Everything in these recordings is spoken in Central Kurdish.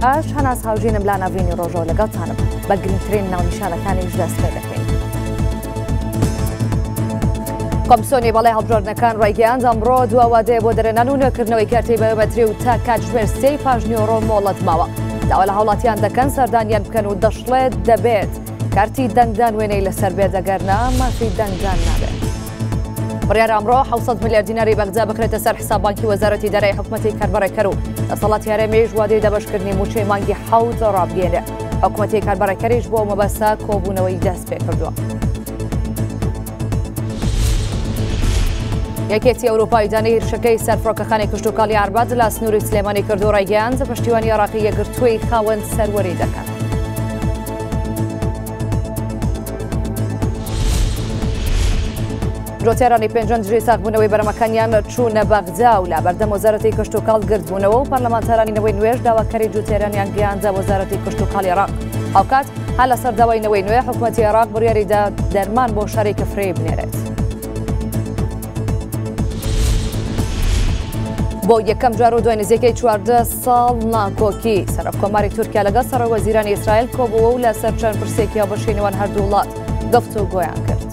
ئاش هەناس هاوژینم لا ناوینی ڕۆژەوە لەگەڵتانم بە گرنگترین ناونیشانەکانیش دەست پێ دەکەین. کۆمسیۆنی بەڵای هەڵبژاردنەکان ڕایگەیاند ئەمڕۆ دواوادەیە بۆ دەرهێنان و نوێکردنەوەی کارتی بایۆمەتری و تا کاتژمێر 3 پاژنیۆڕۆ مۆڵەت ماوە. داوا لە هاوڵاتیان دەکەن سەردانیان بکەن و دەشڵێت دەبێت کارتی دەنگدان وێنەی لەسەر بێت دەگەرنا مافی دەنگدان نابێت. بڕیار ئەمڕۆ 700 میلیارد دیناری بەغدا بکرێتە سەر حساب بانکی وەزارەتی دەرەی حکوومەتی کاربڕێکەر و دەسەڵاتی هەرێمیش وادەی دەبەشکردنی موچەی مانگی 7 ڕابگەێنێ. حکوومەتی کاربڕێکەریش بۆ مەبەستا کۆبوونەوەی دەست پێ کردووە. یەکێتی ئەوروپای دانەی هێرشەکەی سەرفڕۆکەخانەی کشتوکاڵی ئارباد لە سنووری سلێمانی کردو ڕایگەیاند پشتیوانی عێراقی یەکگرتووی خاوەن سەروەری دەکات. درۆتێرانی پێنجەم دژی ساغبوونەوەی بەرەمەکانیان چوونە بەغدا و لە بەردەم وەزارەتی کشتوکاڵ گرتبوونەوە و پەرلەمانتارانی نەوەی نوێژ داواکاری جوتێرانیان گەیاندە وەزارەتی کشتوکاڵی عێراق. هاوکات هەر لەسەر داوای نەوەی نوێ حکوومەتی عێراق بڕیاریدا دەرمان بۆ شاری کفرەی بنێرێت. بۆ یەکەم جار و دوای نزیکەی 14 ساڵ ناکۆکی سەرۆکۆماری تورکیا لەگەڵ سەرۆکوەزیرانی ئیسرائیل کۆبووە و لەسەر چەند پرسێکیەوە بەشینەوەن هەردوو وڵات گفتوگۆیان کرد.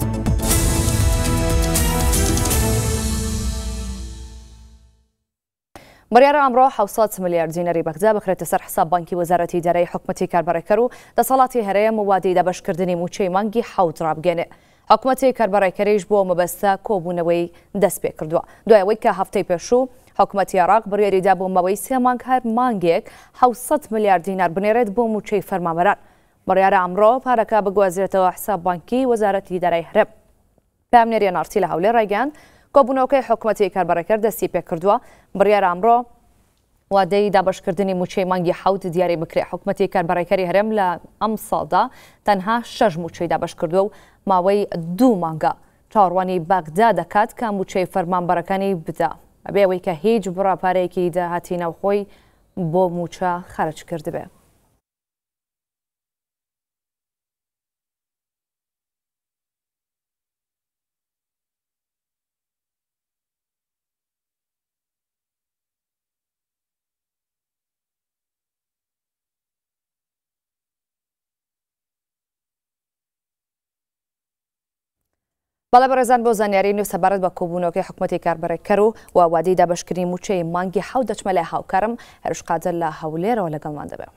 بڕیارە ئەمڕۆ 700 میلیارد دیناری بەغدا بکرێتە سەر حساب بانکی وەزارەتی دەرەی حکوومەتی کاربڕێکەر و دەسەڵاتی هەرێم و وادەی دەبەشکردنی موچەی مانگی 7 ڕابگەێنێ. حکوومەتی کاربڕێکەریش بۆ مەبەستا کۆبوونەوەی دەست پێ کردووە. دوای ئەوەی کە هەفتەی پێشوو حکوومەتی عێراق بڕیاریدا بۆ ماوەی 3 مانگ هەر مانگێک 700 میلیارد دینار بنێرێت بۆ موچەی فەرمانبەران. بڕیارە ئەمڕۆ پارەکە بگوازرێتەوە حساب بانکی وەزارەتی دەرەی هەرێم. پامنێری نارتی لە هەولێر ڕایگەیاند کۆبوونەوەکەی حکوومەتی کاربڕێکەر دەستی پێ کردووە. بڕیارە ئەمڕۆ وادەی دابەشکردنی موچەی مانگی 7 دیاری بکرێت. حکوومەتی کاربڕێکەری هەرێم لە ئەم ساڵدا تەنها 6 موچەی دابەش کردووە و ماوەی 2 مانگە چاوەڕوانی بەغدا دەکات کە موچەی فەرمانبەرەکانی بدا ئەبێ ئەوەی کە هیچ بڕاپارەیەکی داهاتی ناوخۆی بۆ موچە خەرج کردبێ. بەڵێ بەڕێزان بۆ زانیاری نوێ سەبارەت بە کۆبوونەوەکەی حکوومەتی کاربڕێکەر و وادەی دابەشکردنی موچەی مانگی 7 دەچمە لای هاوکارم هەروش قادر لە هەولێرەوە لەگەڵمان دەبێت.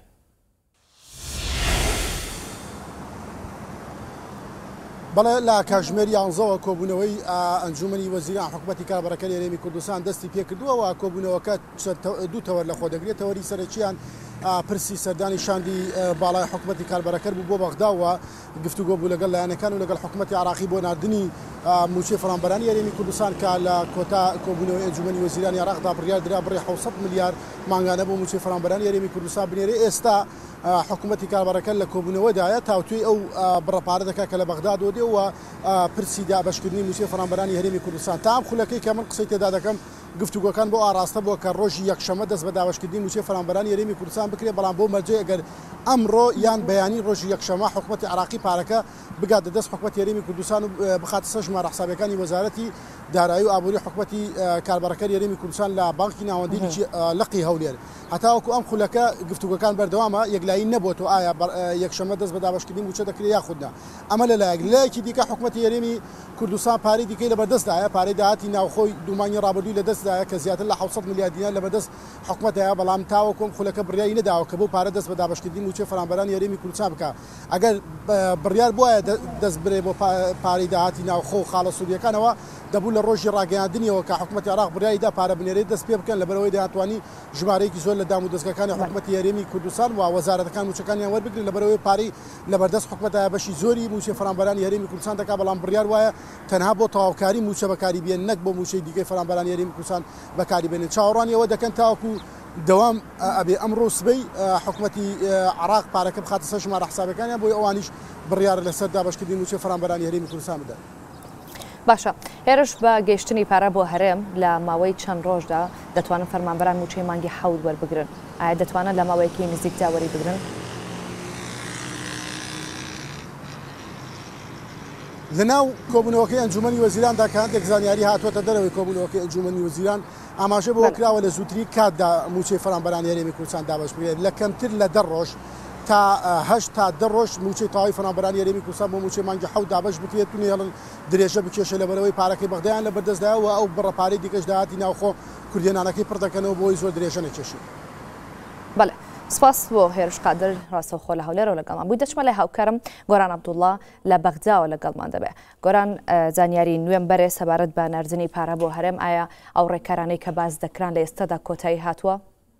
بەڵێ لە کاتژمێر 11ەوە کۆبوونەوەی ئەنجومەنی وەزیران حکوومەتی کاربڕێکەری هەرێمی کوردستان دەستی پێ کردووە. کۆبوونەوەکە دوو تەوەر لە خۆ دەگرێت. تەوەری سەرەکییان پرسی سەردانی شاندی باڵای حکوومەتی کاربڕێکەر بوو بۆ بەغداوە گفتوگۆ بوو لەگەڵ لایەنەکان و لەگەڵ حکوومەتی عێراقی بۆ ناردنی موچەی فەرمانبەرانی هەرێمی کوردستان کە لە کۆتا کۆبوونەوەی ئەنجومەنی وەزیرانی عێراقدا بڕیار درا بڕێ 700 میلیارد مانگانە بۆ موچەی فەرمانبەرانی هەرێمی کوردستان بنێرێ. ئێستا حکوومەتی کاربڕێکەر لە کۆبوونەوەدایە تاوتوی ئەو بڕەپارە دەکات کە لە بەغدا دۆدێەوە پرسی دابەشکردنی موچەی فەرمانبەرانی هەرێمی کوردستان. تا ئەم خولەکەی کە من قسەی تێدا دەکەم گفتوگۆکان بۆ ئاراستە بووە کە ڕۆژی یەکشەمە دەست بە دابەشکردنی موچەی فەرمانبەرانی هەرێمی کوردستان بکرێت. بەڵام بۆ مەرجەی ئەگەر ئەمڕۆ یان بەیانی ڕۆژی یەکشەمە حکوومەتی عێراقی پارەکە بگاتە دەست حکوومەتی هەرێمی کوردستان و بخاتە سەر ژمارە حسابەکانی وەزارەتی دارایی و ئابووری حکوومەتی کاربڕێکەری هەرێمی کوردستان لە بانکی ناوەندی لقی هەولێر. هەتاوەکو ئەم خولەکە گفتوگۆکان بەردەوامە یەکلایی نەبووەوە ئایا یەکشەمە دەست بە دابەشکردنی موچە دەکرێت یاخودنا. ئەمە لەلایەکی دیکە حکوومەتی هەرێمی کوردستان پارەی دیکەی لەبەردەستدایە پارەی داهاتی ناوخۆی دوومانی ڕابردووی لەدەستدایە کە زیاتر لە 700 میلیارد دینار لەبەردەست حکوومەتەیە. بەڵام تاوەکۆم خولەکە بڕیاری نەداوە کە بۆ پارە دەست بە دابەشکردنی موچەی فەرمانبەرانی هەرێمی کوردستان بکە. ئەگەر بڕیار بووایە دەست برێ بۆ پارەی داهاتی ناوخۆ و خاڵە سوودیەکانەوە دەبوو لە ڕۆژی ڕاگەیاندنیەوە کە حکوومەتی عێراق بڕیاریدا پارە بنێرێت دەست پێ بکەن لەبەرەوەی دەهاتوانی ژمارەیەکی زۆر لە دام و دەستگاکانی حکوومەتی هەرێمی کوردستان و وەزارەتەکان موچەکانیان وەربگرن لەبەرەوەی پارەی لەبەردەست حکوومەتە بەشی زۆری موچەی فەرمانبەرانی هەرێمی کوردستان دەکات. بەڵام بڕیار وایە تەنها بۆ تەواوکاری موچە بەکاری بێن نەک بۆ موچەی دیکەی فەرمانبەرانی هەرێمی کوردستان بەکاری بێنن. چاوەڕوانیەوە دەکەن تاوەکو دوام ئەبێ ئەمڕۆ سبەی حکوومەتی عێراق پارەکە بخاتە سەر ژمارە حسابەکانیان بۆی ئەوانیش بڕیار لەسەر دابەشکردنی موچەی فەرمانبەرانی هەرێمی کوردستان بدەن. باشە هێرش بە گەیشتنی پارە بۆ هەرێم لە ماوەی چەند ڕۆژدا دەتوانن فەرمانبەران موچەی مانگی 7 وەربگرن. ئایا دەتوانن لە ماوەیەکی نزیکدا وەری بگرن؟ لەناو کۆبوونەوەکەی ئەنجومەنی وەزیراندا کە هەندێک زانیاری هاتووەتە دەرەوەی کۆبوونەوەکەی ئەنجومەنی وەزیران ئاماژە بەوە کراوە لە زووتری کاتدا موچەی فەرمانبەرانی هەرێمی کوردستان دابەش بکرێت لە کەمتر لە 10 ڕۆژ تا 8 تا 10 ڕۆژ موچەی تەواوی فەرمانبەرانی هەرێمی کوردستان بۆ موچەی مانگی 7 دابەش بکرێت و نێڵن درێژە بکێشە لەبەرەوەی پارەکەی بەغدایان لە بەردەستدایەوە ئەو بڕەپارەی دیکەش داهاتی ناوخۆ کوردێنانەکەی پڕ دەکەنەوە بۆی زۆر درێژە نەکێشی. بەڵێ سپاس بۆ هێرش قادر ڕاستەوخۆ لە هەولێرەوە لەگەڵمان بووی. دەچمە لای هاوکارم گۆران عەبدوڵڵا لە بەغداوە لەگەڵمان دەبێ. گۆران زانیاری نوێم بەرێ سەبارەت بە ناردنی پارە بۆ هەرێم ئایا ئەو ڕێکارانەی کە باز دەکران لە ئێستادا کۆتایی هاتووە؟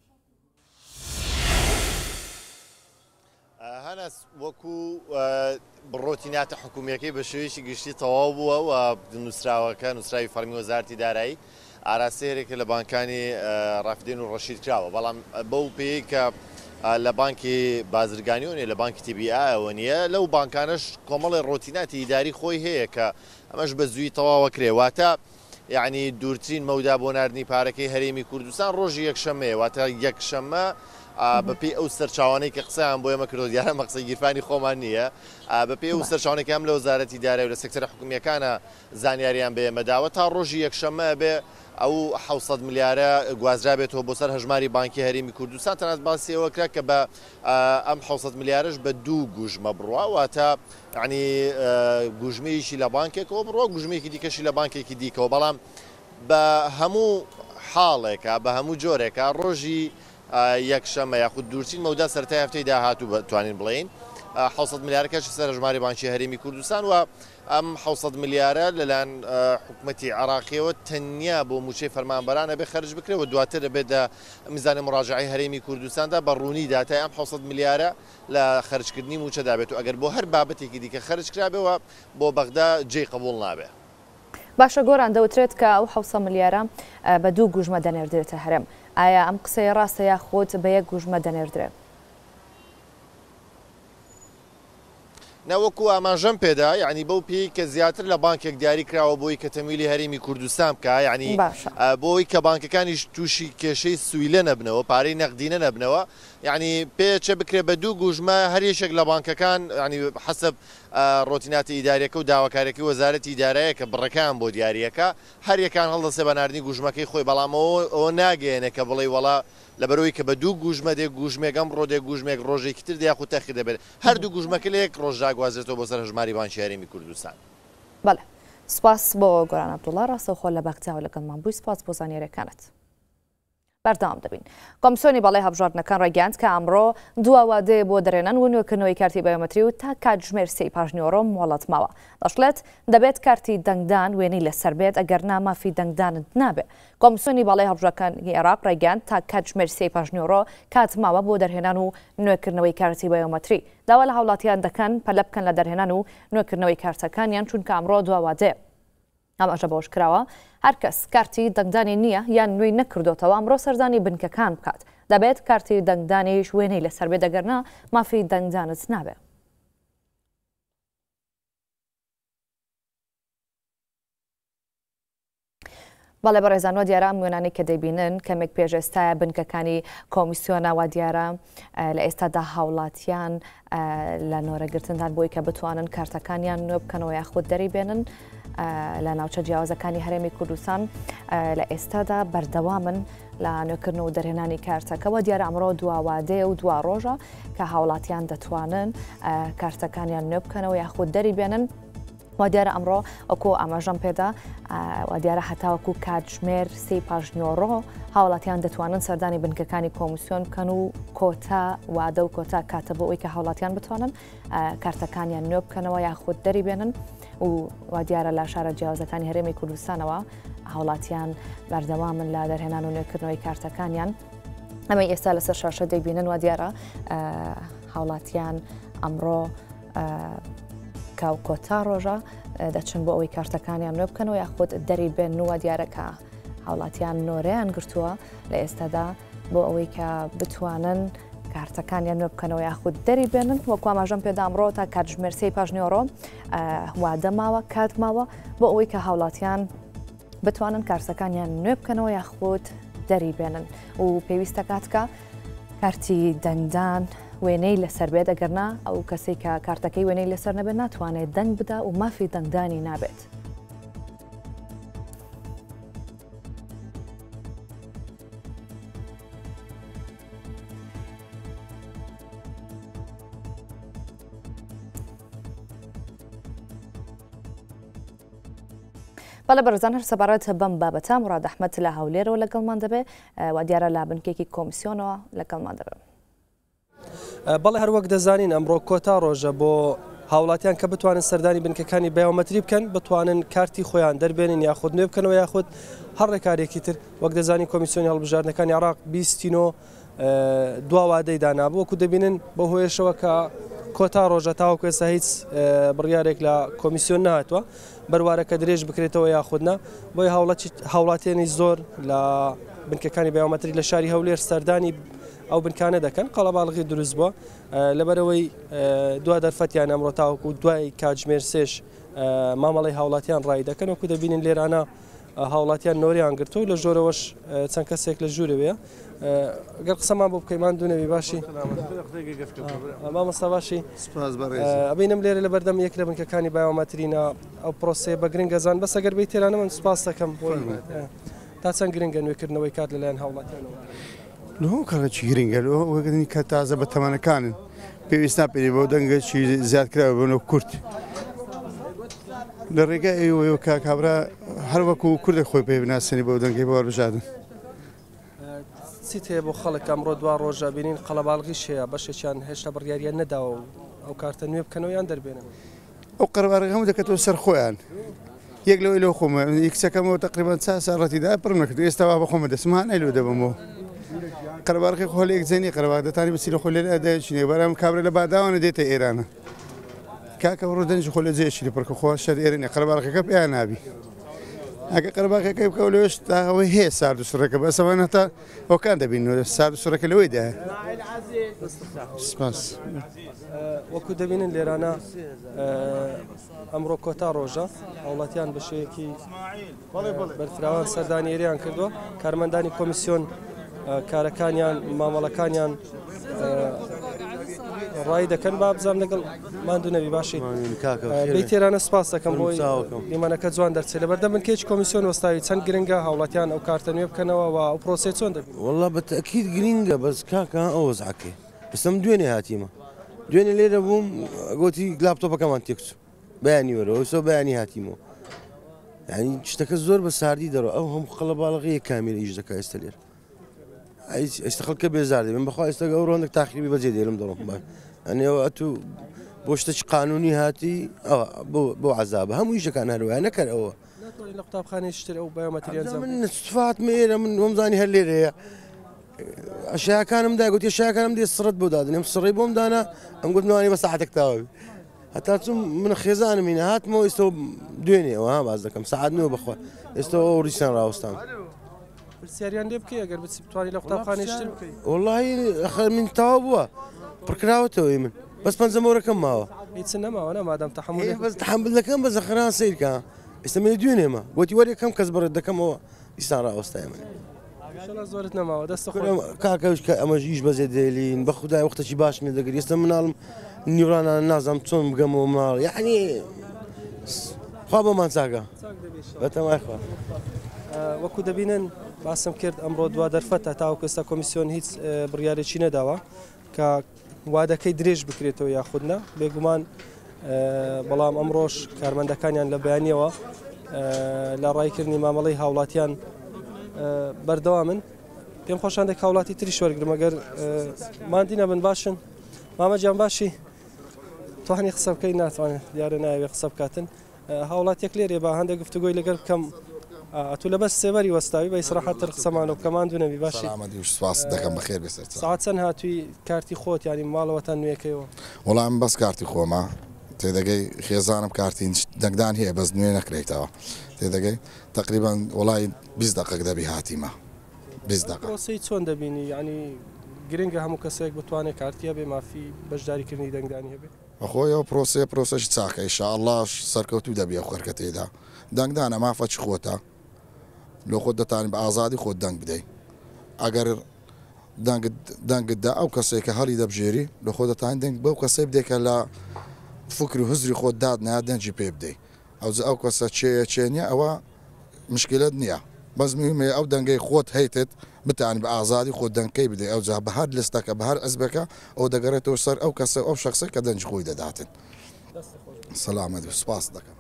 هەنەس وەکو بڕۆتیناتە حکوومیەکەی بە شێوەیەکی گشتی تەواو بووە و نووسراوەکە نووسراوی فەرمی وەزارەتی دارایی ئاراستەیەرێکە لە بانکانی ڕافدین و ڕەشید کراوە، بەڵام بەو پێی کە لە بانکی بازرگانیۆنێ لە بانکی TBA-ەوە نییە، لەو بانکانش کۆمەڵی ڕۆتیناتی ئیداری خۆی هەیە کە ئەمەش بە زووی تەواوە کرێواتە یعنی دوورترین مەودا بۆ ناردنی پارەکەی هەرێمی کوردستان ڕۆژی یەکشەمەیە، واتە یەکشەمە بەپێی ئەو سەرچاوانەی کە قسەیان بۆ ئێمە کردو دیارە مەقسەی گیرفانی خۆمان نییە، بەپێی ئەو سەرچاوانێکی ئەم لە وەزارەتی دارایی و لە سێکتەرە حکوومیەکانە زانیاریان بە ئێمەداوە تا ڕۆژی یەکشەمە بێ ئەو 600 ملیارە گوازرابێتەوە بۆ سەر هەژماری بانکی هەرێمی کوردستان. تەنانەت باسیەوە کرا کە بە ئەم 600 ملیارش بە 2 گوژمە بڕوە، واتە یعنی گوژمەیەکی لە بانکێکەوە بڕوە، گوژمەیەکی دیکەشی لە بانکێکی دیکەوە، بەڵام بە هەموو حاڵێکە بە هەموو جۆرێکە ڕۆژی یەکشەمە یاخود دوورچین مەودا سەرەتای هەفتەی داهاتوو بتوانین بڵێین 600 ملیارەکەش سەر هەژماری بانکی هەرێمی کوردستان و ئەم 600 ملیارە لەلایەن حکوومەتی عێراقیەوە تەنیا بۆ موچەی فەرمانبەرانە بێ خەرج بکرێەوە، دواتر دەبێت لە میزانی مڕاجعەی هەرێمی کوردستاندا بە ڕوونی داتای ئەم 600 ملیارە لە خەرجکردنی موچە دابێت و ئەگەر بۆ هەر بابەتێکی دیکە خەرج کرابێەوە بۆ بەغدا جێی قبوڵ نابێت. باشە گۆران، دەوترێت کە ئەو 600 ملیارە بە 2 گوژمە دەنێردرێتە هەرێم، ئایا ئەم قسەی ڕاستە یاخود بە 1 گوژمە دەنێردرێت؟ نەوەکو ئاماژەم پێدا یعنی بەو پێی کە زیاتر لە بانکێک دیاری کراوە بۆی کە تەمویلی هەرێمی کوردستان بکە، یعنی بۆی کە بانکەکانیش تووشی کێشەی سویلە نەبنەوە، پارەی نەقدینە نەبنەوە، یعنی پێچە بکرێ بە 2 گوژمە هەریەشێک لە بانکەکان ینی حەسب ڕۆتیناتی ئیداریەکە و داواکارێکی وەزارەتی ئیدارایە کە بڕەکان بۆ دیاریەکە هەریەکان هەڵدەسێ بە ناردنی گوژمەکەی خۆی، بەڵام ئەوە ناگەێنێ کە بڵێ وەڵا لەبەرەوەی کە بە 2 گوژمە دێک گوژمێکم ڕۆدێک گوژمێک ڕۆژێکی تر دیاخود تەخی دەبێت هەردوو گوژمەکە لە یەک ڕۆژ داگوازرێتەوە بۆ سەر هەژماری بانکی هەرێمی کوردستان. بەڵێ سپاس بۆ گۆران عەبدوڵڵا ڕاستەوخۆ لە بەغداوە لەگەڵمان بووی. سپاس بۆ زانیاریەکانت. بەردەوام دەبین. کۆمیسیۆنی بەڵای هەڵبژاردنەکان ڕێگەیاند کە ئەمڕۆ دواوادەیە بۆ دەرێنان و نوێکردنەوەی کارتی بایۆمەتری و تا کاتژمێر 3 پاژنیۆڕۆ مۆڵەت ماوە. دەشڵێت دەبێت کارتی دەنگدان وێنەی لەسەر بێت، ئەگەر نا مافی دەنگدانت نابێت. کۆمیسیۆنی بەڵای هەڵبژاردنەکانی عێراق ڕێگەیاند تا کاتژمێر 3 پاژنیۆڕۆ کات ماوە بۆ دەرهێنان و نوێکردنەوەی کارتی بایۆمەتری. داوا لە هاوڵاتیان دەکەن پەلە بکەن لە دەرهێنان و نوێکردنەوەی کارتەکانیان چونکە ئەمڕۆ دواوادەیە. ئەمەژە بەوەش کراوە هەر کەس کارتی دەنگدانی نییە یان نوێی نەکردوتەوە ئەمڕۆ سەردانی بنکەکان بکات. دەبێت کارتی دەنگدانیش وێنەی لەسەر بێت، دەگەرنا مافی دەنگدانت نابێت. بەڵێ بەڕێزان وە دیارە وێنانەی کە دەبینن کەمێک پێشێستایە بنکەکانی کۆمیسیۆنە وا دیارە لە ئێستادا هاوڵاتیان لە نۆرەگرتندان بۆی کە بتوانن کارتەکانیان نوێ بکەنەوە یاخود دەری بێنن لە ناوچە جیاوازەکانی هەرێمی کوردستان لە ئێستادا بەردەوامن لە نوێکردن و دەرهێنانی کارتەکەەوە. دیارە ئەمڕۆ دواوادەیە و دوا ڕۆژە کە هاوڵاتیان دەتوانن کارتەکانیان نوێ بکەنەوە یاخود دەری بێنن. وا دیارە ئەمڕۆ ئەوکۆ ئاماژەم پێدا وا دیارە هەتاوەکو کاتژمێر 3 پاژنیۆڕۆ هاوڵاتیان دەتوانن سەردانی بنکەکانی کۆمیسیۆن بکەن و کۆتا وادە و کۆتا کاتە بۆ ئەوی کە هاوڵاتیان بتوانن کارتەکانیان نوێ بکەنەوە یاخود دەری بێنن و وا دیارە لە شارە جیاوازەکانی هەرێمی کوردستانەوە هاوڵاتیان بەردەوامن لە دەرهێنان و نوێکردنەوەی کارتەکانیان. ئەمە ئێستا لەسەر شاشە دەیبینن وا دیارە هاوڵاتیان ئەمڕۆ کۆتا ڕۆژە دەچن بۆ ئەوەی کارتەکانیان نوێ بکەنەوە یاخود دەری بێن و دیارەکە هاوڵاتیان نۆرەیان گرتووە لە ئێستادا بۆ ئەوەی کە بتوانن کارتەکانیان نوێ بکەنەوە یاخود دەری بێنن. وەکو ئاماژەم پێدا ئەمڕۆ تا کاتژمێر 3 پاژنیۆڕۆ وادە ماوە کات ماوە بۆ ئەوەی کە هاوڵاتیان بتوانن کارتەکانیان نوێ بکەنەوە یاخود دەری بێنن و پێویستە کاتکە کارتی دەنگدان وێنەی لەسەر بێت ئەگەرنا ئەو کەسێک کە کارتەکەی وێنەی لەسەر نەبێت ناتوانێت دەنگ بدا و مافی دەنگدانی نابێت. بەڵێ بەڕێزان هەر سەبارەت بەم بابەتە موراد ئەحمەد لە هەولێرەوە لەگەڵمان دەبێت و دیارە لە بنکێکی کۆمیسیۆنەوە لەگەڵمان دەبێت. بەڵێ هەر وەک دەزانین ئەمڕۆ کۆتا ڕۆژە بۆ هاوڵاتیان کە بتوانن سەردانی بنکەکانی بایۆمەتری بکەن بتوانن کارتی خۆیان دەربێنن یاخود نوێ بکەنەوە یاخود هەر ڕێکارێکی تر وەک دەزانین کۆمیسیۆنی هەڵبژاردنەکانی عێراق 29 دوا وادەی دانابوو وەکو دەبینن بە هۆیشەوە کە کۆتا ڕۆژە تاوەکو ئێستا هیچ بڕیارێک لە کۆمیسیۆن نهاتووە بەروارەکە درێژ بکرێتەوە یاخودنا بۆی هاوڵاتیانی زۆر لە بنکەکانی بایۆمەتری لە شاری هەولێر سەردانی ئەو بنکانە دەکەن قەڵەباڵغی دروست بووە لەبەرەوەی دوا دەرفەتیان ئەمڕۆ تاوەکو دوای کاتژمێر سێش مامەڵەی هاوڵاتیان ڕای دەکەن وەکو دەبینین لێرانە هاوڵاتیان نۆریان گرتووە لە ژۆرەوەش چەند کەسێک لە ژوورەوەیە گەر قسەمان بۆ بکەیمان دوونەوی باشی مامەستا باشی ئەبینم لێرە لە بەردەم یەک لە بنکەکانی بایۆمەترینە ئەو پرۆسێ بە گرنگەزان بەس ئەگەر بێت تێرانە من سوپاس دەکەم تا چەند گرنگە نوێکردنەوەی کات لەلایەن هاوڵاتیانەوە لەهۆ کەڕێکی گرنگە وەگەنی کە تازە بە تەمەنەکانن پێویستان پێ بۆ دەنگەکی زیادکراوە بنەوە کورت لە ڕێگای ئەوەوە کاکابرا هەر وەکو کوردە خۆی پێ بناسیێنی بۆ دەنگی بۆ وەربژاردن چیت هەیە بۆ خەڵک ئەمڕۆ دوا ڕۆژە بینین قەڵەباڵغیش هەیە بەشێکیان هێشتا بڕیاریان نەداوە و ئەو کارتە نوێ بکەنەوە یان دەربێنن ئەو قەرەباڵغی هەموو دەکەتەوە سەر خۆیان یەک لەوەی لەو خۆمە یەکسەکەمەوە تقریبان چا ساڕەتیدا پڕم نەکرد ئێستا وا بە خۆمە دەسمان ئەیلۆ دەبمەوە قەرەباڵغی خۆ لە یەکجێنی قەرەباڵغ دەتانی بچی لە خۆ لێرە ئەدایچینێ بەرام کابرا لە باداوانە دێتە ئێرانە کاکە ڕۆ دەنجی خۆ لە جێشی لە پڕکە خۆ شەر ئێرەنێ قەرەباڵغەکە پێیان نابی ئەگە قەرەباڵغەکەی بکەو لەوێش تاەوەی هەیە سارد و سوڕەکە بەسەوە هەتا ئەوکان دەبینەوە سارد و سوڕەکە لەوەیدایە سپاس وەکو دەبینن لێرانە ئەمڕۆ کۆتا ڕۆژە هاوڵاتیان بە شێوەیەکی بەرفراوان سەردانی ئێریان کردووە کارمەندانی کۆمیسیۆن کارەکانیان مامەڵەکانیان ڕای دەکەن با بزانام لەگەڵ ماندوو نەبی باشی بەی تێرانە سپاس دەکەم بۆی دیمانەکە جوان دەرچێت لە بەردەم بنکەی کۆمیسیۆن وەستاوی چەند گرنگە هاوڵاتیان ئەو کارتە نوێ بکەنەوە و ئەو پرۆسێ چۆن دەبێت وەڵا بە تەکید گرنگە بەس کاکە ئەو وەزعەکەی بەستەم دوێنێ هاتیمە دوێنێ لێرە بووم گوتی لاپتۆپەکەمان تێکچوو بەیانی وەرەوە سۆ بەیانی هاتیمەوە یعنی شتەکە زۆر بە ساردی دەڕۆ ئەو هەموو قەڵەباڵغی کامیل ئیش دەکات ئێستا لێرە ئێستا خەڵکە بێزار دەبێن بەخوا ئێستا ئەو ڕۆندێک تاخیری بەجێ دێرم دەڕۆم ئەنێەوە ئەتوو بۆ شتێکی قانونی هاتی بۆ عەزابە هەموو ئیشەکان هەروایە نەکەر ئەوە لە قوتابخانەی شتر ئەو بایۆمەتریان من سوفات مێرە من وەمزانی هەر لێرەیە ئەشیاکانم دا گوتی شیاکانم دێ سڕت بۆ دادن ئەم سڕی بۆم دانا ئەم گوتمانی بە ساعتێک تاوەبی هەتا چوم منە خێزانم هینە هاتمەوە ئێستا دوێنێەوە ها باز دەکەم ساعت نوێ بخوا ئێستا ئەو ڕیسان ڕاوەستان پرسیاریان لێ بکەی ئەگەر بتوانانی لە قوتابخانەی شتر بکەی وەڵڵاهی من تەواو بووە پڕکراوەتەوەی من بەس پەنجەمەوەرەکەم ماوە هیچ نەماوە نەمادەم تەحمل بەس تەحمل دەکەم بە زەخران سیرکە ئێستا من دوێنێمە گوتی وەری یەکەم کەس بڕێت دەکەمەوە دیسان ڕاوەستای من زۆرت نەماوە دەستە کاکەوش کە ئەمەش ئیش بەزێ دێلین بە خودای وەختێکی باش مێ دەگەری ئێستا مناڵم نیورانە نازانم چۆن بگەمەوە مناڵ یعنی خوا بۆمان چاکە بەتەمای خوا وەکو دەبینن باسم کرد ئەمڕۆ دوا دەرفەتە تاوەکو ئێستا کۆمیسیۆن هیچ بڕیارێکی نەداوە کە وادەکەی درێژ بکرێتەوە یاخودنا بێگومان بەڵام ئەمڕۆژ کارمەندەکانیان لە بەیانیەوە لە ڕایکردنی مامەڵەی هاوڵاتیان بەردەوامن پێم خۆشاندێک هاوڵاتی تری وەرگرم ئەگەر مادینە بن باشن مامەجیان باشی توانی قسە بکەی ناتوانێت دیارە ناوێ قسە بکاتن هاوڵاتێک لێرێ با هەندێک گفتوگۆی لەگەر بکەم ئەتو لە بەس سێوەری وەستاوی بە ئیسراحەتتر قسەمانەوە کەمان دوونەبی باشی سپاس دەکەم بەخێر بێت ساعت چەند هاتووی کارتی خۆت ینی ماڵەوەتان نوێکەوە وەڵام بەس کارتی خۆمە تێدەگەی خێزانم کارتی دەنگدان هەیە بەس نوێ نەکرێتەوە تێدەگەی تقریبان وڵی 20 دقیق دەبی هاتیمە 20 دقیقە پرۆسەی چۆن دەبینی ینی گرنگە هەموو کەسێک بتوانێت کارتیە بێ مافی بەشداریکردنی دەنگدانی هەبێت بەخۆیەوە پرۆسەشی چاکە ئینشاءالله سەرکەوتوو دەبێ ئەو خەرکە تێدا دەنگدانە مافەچ خۆتە لۆ خۆت دەتوانین بە ئازادی خۆت دەنگ بدەیت ئەگەر دانگدا ئەو کەسێک کە هەڵی دەبژێری لە خۆ دەتان دەنگ بەو کەسەی بدێکە لە فکر و هزری خۆت داد نادەنجی پێ بدەیت ئەو کەسە چێنیە ئەوە مشکلت نییە بەس مهمەیە ئەو دەنگەی خۆت هەیتت بتانی بە ئازادی خۆ دەنگەی بدەیت ئەو جا بە هەر لستەکە بە هەر ئەزبەکە ئەو دەگەڕێتەوە سەر ئەو کەسە ئەو شخصی کە دەنج خۆی دەداتن سەلامەت سوپاس دەکەم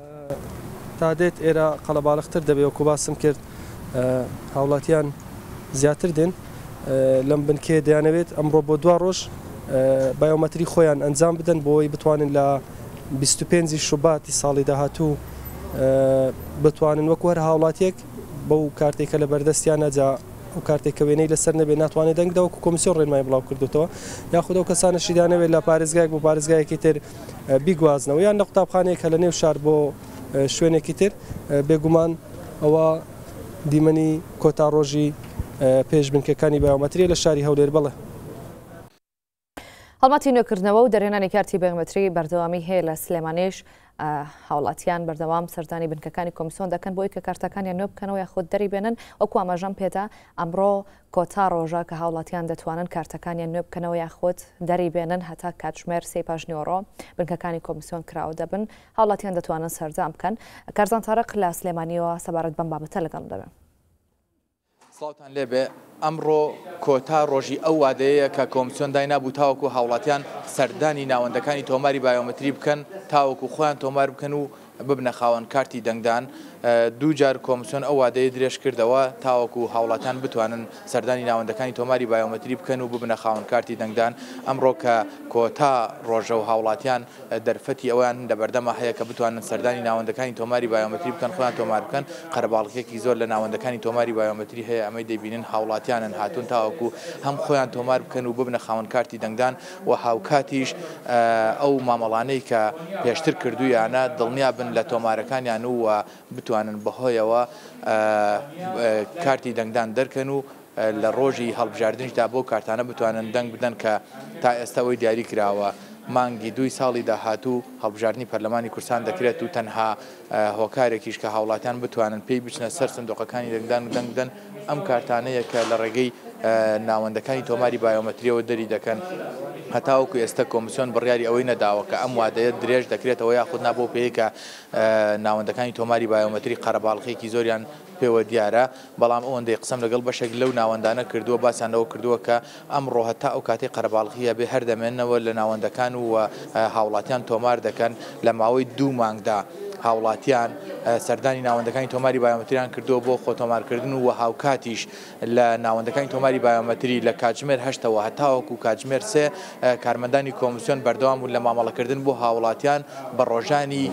تا دێت ئێرە قەڵەباڵغتر دەبێت وەکو باسم کرد هاوڵاتیان زیاتر دێن لەم بنکێ دەیانەوێت ئەمڕۆ بۆ دوا ڕۆژ بایۆمەتری خۆیان ئەنجام بدەن بۆی بتوانن لە 25 شوباتی ساڵی داهاتوو بتوانن وەکو هەر هاوڵاتیەک بەو کارتێکە لە بەردەستیانە جا ئەو کارتێککە وێنەی لەسەر نەبێت ناتوانێت دەنگدەوەکو کۆمیسیۆن ڕێنمای بڵاو کردوتەوە یاخود ئەو کەسانەشی دانەوێت لە پارێزگایەک بۆ پارێزگایەکی تر بیگوازنەوە یان لە قوتابخانەیەک لە نێو شار بۆ شوێنێکی تر بێگومان ئەوە دیمەنی کۆتا ڕۆژی پێش بنکەکانی بایۆمەتریە لە شاری هەولێر بڵێ هەڵماتی نوێکردنەوە و دەرهێنانی کارتی بایۆمەتری بەردەوامی هەیە لە سلێمانێش هاوڵاتیان بەردەوام سەردانی بنکەکانی کۆمیسیۆن دەکەن بۆی کە کارتەکانیان نوێ بکەنەوە یاخود دەری بێنن وەکو ئاماژەم پێدا ئەمڕۆ کۆتا ڕۆژە کە هاوڵاتیان دەتوانن کارتەکانیان نوێ بکەنەوە یاخود دەری بێنن هەتا کاتژمێر 3 پاژنیۆڕۆ بنکەکانی کۆمیسیۆن کراوە دەبن هاوڵاتیان دەتوانن سەرجام بکەن کارزان تارق لە سلێمانیەوە سەبارەت بەم بابەتە لەگەڵ دەبێن سڵاوتان لێبێ ئەمڕۆ کۆتا ڕۆژی ئەو وادەیە کە کۆمیسیۆن داینابوو تاوەکو هاوڵاتیان سەردانی ناوەندەکانی تۆماری بایۆمەتری بکەن تاوەکو خۆیان تۆمار بکەن و ببنە خاوەن کارتی دەنگدان دوو جار کۆمیسیۆن ئەو وادەیە درێژ کردەوە تاوەکو هاوڵاتیان بتوانن سەردانی ناوەندەکانی تۆماری بایۆمەتری بکەن و ببنە خاوەن کارتی دەنگدان ئەمڕۆ کە کۆتا ڕۆژە و هاوڵاتیان دەرفەتی ئەویان لەبەردەما هەیە کە بتوانن سەردانی ناوەندەکانی تۆماری بایۆمەتری بکەن خۆیان تۆمار بکەن قەرەباڵغێکی زۆر لە ناوەندەکانی تۆماری بایۆمەتری هەیە ئەمەی دەبینن هاوڵاتیانن هاتوون تاوەکو هەم خۆیان تۆمار بکەن و ببنە خاوەن کارتی دەنگدان و هاوکاتیش ئەو مامەڵانەی کە پێشتر کردویانە دڵنیا بن لە تۆمارەکانیان و بتوانن بەهۆیەوە کارتی دەنگدان دەرکەن و لە ڕۆژی هەڵبژاردنیشدا بۆ کارتانە بتوانن دەنگ بدەن کە تا ئێستاەوەی دیاری کراوە مانگی 2 ساڵی داهاتوو هەڵبژاردننی پەرلەمانی کوردستان دەکرێت و تەنها هۆکارێکیش کە هاوڵاتیان بتوانن پێی بچنە سەر سندوقەکانی دەنگدان و دەنگ بدەن ئەم کارتانەیە کە لە ڕێگەی ناوەندەکانی تۆماری بایۆمەتریەوە دەری دەکەن هەتاوەکو ئێستا کۆمیسیۆن بڕیاری ئەوەی نەداوە کە ئەم وادەیە درێژ دەکرێتەوە یاخود نابۆ پێیکە ناوەندەکانی تۆماری بایۆمەتری قەرەباڵغێکی زۆریان پێوە دیارە بەڵام ئەوەندەی قسەم لەگەڵ بەشێک لەو ناوەندانە کردووە باسییانەوە کردووە کە ئەمڕۆ هەتا ئەو کاتی قەرەباڵغیە بێ هەر دەمێنەوە لە ناوەندەکان و هاوڵاتیان تۆمار دەکەن لە ماوەی 2 مانگدا هاوڵاتیان سەردانی ناوەندەکانی تۆماری بایۆمەتریان کردووە بۆ خۆ تۆمارکردن و هاوکاتیش لە ناوەندەکانی تۆماری بایۆمەتری لە کاتژمێر 8ەوە هەتاوەکو کاتژمێر 3 کارمەندانی کۆمیسیۆن بەردەوام بوون لە مامەڵەکردن بۆ هاوڵاتیان بە ڕۆژانی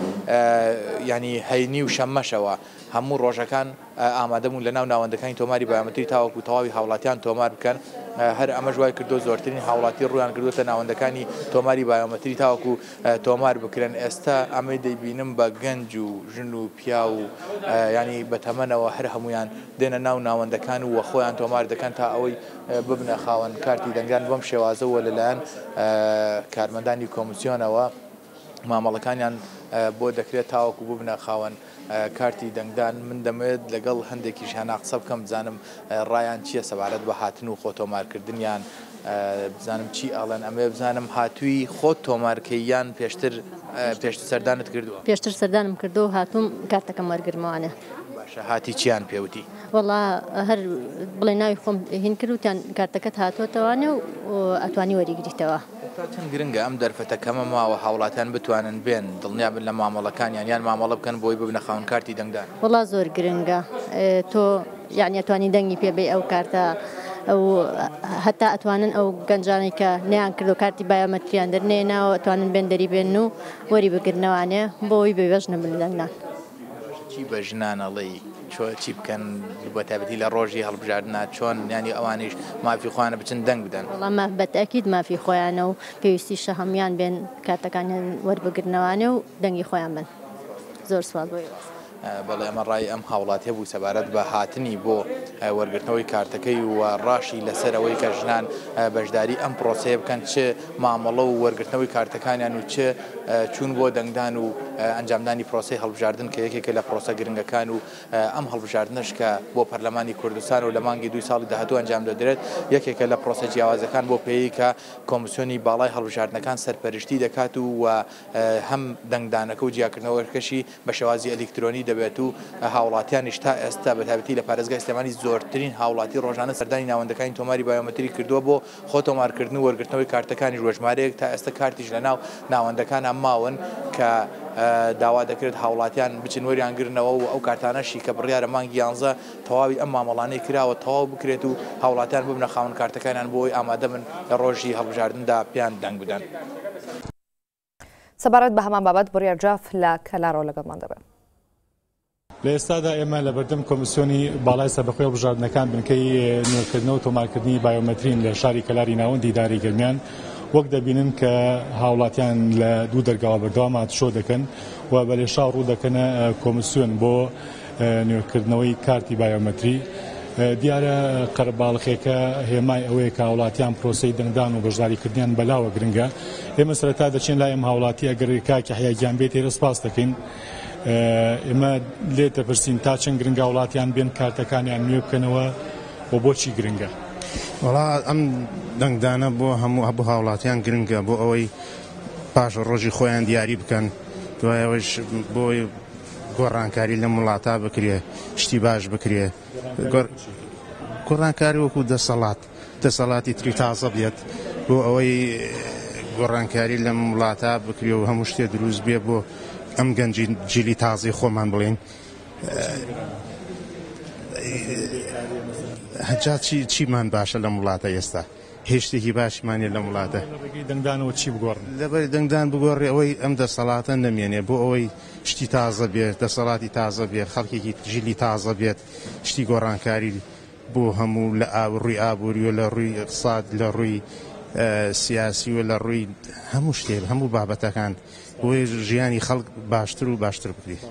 ینی هەینی و شەممەشەوە هەموو ڕۆژەکان ئامادەبوون لە ناو ناوەندەکانی تۆماری بایۆمەتری تاوەکو تەواوی هاوڵاتیان تۆمار بکەن هەر ئەمە ژوای کردو زۆرترین هاوڵاتی ڕویان کردوتە ناوەندەکانی تۆماری بایۆمەتری تاوەکو تۆمار بکرێن ئێستا ئەمەی دەیبینم بە گەنج و ژن و پیا و ینی بەتەمەنەوە هەر هەمویان دێنە ناو ناوەندەکان و خۆیان تۆمار دەکەن تا ئەوەی ببنە خاوەن کارتی دەنگدان بەم شێوازەوە لەلایەن کارمەندانی کۆمیسیۆنەوە مامەڵەکانیان بۆ دەکرێت تاوەکو ببنە خاوەن کارتی دەنگدان من دەمەوێت لەگەڵ هەندێکیش هەنا قسە بکەم بزانم ڕایان چییە سەبارەت بە هاتن و خۆ تۆمارکردنیان بزانم چی ئاڵێن ئەمێ بزانم هاتووی خۆت تۆمارکەیان پێشتر سەردانت کردووە پێشتر سەردانم کردو و هاتووم کارتەکەم وەرگرمەوەوانە باشە هاتی چیان پێوتی وەڵا هەر بڵێ ناوی خۆم هین کردوتیان کارتەکەت هاتوۆتەوانێ و ئەتوانی وەریگریتەوە چەند گرنگە ئەم دەرفەتەکەمە ماوە هاوڵاتیان بتوانن بێن دڵنیا بن لە مامەڵەکانیان یان مامەڵە بکەن بۆی ببنە خاوەن کارتی دەنگدان وەڵا زۆر گرنگە تۆ یعنی ئەتوانی دەنگی پێبێ ئەو کارتە ئەو هەتا ئەتوانن ئەو گەنجانی کە نیان کردو کارتی بایۆمەتریان دەرنێناوە ئەتوانن بێن دەری بێن و وەری بگرنەوانێ بۆی بێژنە بن دەنگدان چی بە ژنانەڵی چی بکەن بە تایبەتی لە ڕۆژی هەڵبژاردنە چۆن ینی ئەوانیش مافی خۆیانە بچن دەنگ بدەن وەڵام بەتەکید مافی خۆیانە و پێویستیشە هەمویان بێن کارتەکانیان وەربگرنەوانێ و دەنگی خۆیان بن زۆر سوال بۆی بەڵێ ئەمە ڕای ئەم هاوڵاتیە بوو سەبارەت بە هاتنی بۆ وەرگرتنەوەی کارتەکەی و ڕاشی لەسەرەوەی کە ژنان بەشداری ئەم پرۆسەیە بکەن چ مامەڵە و وەرگرتنەوەی کارتەکانیان و چ چوون بۆ دەنگدان و ئەنجامدانی پرۆسی هەڵبژاردن کە یەکێکە لە پرۆسە گرنگەکان و ئەم هەڵبژاردنش کە بۆ پەرلەمانی کوردستان و لە مانگی 2 ساڵی داهاتوو ئەنجام دەدرێت یەکێکە لە پرۆسە جیاوازەکان بۆ پێی کە کۆمیسیۆنی باڵای هەڵبژاردنەکان سەرپەرشتی دەکات و هەم دەنگدانەکە و جیاکردنەوەکەشی بە شێوازی ئەلکترۆنی دەبێت و هاوڵاتیانیش تا ئێستا بەتابەتی لە پارێزگای سلێمانی زۆرترین هاوڵاتی ڕۆژانە سەردانی ناوەندەکانی تۆماری بایۆمەتری کردووە بۆ خۆ تۆمارکردن و وەرگرتنەوەی کارتەکانی ژمارەیەک تا ئێستا کارتیش لە ناو ناوەندەکان ماون کە داوا دەکرێت هاوڵاتیان بچن وەریان گرنەوە و ئەو کارتانەشی کە بڕیارە مانگی 11 تەواوی ئەم مامەڵانەی کراوە تەواو بکرێت و هاوڵاتیان ببنە خاوەن کارتەکانیان بۆی ئامادە بن لە ڕۆژی هەڵبژاردندا پیان دەنگ بدەن. سەبارەت بە هەمان بابەت بڕیار جاف لە کەلارەوە لەگەڵمان دەبێت. لە ئێستادا ئێمە لە بەردەم کۆمیسیۆنی باڵای سەربەخۆی هەڵبژاردنەکان بنکەی نوێکردنەوە و تۆمارکردنی بایۆمەترین لە شاری کەلاری ناوەندی داری گرمیان وەک دەبینن کە هاوڵاتیان لە دوو دەرگاوە بەردەوام هاتوشۆ دەکەن و بە لێشاو ڕوو دەکەنە کۆمیسیۆن بۆ نوێکردنەوەی کارتی بایۆمەتری. دیارە قەرەباڵغێکە هێمای ئەوەیە کە هاوڵاتیان پرۆسەی دەنگدان و بەشداریکردنیان بەلاوە گرنگە. ئێمە سەرەتا دەچێن لای ئەم هاوڵاتی ئەگەر کاکی حەیاگیان بێت ئێرە سپاس دەکەین. ئێمە لێ دەپرسین تا چەند گرنگە وڵاتیان بێن کارتەکانیان نوێ بکەنەوە و بۆچی گرنگە؟ وڵا ئەم دەنگدانە بۆ هەموو هاوڵاتیان گرنگە بۆ ئەوەی پاش ڕۆژی خۆیان دیاری بکەن دوایەوەش بۆی گۆڕانکاری لە وڵاتە بکرێ شتی باش بکرێ گۆڕانکاری وەکو دەسەڵاتی تری تازە بێت بۆ ئەوەی گۆڕانکاری لە وڵاتە بکرێ و هەموو شتێ دروست بێ بۆ ئەم گەنجی جیلی تازی خۆمان بڵێن هەجا چیمان باشە لە وڵاتە ئێستا هیچ شتێکی باشمانێ لە وڵاتە دەنگدانەوە چی بگۆڕن لەبەر دەنگدان بگۆڕێ ئەوەی ئەم دەسەڵاتە نەمێنێ بۆ ئەوەی شتی تازە بێت دەسەڵاتی تازە بێت خەڵکێکی جیلی تازە بێت شتی گۆڕانکاری بۆ هەموو لە ڕووی ئابووری و لە ڕووی اقتصاد لە ڕووی سیاسی و لە ڕووی هەموو شتێک هەموو بابەتەکان بۆی ژیانی خەڵک باشتر و باشتر بکرێت.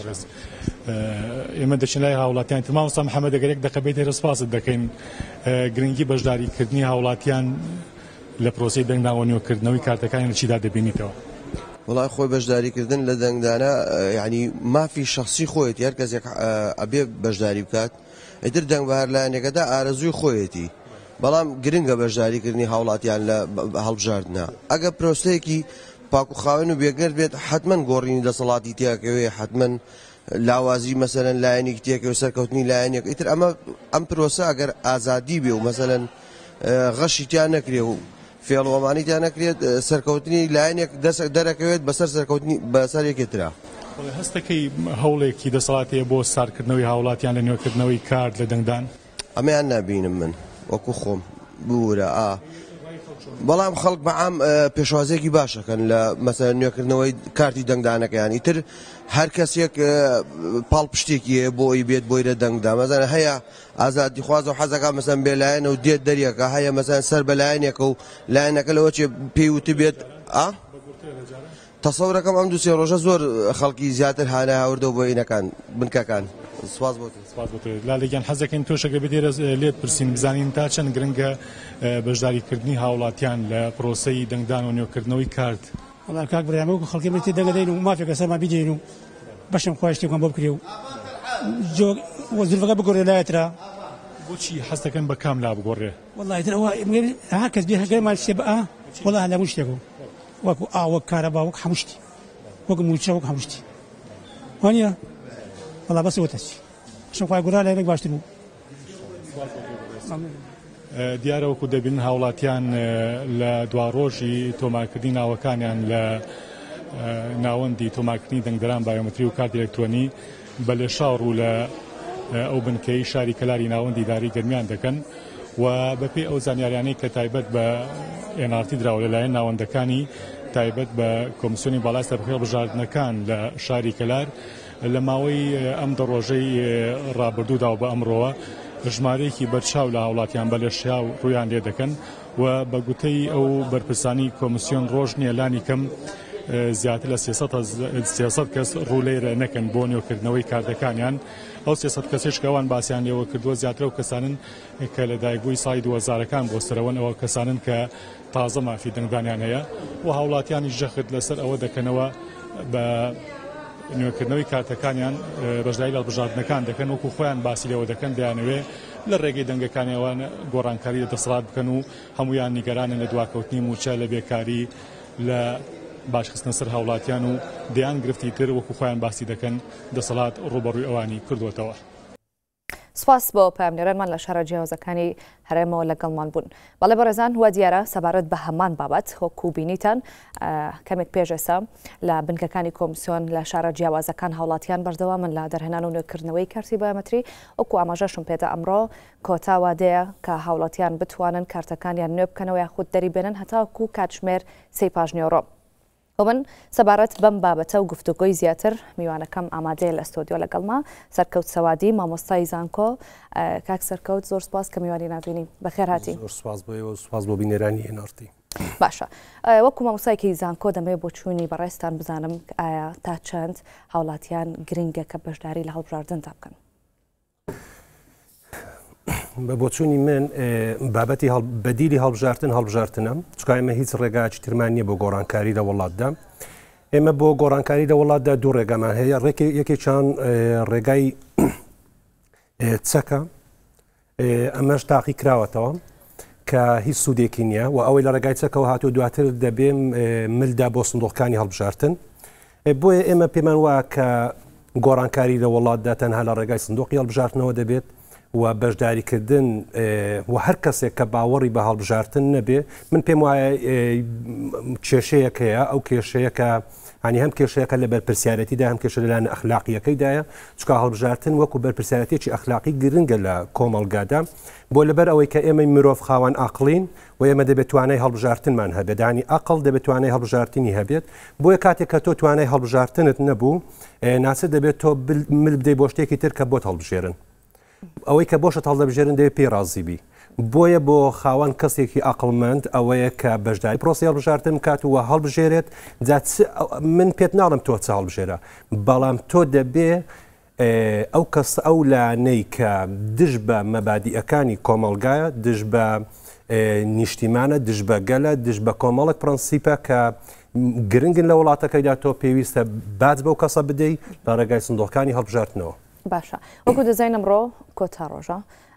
ئێمە دەچین لای هاوڵاتیان تر مامۆستا محەممەد ئەگەر یەک دەقە بێت ئێرە سپاست دەکەین گرنگی بەشداریکردنی هاوڵاتیان لە پرۆسەی دەنگدان نوێکردنەوەی کارتەکانی لە چیدا دەبینیتەوە؟ وڵای خۆی بەشداریکردن لە دەنگدانە یعنی مافی شخصی خۆیەتی هەر کەسێک ئەبێ بەشداری بکات ئیتر دەنگ بە هەر لایەنێکەدا ئارەزووی خۆیەتی بەڵام گرنگە بەشداریکردنی هاوڵاتیان لە هەڵبژاردنە ئەگە پرۆسەیەکی پاک و خاوێن و بێگەر بێت حتمما گۆڕینی دەسەڵاتی تیاکەوێ حتمما لاوازی مەسەلەن لایەنێکی تیاکەوە سەرکەوتنی لایەنێک ئیتر ئەم پرۆسە ئەگەر ئازادی بێ و مەسەلەن غەشی تیان نەکرێ و فێڵوەمانی تیان نەکرێت سەرکەوتنی لایەنێک دەرەکەوێت بەسەر سەرکەوتنی بەسەر یەکێترا. هەستەکەی هەوڵێکی دەسەڵاتەیە بۆ سارکردنەوەی هاوڵاتیان لە نوێکردنەوەی کارت لە دەنگدان؟ ئەمەیان نابینم من وەکو خۆم بورە بەڵام خەڵک بەعام پێشوازێکی باشەکەن لە مەسەلەن نوێکردنەوەی کارتی دەنگدانەکەیان ئیتر هەر کەسێک پاڵ پشتێکی هەیە بۆ ئەوی بێت بۆی لە دەنگدا مەزانە هەیە ئازادی خوازە و حەزەکە مەسەن بێ لایەنە و دێت دەریەکە هەیە مەسەن سەر بە لایەنێکە و لایەنەکە لەوە چێ پێی وتی بێت تەسەورەکەم ئەم دوو سێ ڕۆژە زۆر خەڵکی زیاتر هانە هاوردەوە بۆ ئینەکان بنکەکان. سپاس بۆتە لالێگیان حەزەکەین تۆشەکە بدێرە لێت پرسین بزانین تا چەند گرنگە بەشداریکردنی هاوڵاتیان لە پرۆسەی دەنگدان و نوێکردنەوەی کارت؟ وڵا کاک بڕیامە وەکو خەڵکی بێتی دەنگەدەین و مافێکە سەرمان بیدەین و بەشم خۆی شتێکمان بۆ بکرێ و زولفەکە بگۆڕێ لایەترا. بۆچی حەز دەکەن بە کام لا بگۆڕێ؟ وڵای تر ئەوە هەر کەس بێ هەگەرمان شتێ بە وڵا هەلاموو شتێکەوە وەکو وەک کارەبا وەک هەموو شتی وەک موچە وەک هەموو شتی وانە وڵا بەسەوە تەچی شخوای گورا لایەک باشتر بوو. دیارەوەکو دەبین هاوڵاتیان لە دوا ڕۆژی تۆمارکردنی ناوەکانیان لە ناوەندی تۆمارکردنی دەنگدەران بایۆمەتری و کارت ئێلکترۆنی بە لێشاو ڕوو لە ئەو بنکەی شاری کەلاری ناوەندی داری گەرمیان دەکەن و بەپێی ئەو زانیاریانەی کە تایبەت بە NRT دراوە لەلایەن ناوەندەکانی تایبەت بە کۆمیسیۆنی باڵای سەربەخۆی هەڵبژاردنەکان لە شاری کەلار لە ماوەی ئەم دە ڕۆژەی ڕابردوودا و بە ئەمڕۆوە ژمارەیەکی بەرچاو لە هاوڵاتیان بە لەشیا و ڕویان لێ دەکەن و بە گوتەی ئەو بەرپرسانی کۆمیسیۆن ڕۆژ نییە لانی کەم زیاتر لە 300 کەس ڕوولەیرە نەکەن بۆ نێوکردنەوەی کاردەکانیان ئەو 300 کەسێک ئەوان باسییان لێوە کردووە زیاتر و کەسانن کە لە دایکبووی ساڵی 2000ەکان بۆ سەرەوەن ئەوە کەسانن کە تازە مافی دەنگدانیان هەیە و هاوڵاتیانی ژەخت لەسەر ئەوە دەکەنەوە بە نوێکردنەوەی کارتەکانیان بەشداری هەڵبژاردنەکان دەکەن وەکو خۆیان باسی لێوە دەکەن دەیانەوێ لە ڕێگەی دەنگەکانیەوان گۆڕانکاری دەسەڵات بکەن و هەمویان نیگەرانن لە دواکەوتنی موچە لە بێکاری لە باشخستنە سەر هاوڵاتیان و دەیان گرفتی تر وەکو خۆیان باسی دەکەن دەسەڵات ڕوبەڕووی ئەوانی کردوێتەوە. سپاس بۆ پامنێرانمان لە شارە جیاوازەکانی هەرێمەوە لەگەڵمان بوون. بەڵێ بەڕێزان وە دیارە سەبارەت بە هەمان بابەت وەکو بینیتان کەمێک پێش ئێستا لە بنکەکانی کۆمیسیۆن لە شارە جیاوازەکان هاوڵاتیان بەردەوامن لە دەرهێنان و نوێکردنەوەی کارتی بایۆمەتری وەکو ئاماژەشم پێدا ئەمڕۆ کۆتاوادەیە کە هاوڵاتیان بتوانن کارتەکانیان نوێ بکەنەوە یاخود دەری بێنن هەتاکو کاتژمێر 3 پاژنیۆڕۆ. من سەبارەت بەم بابەتە و گفتوگۆی زیاتر میوانەکەم ئامادەیە لە ئەستۆدیۆ لەگەڵما سەرکەوت سەوادی مامۆستای زانکۆ کاک سەرکەوت زۆر سپاس کە میوانی ناوینی بەخێر هاتی. زۆر سپاس بۆ سپاس بۆ بینێرانی هێنارتی. باشە وەکو مامۆستایەکی زانکۆ دەمەوێت بۆ چوونی بەڕێستان بزانم ئایا تا چەند هاوڵاتیان گرنگە کە بەشداری لە هەڵبژاردندا بکەن. بە بۆچوونی من بابەتی بەدیلی هەڵبژارتنە چکە ئێمە هیچ ڕێگاکی ترمان نییە بۆ گۆڕانکاری لە وڵاتدا. ئێمە بۆ گۆڕانکاری لە وڵاتدا دوو ڕێگەمان هەیە یەکێکیان ڕێگای چەکە ئەمەش تاقی کراوەتەوە کە هیچ سوودێکی نییە و ئەوەی لە ڕێگای چەکەەوە هاتووە دواتر دەبێم ملدا بۆ سندوقەکانی هەڵبژارتن بۆیە ئێمە پێمان وایە کە گۆڕانکاری لە وڵاتدا تەنها لە ڕێگای سندوقی هەڵبژارتنەوە دەبێت و بەشداریکردن و هەر کەسێک کە باوەڕی بە هەڵبژارتن نەبێ من پێم وایە کێشەیەک هەیە ئەو کێشەیە کە ینی هەم کێشەیەکە لە بەرپرسیارەتیدا هەم کێشە لەلایەن ئەخلاقیەکەیدایە چکە هەڵبژارتن وەکو بەرپرسیارەتێکی ئەخلاقی گرنگە لە کۆمەڵگادا بۆ لەبەر ئەوەی کە ئێمە مرۆڤ خاوەن ئاقلین و ئێمە دەبێت توانای هەڵبژارتنمان هەبێت دانی ئەقل دەبێت توانای هەڵبژارتنی هەبێت بۆیە کاتێک کە تۆ توانای هەڵبژارتنت نەبوو ناچێت دەبێت تۆ مل بدەی بۆ شتێکی تر کە بۆت هەڵبژێرن ئەوەی کە بۆشت هەڵدەبژێرن دەوێت پێی ڕازیبی بۆیە بۆ خاوەن کەسێکی ئەقلمەند ئەوەیە کە بەشداری پرۆسی هەڵبژارتن کات وە هەڵبژێرێت من پێت ناڵم تۆ چ هەڵبژێرە بەڵام تۆ دەبێ ئەو کەس ئەو لانەی کە دژ بە مەبادیئەکانی کۆمەڵگایە دژ بە نیشتیمانە دژ بە گەلە دژ بە کۆمەڵک پرەنسیپە کە گرنگن لە وڵاتەکەیدا تۆ پێویستە باج بەو کەسە بدەی لە ڕێگای سندوقەکانی هەڵبژارتنەوە. باشە وەکو دەزای ئەمڕۆ کۆتا ڕۆژە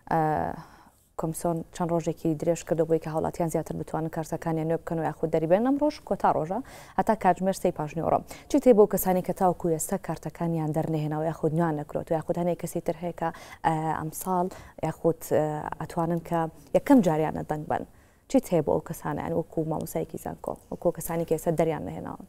کۆمیسیۆن چەند ڕۆژێکی درێژ کردو بۆی کە هاوڵاتیان زیاتر بتوانن کارتەکانیان نوێ بکەن و یاخود دەریبێن ئەم ڕۆژ کۆتا ڕۆژە هەتا کاتژمێر 3 پاژنیۆڕۆ چی تێ بۆ کەسانی کە تاوەکو ئێستا کارتەکانیان دەرنێهێنەوە یاخود نوێیان نەکرۆت و یاخود هەنێک کەسی تر هەیە کە ئەمساڵ یاخود ئەتوانن کە یەکەم جاریانە دەنگ بن چی تێ بۆ ئەو کەسانیان وەکو مامۆستایەکی زانکۆ وەکو کەسانی کە ئێستا دەریان نەهێناوە.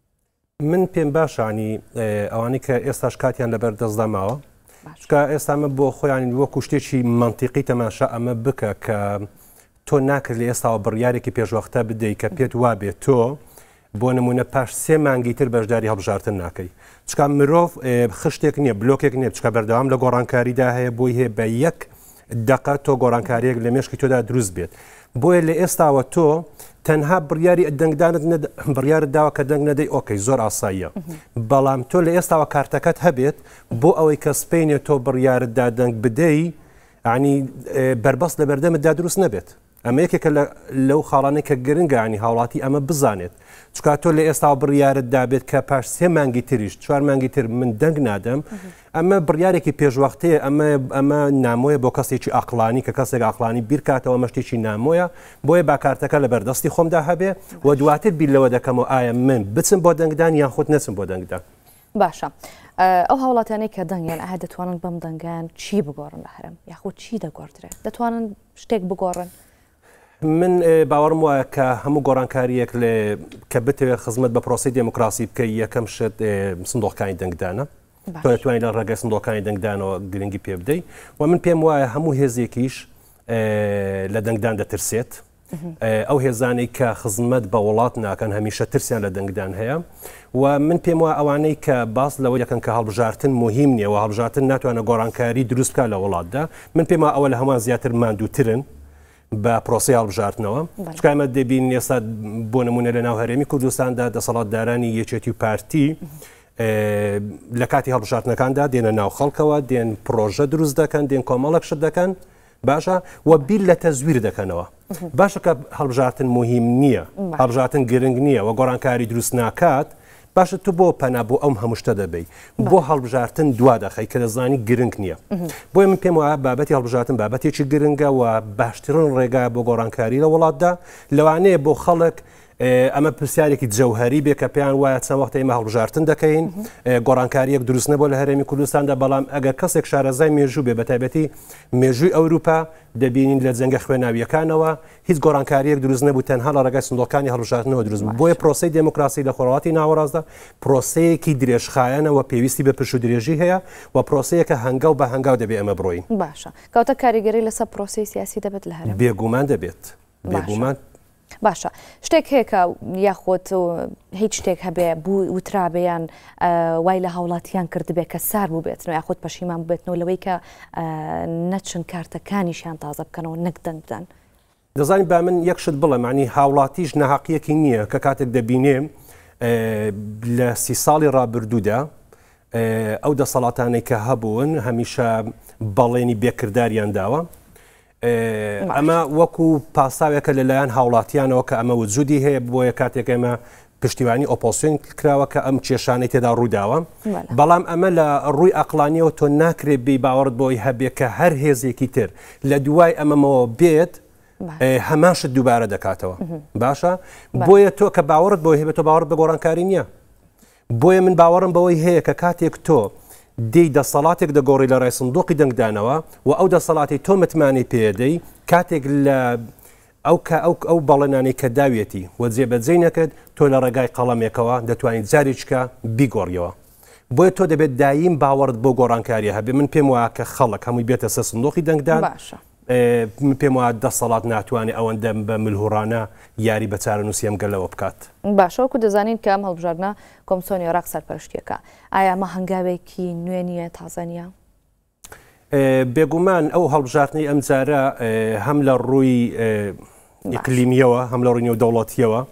من پێم باشانی ئەوانی کە ئێستاش کاتیان لەبەر دەستداماوە چکە ئێستامە بۆ خۆیان وەکو شتێکی منتیقی تەماشا ئەمە بکە کە تۆ ناکرد لە ئێستاوە بڕیارێکی پێشوەختە بدەیت کە پێت وابێت تۆ بۆ نمونە پاش 3 مانگی تر بەشداری هەڵبژارتن ناکەی چکە مرۆڤ خشتێک نییە بلۆکێک نییە چکە بەردەوام لە گۆڕانکاریدا هەیە بۆی هەیە بە 1 دقە تۆ گۆڕانکاریەک لە مێشکی تۆدا دروست بێت بۆیە لە ئێستاوە تۆ تەنها بڕیاری دەنگدانت بڕیارت داوە کە دەنگ نەدەی ئۆکەی زۆر ئاساییە بەڵام تۆ لە ئێستاوە کارتەکەت هەبێت بۆ ئەوەی کە سپینێت تۆ بڕیارتدا دەنگ بدەی عنی بربەست لە بەردەمتدا دروست نەبێت ئەمە یەکێکە لەو خاڵانەی کە گرنگە عنی هاوڵاتی ئەمە بزانێت چکە تۆ لە ئێستا بڕیارت دابێت کە پاش 3 مانگی تریش 4 مانگی تر من دەنگ نادەم ئەمە بڕیارێکی پێشوەختەیە ئەمە نامۆیە بۆ کەسێکی ئاقلانی کە کەسێک ئاقلانی بیرکاتەوە مەشتێکی نامۆیە بۆیە با کارتەکە لە بەردەستی خۆمدا هەبێ و دواتر بیرلەوە دەکەمەوە ئایا من بچم بۆ دەنگدان یان خۆت نەچم بۆ دەنگدان. باشە ئەو هاوڵاتیانەی کە دەنگیان ئایا دەتوانن بەم دەنگیان چی بگۆڕن لە هەرم یاخود چی دەگۆڕدرێت دەتوانن شتێک بگۆڕن؟ من باوەڕم وایە کە هەموو گۆڕانکاریەک کە بتوێت خزمەت بە پرۆسی دموکراسی بکەی یەکەم شت سندوقەکانی دەنگدانە تۆ دەتوانیت لە ڕێگای سندوقەکانی دەنگدانەوە گرنگی پێ بدەیت و من پێم وایە هەموو هێزێکیش لە دەنگدان دەترسێت ئەو هێزانەی کە خزمەت بە وڵات ناکەن هەمیشە ترسیان لە دەنگدان هەیە و من پێم وایە ئەوانەی کە باس لەوە یەکەن کە هەڵبژارتن مهم نییە و هەڵبژارتن ناتوانە گۆڕانکاری دروست بکات لە وڵاتدا من پێم وایە ئەوە لە هەمان زیاتر ماندووترن بە پرۆسی هەڵبژاردنەوە چکمە دەبین ئێستا بۆ نمونە لە ناو هەرێمی کوردستاندا دەسەڵاتدارانی یەکێتی و پارتی لە کاتی هەڵبژاردنەکاندا دێنە ناو خەڵکەوە دێن پرۆژە دروست دەکەن دێن کۆمەڵک شت دەکەن باشە و بیل لە تەزویر دەکەنەوە باشە کە هەڵبژاردن مهم نییە هەڵبژاردن گرنگ نییە و گۆڕانکاری دروست ناکات باشە تو بۆ پەنا بۆ ئەم هەموو شتە دەبی بۆ هەڵبژاردن دوا دەخەی کە دەزانی گرنگ نییە بۆیە من پێم وایە بابەتی هەڵبژاردن بابەتێکی گرنگە و باشترین ڕێگا بۆ گۆڕانکاری لە وڵاتدا لەوانەیە بۆ خەڵک ئەمە پرسیارێکی جەوهری بێ کە پێیان وایە چەند وەختە ئێمە هەڵبژاردن دەکەین گۆڕانکاریەک دروست نەبوو لە هەرێمی کوردستاندا بەڵام ئەگەر کەسێک شارەزای مێژوو بێ بەتایبەتی مێژووی ئەوروپا دەبینین لە جەنگە خوێناویەکانەوە هیچ گۆڕانکاریەک دروست نەبوو تەنها لە ڕێگای سندوقەکانی هەڵبژاردنەوە دروست بوو بۆیە پرۆسەی دموکراسی لە خۆڕاتی ناوەڕاستدا پرۆسەیەکی درێژخایەنەوە پێویستی بە پشت و درێژی هەیە و پرۆسەیەکە هەنگاو بە هەنگاو دەبێ ئەمە بڕۆین باشە کەواتە کاریگەری لەسەر پرۆسی سیاسی دەبێت لە هەرێم بێگومان دەبێت بێگومان باشە شتێک هەیەکە یاخۆت هیچ شتێک هەبێ بوو وترابیان وای لە هاوڵاتیان کردبێت کە سار بوو بێتنەوە یاخۆت پەشیمان بێتنەوە لەوەی کە نەچن کارتەکانیشیان تازە بکەنەوە نەک دەنگ بدەن دەزانین با من یەکشت بڵێ معنی هاوڵاتیش نەحەقیەکی نییە کە کاتێک دەبینێ لە 30 ساڵی ڕابردوودا ئەو دەسەڵاتانەی کە هەبوون هەمیشە بەڵێنی بێکرداریان داوە ئەمە وەکو پاساوێکە لەلایەن هاوڵاتیانەوە کە ئەمە وجودی هەیە بۆیە کاتێک ئێمە پشتیوانی ئۆپۆسیۆن کراوە کە ئەم کێشانەی تێدا ڕووداوە بەڵام ئەمە لە ڕووی ئەقلانیەوە تۆ ناکرێت بێ باوەڕت بۆی هەبێ کە هەر هێزێکی تر لە دوای ئەمەمەوە بێت هەماشت دووبارە دەکاتەوە باشە بۆیە تۆ کە باوەڕت بۆی هەبێت تۆ باوەڕت بە گۆڕانکاری نییە بۆیە من باوەڕم بەوەی هەیە کە کاتێک تۆ دەی دەسەڵاتێک دەگۆڕی لە ڕای سندوقی دەنگدانەوە و ئەو دەسەڵاتی تۆ متمانی پێدەی کاتێک لە ئەو بەڵێنانی کە داوێتی و جێبەجێ نەکرد تۆ لە ڕێگای قەڵەمێکەوە دەتوانیت جاریچکە بیگۆڕیەوە بۆیە تۆ دەبێت دایم باوەڕت بۆ گۆڕانکاریە هەبێ من پێم وایە کە خەڵک هەمووی بێتە سەر سندوقی دەنگدان پێم وایە دەسەڵات ناتوانێت ئەوەندە بە ملهوڕانە یاری بە چارەنووسیم گەلەوە بکات باشەوەکو دەزانین کە ئەم هەڵبژاردنە کۆمسیۆنی عێراق سەرپەرشتیەکە ئایا ئەمە هەنگاوێکی نوێ نیە تازە نیە؟ بێگومان ئەو هەڵبژاردنەی ئەم جارە هەم لە ڕووی ئیقلیمیەوە هەم لە ڕووی نێودەوڵەتیەوە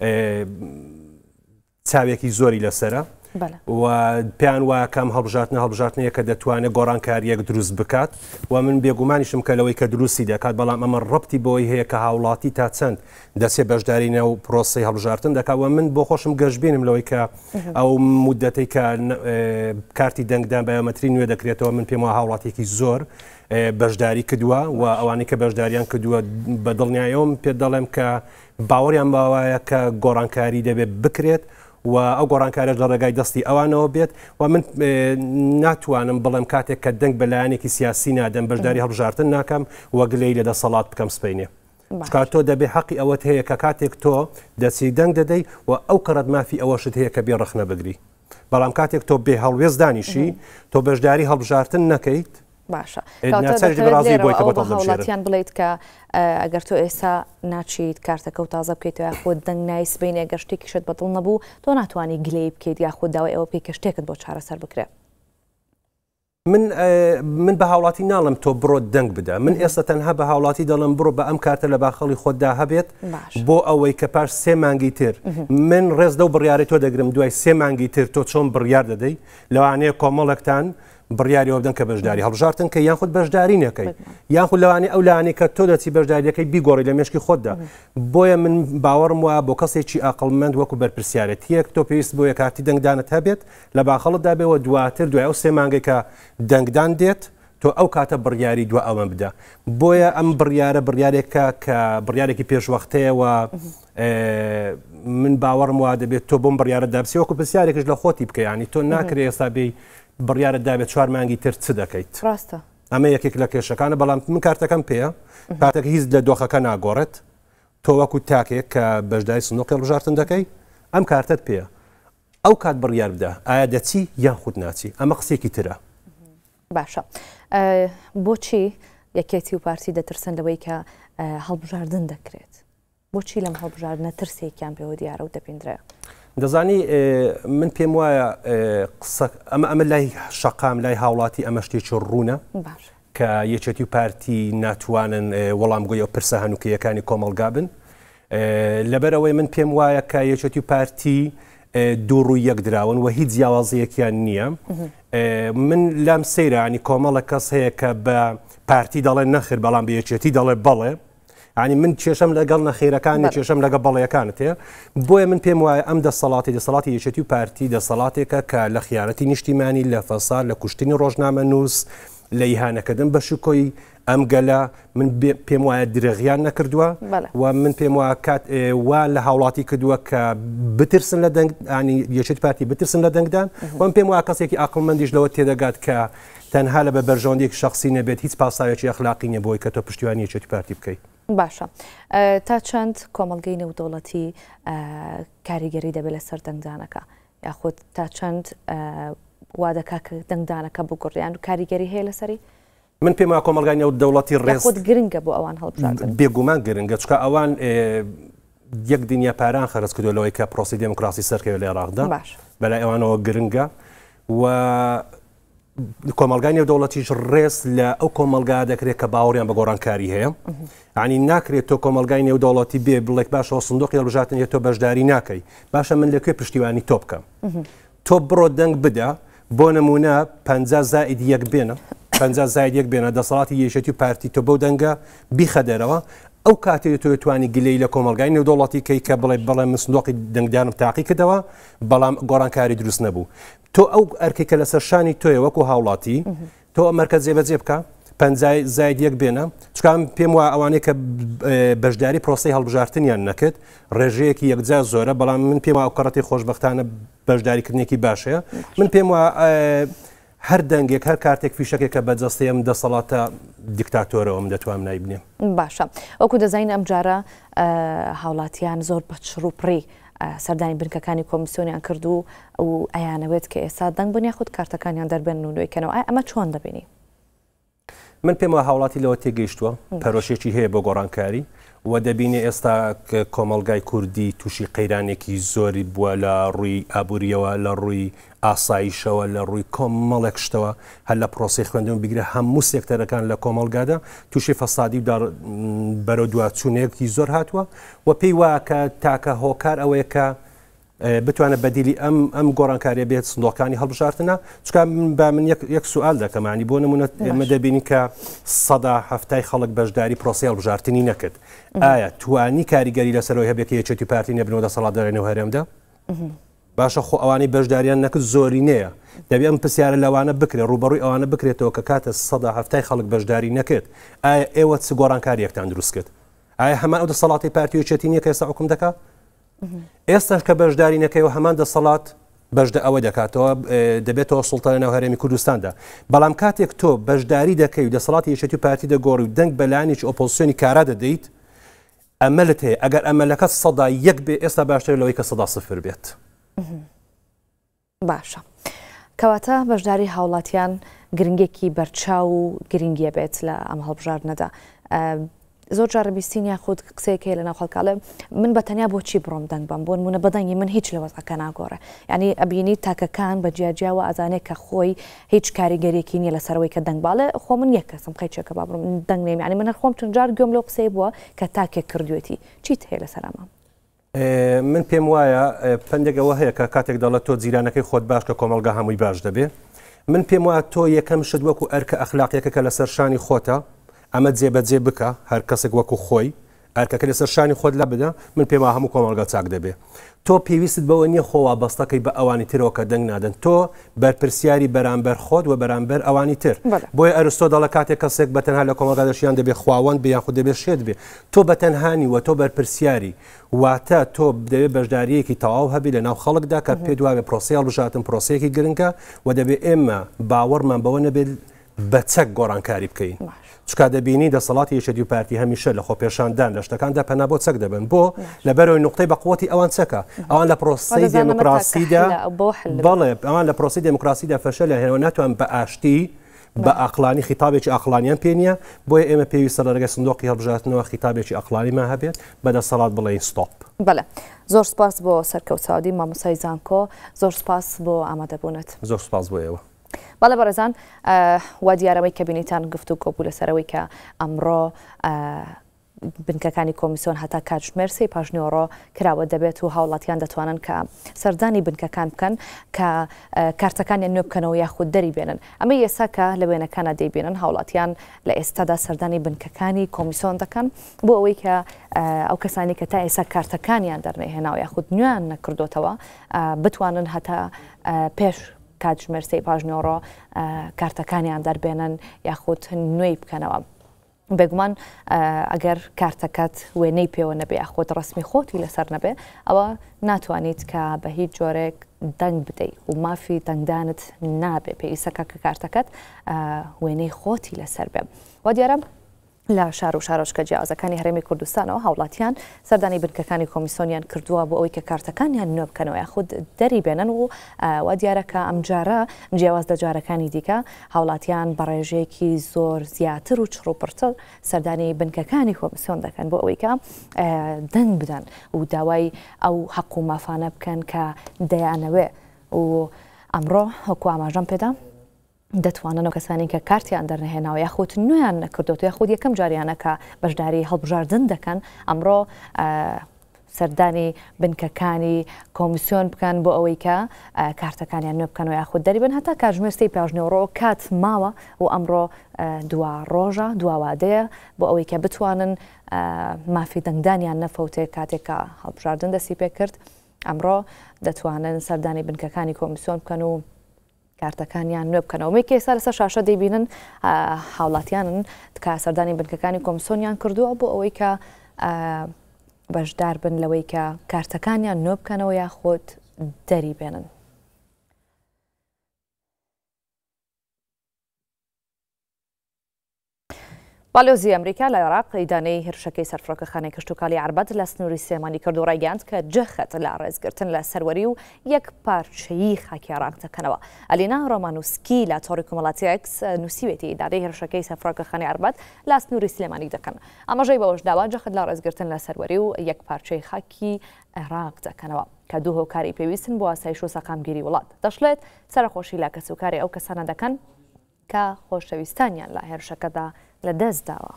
چاوێکی زۆری لەسرە و پێیان وایە کەم هەڵبژاردنەیە کە دەتوانێت گۆڕانکاریەک دروست بکات و من بێگومانیشم کە لەوەی کە دروستی دەکات بەڵام ئەمە ڕەبتی بۆی هەیە کە هاوڵاتی تا چەند دەچێت بەشدارینە و پرۆسی هەڵبژاردن دەکات و من بۆ خۆشم گەشتبینم لەوەی کە ئەو مودەتەی کە کارتی دەنگدان بایۆمەتری نوێ دەکرێتەوە من پێم وایە هاوڵاتێکی زۆر بەشداری کردووە و ئەوانەی کە بەشداریان کردووە بە دڵنیایەوەم پێ دەڵێم کە باوەڕیان باوایە کە گۆڕانکاری دەبێت بکرێت و ئەو گۆڕانکاریش لە ڕێگای دەستی ئەوانەوە بێت و من ناتوانم بڵێم کاتێک کە دەنگ بەلایەنێکی سیاسی نادەم بەشداری هەڵبژاردن ناکەم وەگلەی لە دەسەڵات بکەم سپەینێ کات تۆ دەبێ حەقی ئەوەت هەیە کە کاتێک تۆ دەچی دەنگ دەدەی و ئەو قەرەت مافی ئەوەشت هەیە کە بێ ڕخنە بگری بەڵام کاتێک تۆ بێ هەڵوێز دانیشی تۆ بەشداری هەڵبژاردن نەکەیت باشە هاوڵاتیان بڵیت کە ئەگەر تۆ ئێستا ناچیت کارتەکە و تازە بکەیتەوە خۆت دەنگ نایسبین ئەگەر شتێکیشت بەدڵ نەبوو تۆ ناتوانانی گلەی بکەیت یا خۆ داوای ئەوە پێی کە شتێکت بۆ چارەسەر بکرێت من بە هاوڵاتی ناڵم تۆ بڕۆ دەنگ بدە من ئێستا تەنها بە هاوڵاتی دەڵم بڕۆ بە ئەم کارتە لە باخەڵی خۆتدا هەبێت بۆ ئەوەی کە پاش 3 مانگی تر من ڕێزدە و بڕیاری تۆ دەگرم دوای 3 مانگی تر تۆ چۆن بڕیار دەدەی لەوانەیە کۆمەڵێکتان بڕیاریەوە بدەن کە بەشداری هەڵبژاردن کە یان خودت بەشداری نەکەیت یاخود لەوانەیە ئەو لایەنەی کە تۆ دەچی بەشداریەکەی بیگۆڕی لە مێشکی خۆتدا بۆیە من باوەڕم وایە بۆ کەسێکی ئاقڵمەند وەکو بەرپرسیارەتیەک تۆ پێویست بۆیە کارتی دەنگدانت هەبێت لە باخەڵتدا بێەوە دواتر دوای ئەو 3 مانگی کە دەنگدان دێت تۆ ئەو کاتە بڕیاری دو ئەوە بدە بۆیە ئەم بڕیارێکە کە بڕیارێکی پێشوەختەیە و من باوەڕم وا دەبێت تۆ بۆم بڕیارە دابسی وەکو پرسیارێکش لە خۆتی بکە ینی تۆ ناکرێت ئێستا بێ بڕیارە دابێت 4 مانگی تر چ دەکەیت ڕاستە ئەمە یەکێک لە کێشەکانە بەڵام من کارتەکەم پێە کاتێک هیچ لە دۆخەکە ناگۆڕێت تۆ وەکو تاکێک کە بەشداری سندوقی هەڵبژاردن دەکەی ئەم کارتت پێە ئەو کات بڕیار بدە ئایا دەچی یان خود ناچی ئەمە قسێکی ترە باشە بۆچی یەکێتی و پارتی دەترسن لەوەی کە هەڵبژاردن دەکرێت بۆچی لەم هەڵبژاردنە ترسێکیان پێوە دیارە و دەپێنرێ دەزانی من پێم وایە ئەمە لای شەقام لای هاوڵاتی ئەمە شتێکی ڕوونە کە یەکێتی و پارتی ناتوانن وەڵامگوی ئەو پرسە هەنووکیەکانی کۆمەڵگا بن لەبەرەوەی من پێم وایە کە یەکێتی و پارتی دوو ڕووی یەک دراون و هیچ جیاوازیەکیان نییە من لام سەیرانی کۆمەڵە کەس هەیە کە بە پارتی دەڵێ نەخر بەڵام بە یەکێتی دەڵێ بەڵێ ینی من کێشەم لەگەڵ نەخێرەکانی کێشەم لەگە بەڵیەکانت هەیە بۆیە من پێم وایە ئەم دەسەڵاتی یەکێتی و پارتی دەسەڵاتێکە کە لە خیانەتی نیشتیمانی لە فەساد لە کوشتنی ڕۆژنامە نووس لە ئیهانەکردن بە شکۆی ئەم گەلە من پێم وایە درێغیان نەکردووە و من پێم وایە کات وا لە هاوڵاتی کردووە کە بترسن لە دەنگانی یەکێتی پارتی بترسن لە دەنگدان و من پێم وایە کەسێکی عەقڵمەندیش لەوە تێدەگات کە تەنها لە بە بەرژەوەندێکی شخصی نەبێت هیچ پاساوێکی ئەخلاقی نیە بۆی کە تۆ پشتیوانی یەکێتی پارتی بکەیت. باشە تا چەند کۆمەڵگەی نێودەوڵەتی کاریگەری دەبێت لەسەر دەنگدانەکە یاخود تا چەند وا دەکا کە دەنگدانەکە بگوڕیان و کاریگەری هەیە لەسەری؟ من پێم وایە کۆمەڵگای نێودەوڵەتی ڕێز خۆت گرنگە بۆ ئەوان هەڵبژاردن بێگومان گرنگە چکە ئەوان یەک دنیا پاران خەرج کردوەوەی کە پرۆسی دموکراسی سەرکەوێت لە عێراقدا بەلای ئەوانەوە گرنگە و کۆمەڵگای نێودەوڵەتیش ڕێز لە ئەو کۆمەلگا دەکرێت کە باوەڕیان بە گۆڕانکاری هەیە ینی ناکرێت تۆ کۆمەلگای نێودەوڵەتی بێ بڵێک باشەوە سندوقی هەڵبژاردن تۆ بەشداری ناکەی باشە من لەکوێ پشتیوانی تۆ بکەم تۆ بڕۆ دەنگ بدە بۆ نمونە 50+1 بێنە 50+1 بێنە دەسەڵاتی یەکێتی و پارتی تۆ بەو دەنگە بیخە دەرەوە ئەو کاتێ تۆ توانی گلەی لە کۆمەلگای نێودەوڵەتی کەی کە بڵێ من سندوقی دەنگدانم تاقی کردەوە بەڵام گۆڕانکاری دروست نەبوو تۆ ئەو ئەرکێکە لەسەر شانی تۆیە وەکو هاوڵاتی تۆ مەرکەز جێبەجێ بکە 50+1 بێنە چکام پێم وایە ئەوانەیە کە بەشداری پرۆسی هەڵبژاردنیان نەکرد ڕێژەیەکی یەکجار زۆرە بەڵام من پێم وایە ئەو کەڕەتی خۆشبەختانە بەشداریکردنێکی باشەیە من پێم وایە هەر دەنگێک هەر کارتێک فیشەکێکە بەجەستەیە من دەسەڵاتە دیکتاتۆرەوە من دەتوانم نایبنێم باشە وەکو دەزانین ئەم جارە هاوڵاتیان زۆر بە چڕوپڕی سەردانی بنکەکانی کۆمیسیۆنیان کردو و ئەیانەوێت کە ئێستا دەنگ بنیە خودت کارتەکانیان دەربێن و نوێکەنەوە ئەمە چۆن دەبینی؟ من پێم وایە هاوڵاتی لەوە تێگەیشتووە پەرۆشێکی هەیە بۆ گۆڕانکاری و دەبینێ ئێستا کۆمەلگای کوردی تووشی قەیرانێکی زۆری بووە لە ڕووی ئابوووریەوە لە ڕووی ئاسایشەوە لە ڕووی کۆمەڵێک شتەوە هەر لە پرۆسی خوێندن بگرە هەموو سێکتەرەکان لە کۆمەلگادا تووشی فەسادی و بەرەو دوچوونەیەکی زۆر هاتووە و پێی وایە کە تاکە هۆکار ئەوەیە کە بتوانە بەدیلی ئەم گۆڕانکاریە بێت سندوقەکانی هەڵبژاردنە چکە من یەک سوال دەکەمانی بۆ نمونە ئێمە دەبینی کە 170 خەڵک بەشداری پرۆسی هەڵبژاردنی نەکرد ئایا توانی کاریگەری لەسەرەوەی هەبێت کە یەکێتی پارتی نەبنەوە دەسەڵاتدارێنەوە هەرێمدا باشە خۆ ئەوانەی بەشداریان نەکرد زۆری نییە دەبێت ئەم پرسیارە لەوانە بکرێت ڕوبەڕووی ئەوانە بکرێتەوە کە کاتە 170 خەڵک بەشداری نەکرد ئایا ئێوە چ گۆڕانکاریەکتان دروست کرد ئایا هەمان ئەو دەسەڵاتی پارتی یەکێتی نییە کە ئێستا حکوم دەکات ئێستاش کە بەشداری نەکەیەوە هەمان دەسەڵات بەشدە ئەوە دەکاتەوە دەبێتەوە سوڵتانە ناو هەرێمی کوردستاندا بەڵام کاتێک تۆ بەشداری دەکەی و دەسەڵاتی یەکێتی و پارتی دەگۆڕی و دەنگ بەلایەنێکی ئۆپۆزیسیۆنی کارا دەدەیت ئەمەلت هەیە ئەگەر ئەمەلەکەت 100 بێ ئێستا باشتر لەوەی کە 100 بێت باشە کەواتە بەشداری هاوڵاتیان گرنگێکی بەرچاو و گرنگیە بێت لە ئەم هەڵبژاردنەدا زۆر جارە بیستینیا خود قسەیەک هەیە لە ناو خەڵکاڵێ من بەتەنیا بۆچی بڕۆم دەنگ بم بۆ نمونە بەدەنگی من هیچ لە وەزەکە ناگۆڕە یعنی ئەبینی تاکەکان بە جیاجیاوە ئەزانێت کە خۆی هیچ کاریگەریەکی نییە لەسەرەوەی کە دەنگ باڵێ خۆ من یەک کەسم قەیچێکە با بڕۆم دەنگ نێم یعنی من خۆم چەند جار گوێم لەو قسەی بووە کە تاکێک کردوێتی چیت هەیە لەسەر ئەمە؟ من پێم وایە پندێکەوە هەیە کە کاتێک دەڵێت تۆ جیرانەکەی خۆت باش کە کۆمەلگا هەمووی باش دەبێ من پێم وایە تۆ یەکەم شت وەکو ئەرکە ئەخلاقیەکە کە لەسەر شانی خۆتە ئەمە جێبەجێ بکە هەر کەسێک وەکو خۆی ئەرکەکە لەسەر شانی خۆت لە بدە من پێم وایە هەموو کۆمەلگا چاک دەبێ تۆ پێویستت بەوە نییە خۆوا بەستەکەی بە ئەوانی ترەوە کە دەنگ نادەن تۆ بەرپرسیاری بەرامبەر خۆت و بەرامبەر ئەوانی تر بۆیە ئەرستۆ دەڵە کاتێک کەسێک بەتەنها لە کۆمەلگا دەشیان دەبێ خواوەند بێ یان خود دەبێ شێت بێ تۆ بەتەنهانی وە تۆ بەرپرسیاری واتە تۆ دەبێت بەشداریەکی تەواو هەبی لە ناو خەڵکدا کە پێ دوابێ پرۆسی هەڵبژاردن پرۆسەیەکی گرنگە و دەبێت ئێمە باوەڕمان بەوە نەبێت بە چەک گۆڕانکاری بکەین چکا دەبینی دەسەڵاتی یەکێتی و پارتی هەمیشە لە خۆپێشاندان لە شتەکاندا پەنا بۆ چەک دەبن بۆ لەبەرەوەی نقطەی بەقوەتی ئەوان چەکە ئەوان لە پرۆسی دموکراسیدا بەڵێ ئەوان لە پرۆسی دموکراسیدا فەشەل هێنەوە ناتوان بە ئاشتی بە ئاقلانی خیتابێکی ئاقلانیان پێ نییە بۆیە ئێمە پێویستە لە ڕێگەی سندوقی هەڵبژاردنەوە خیتابێکی ئاقلانیمان هەبێت بەدەسەڵات بڵێین ستۆپ. بەڵێ زۆر سپاس بۆ سەرکەوتاوی مامۆسای زانکۆ زۆر سپاس بۆ ئامادەبوونت. زۆر سپاس بۆ ئێوە. بالا بەڕێزان وا دیارەوەی کە بینیتان گفتوگۆ بوو لەسەرەوەی کە ئەمڕۆ بنکەکانی کۆمیسیۆن هەتا کاتژمێر 3 پاژنیۆڕۆ کراوە دەبێت و هاوڵاتیان دەتوانن کە سەردانی بنکەکان بکەن کە کارتەکانیان نوێ بکەنەوە یاخود دەری بێنن. ئەمە ئێستا کە لە وێنەکانە دەیبێنن هاوڵاتیان لە ئێستادا سەردانی بنکەکانی کۆمیسیۆن دەکەن بۆ ئەوەی کە ئەو کەسانی کە تا ئێستا کارتەکانیان دەرنەهێناوە یاخود نوێیان نەکردوتەوە بتوانن هەتا پێش کاتژمێر 3 پاژنیۆڕۆ کارتەکانیان دەربێنن یاخود نوێی بکەنەوە. بێگومان ئەگەر کارتەکەت وێنەی پێوە نەبێ یاخۆت ڕسمی خۆتی لەسەر نەبێ ئەوە ناتوانیت کە بە هیچ جۆرێک دەنگ بدەیت و مافی دەنگدانت نابێ پێویستەکە کە کارتەکەت وێنەی خۆتی لەسەر بێ. وا دیارە لە شار و شارۆچکە جیاوازەکانی هەرێمی کوردستانەوە هاوڵاتیان سەردانی بنکەکانی کۆمیسیۆنیان کردووە بۆ ئەوەی کە کارتەکانیان نوێ بکەنەوە یاخود دەری بێنن و وا دیارەکە ئەم جارە جیاواز لە جارەکانی دیکە هاوڵاتیان بە ڕێژەیەکی زۆر زیاتر و چڕوپڕتر سەردانی بنکەکانی کۆمیسیۆن دەکەن بۆ ئەوەی کە دەنگ بدەن و داوای ئەو حەق و مافانە بکەن کە دەیانەوێ و ئەمڕۆ هەکو ئاماژەم پێدا دەتوانن ئەو کەسانی کە کارتیان دەرنەهێناوە یاخود نوێیان نەکردوت یاخود یەکەم جاریانە کە بەشداری هەڵبژاردن دەکەن ئەمڕۆ سەردانی بنکەکانی کۆمیسیۆن بکەن بۆ ئەوەی کە کارتەکانیان نوێ بکەن و یاخود دەریبن هەتا کاتژمێر 3 پاژنیۆڕۆ کات ماوە و ئەمڕۆ دوا ڕۆژە دواوادەیە بۆ ئەوەی کە بتوانن مافی دەنگدانیان نەفەوتێ کاتێک کە هەڵبژاردن دەستی پێ کرد ئەمڕۆ دەتوانن سەردانی بنکەکانی کۆمیسیۆن بکەن و کارتەکانیان نوێ بکەنەوە مێک ئێستا لەسەر شاشە دەیبینن هاوڵاتیانن کە سەردانی بنکەکانی کۆمیسیۆنیان کردووە بۆ ئەوەی کە بەشدار بن لەوەی کە کارتەکانیان نوێ بکەنەوە یاخۆت دەری بێنن. باڵێۆزی ئەمریکا لە عێراق ئیدانەی هێرشەکەی سەرفڕۆکەخانەی کشتوکاڵی عربەت لە سنووری سلێمانی کرد و ڕایگەاند کە جەخت لە ڕێزگرتن لە سەروەری و یەک پارچەیی خاکی عێراق دەکەنەوە. ئەلینا ڕۆمانوسکی لە تۆڕی کۆمەڵاتی ئەکس نووسیوێتی ئیدارەی هێرشەکەی سەرفڕۆکەخانەی عربەت لە سنووری سلێمانی دەکەن. ئەمەژەی بەوەش داوا جەخت لە ڕێزگرتن لە سەروەری و یەک پارچەی خاکی عێراق دەکەنەوە کە دوو هۆکاری پێویستن بۆ ئاسایش و سەقامگیری وڵات دەشڵێت سەرخۆشی لا کەسوکاری ئەو کەسانە دەکەن کە خۆشەویستانیان لە هێرشەکەدا لەدەست داوە.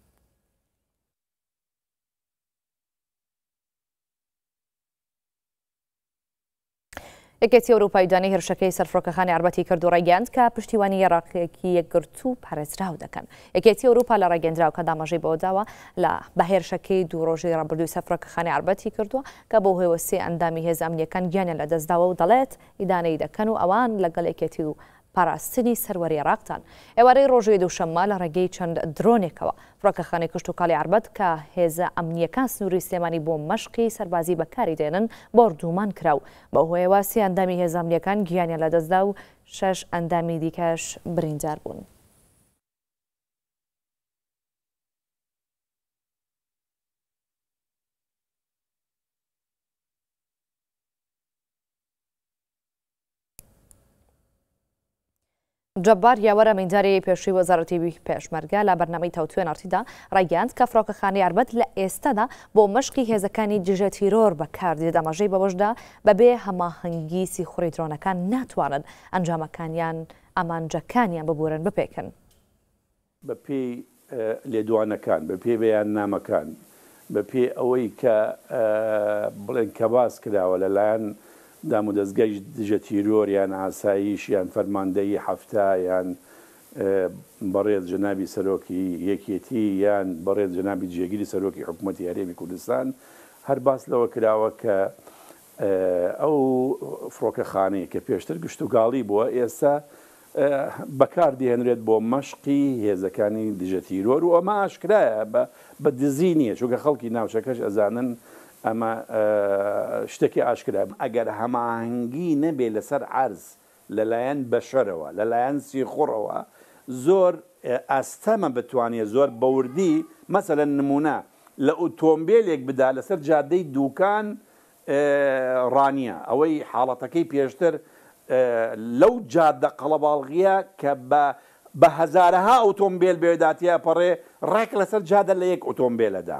یەکێتی ئەوروپای دانی هێرشەکەی سەرفڕۆکەخانی عربەتی کرد و ڕایگەاند کە پشتیوانی عێراقیەکی یەکگرتو و پارێزراو دەکەن. یەکێتی ئەوروپا لە ڕاگەاندراو کە دامەژەی بەوە داوە لە بە هێرشەکەی دوو ڕۆژەی ڕابردووی سەرفڕۆکەخانی عربەتی کردووە کە بۆ هێوە سێ ئەندامی هێز ئەمنیەکان گیانیان لەدەستداوە و دەڵێت ئیدانەی دەکەن و ئەوان لەگەڵ یەکێتی و پاراستنی سەروەری عێراقتان. ئێوارەی ڕۆژەی دووشەممە لە ڕێگەی چەند درۆنێکەوە فڕۆکەخانەی کشتوکاڵی عربەت کە هێزە ئەمنیەکان سنووری سلێمانی بۆ مەشقی سەربازی بەکاری دێنن بۆردومان کراو بە هۆیەوە سێ ئەندامی هێز ئەمنیەکان گیانیان لەدەستدا و 6 ئەندامی دیکەش بریندار بوون. جەبار یاوەرە مینداری پێشووی وەزارەتی پێشمەرگە لە بەرنامەی تاوتوێنەرتیدا ڕایگەاند کە فڕۆکەخانەی عربەت لە ئێستادا بۆ مەشقی هێزەکانی دژە تیرۆر بەکاردێت. ئەمەژەی بەوەشدا بەبێ هەماهەنگی سیخوڕی درۆنەکان ناتوانن ئەنجامەکانیان ئامانجەکانیان ببورن بپێکن. بە پێی لێدوانەکان بە پێی بەیاننامەکان بە پێی ئەوەی کە بڵێن کە باس کراوە لەلایەن دام و دەستگای دژە تیرۆر یان ئاسایش یان فەرماندەیی هەفتە یان بەڕێز جەنابی سەرۆکی یەکێتی یان بەڕێز جەنابی جێگیری سەرۆکی حکوومەتی هەرێمی کوردستان هەر باس لەوە کراوە کە ئەو فڕۆکەخانەیە کە پێشتر گشتوگاڵی بووە ئێستا بەکاردێنرێت بۆ مەشقی هێزەکانی دژە تیرۆر و ئەمە ئاشکرایە بە دزی نییە چونکە خەڵکی ناوچەکەش ئەزانن ئەمە شتێکی ئاشکرا. ئەگەر هەماهەنگی نەبێ لەسەر عەرز لەلایەن بەشەرەوە لەلایەن سیخوڕەوە زۆر ئەستەمە بتوانێت زۆر بەوردی مەسەلەن نمونە لە ئۆتۆمبیلێک بدا لەسەر جادەی دووکان ڕانیە ئەوەی حاڵەتەکەی پێشتر لەو جادە قەڵەباڵغیە کە بە هەزارەها ئۆتۆمبیل بێداتیا پەڕێ ڕێک لەسەر جادە لە یەک ئۆتۆمبیلەدا.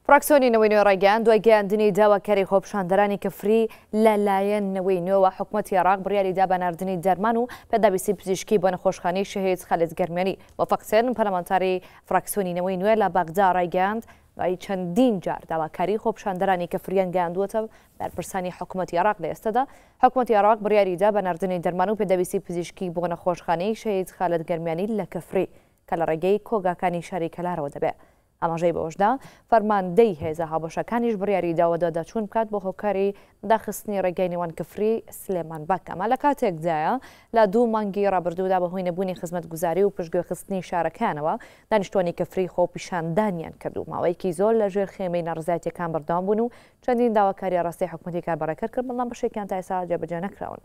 فراکسیۆنی نەوەی نوێ ڕێگەیان دوای گەیاندنی داواکاری خۆپشاندەرانی کفری لەلایەن نەوەی نوێوە حکوومەتی عێراق بڕیاریدا بە ناردنی دەرمان و پێداویستی پزیشکی بۆ نەخۆشخانەی شەهید خەلید گەرمێنی. وەفەقسێن پەرلەمانتاری فراکسیۆنی نەوەی نوێ لە بەغدا ڕێگەیاند دوای چەندین جار داواکاری خۆپشاندەرانی کفریان گەیاندووەتە بەرپرسانی حکوومەتی عێراق لە ئێستادا. حکوومەتی عێراق بڕیاریدا بە ناردنی دەرمان و پێداویستی پزیشکی بۆ نەخۆشخانەی شەهید خەلید گەرمێنی لە کفری کە لە ڕێگەی کۆگاکانی شاری کەلارەوە دەبێت. ئاماژەی بەوەشدا فەرماندەی هێزە هاوبەشەکانیش بڕیاری داوەدا دەچوون بکات بۆ هۆکاری داخستنی ڕێگەی نێوان کفری سلێمان بەک. ئەمە لە کاتێکدایە لە 2 مانگی ڕابردوودا بەهۆی نەبوونی خزمەتگوزاری و پشتگوێخستنی شارەکانەوە دانیشتوانی کفری خۆپیشاندانیان کردو. ماوەیەکی زۆر لە ژێر خێمەی نەڕزایەتیەکان بەردەوام بوون و چەندین داواکاری ڕاستی حکوومەتی کاربارەکە کرد، بەڵام بەشێکیان تا ئێستا جێبەجێ نەکراون.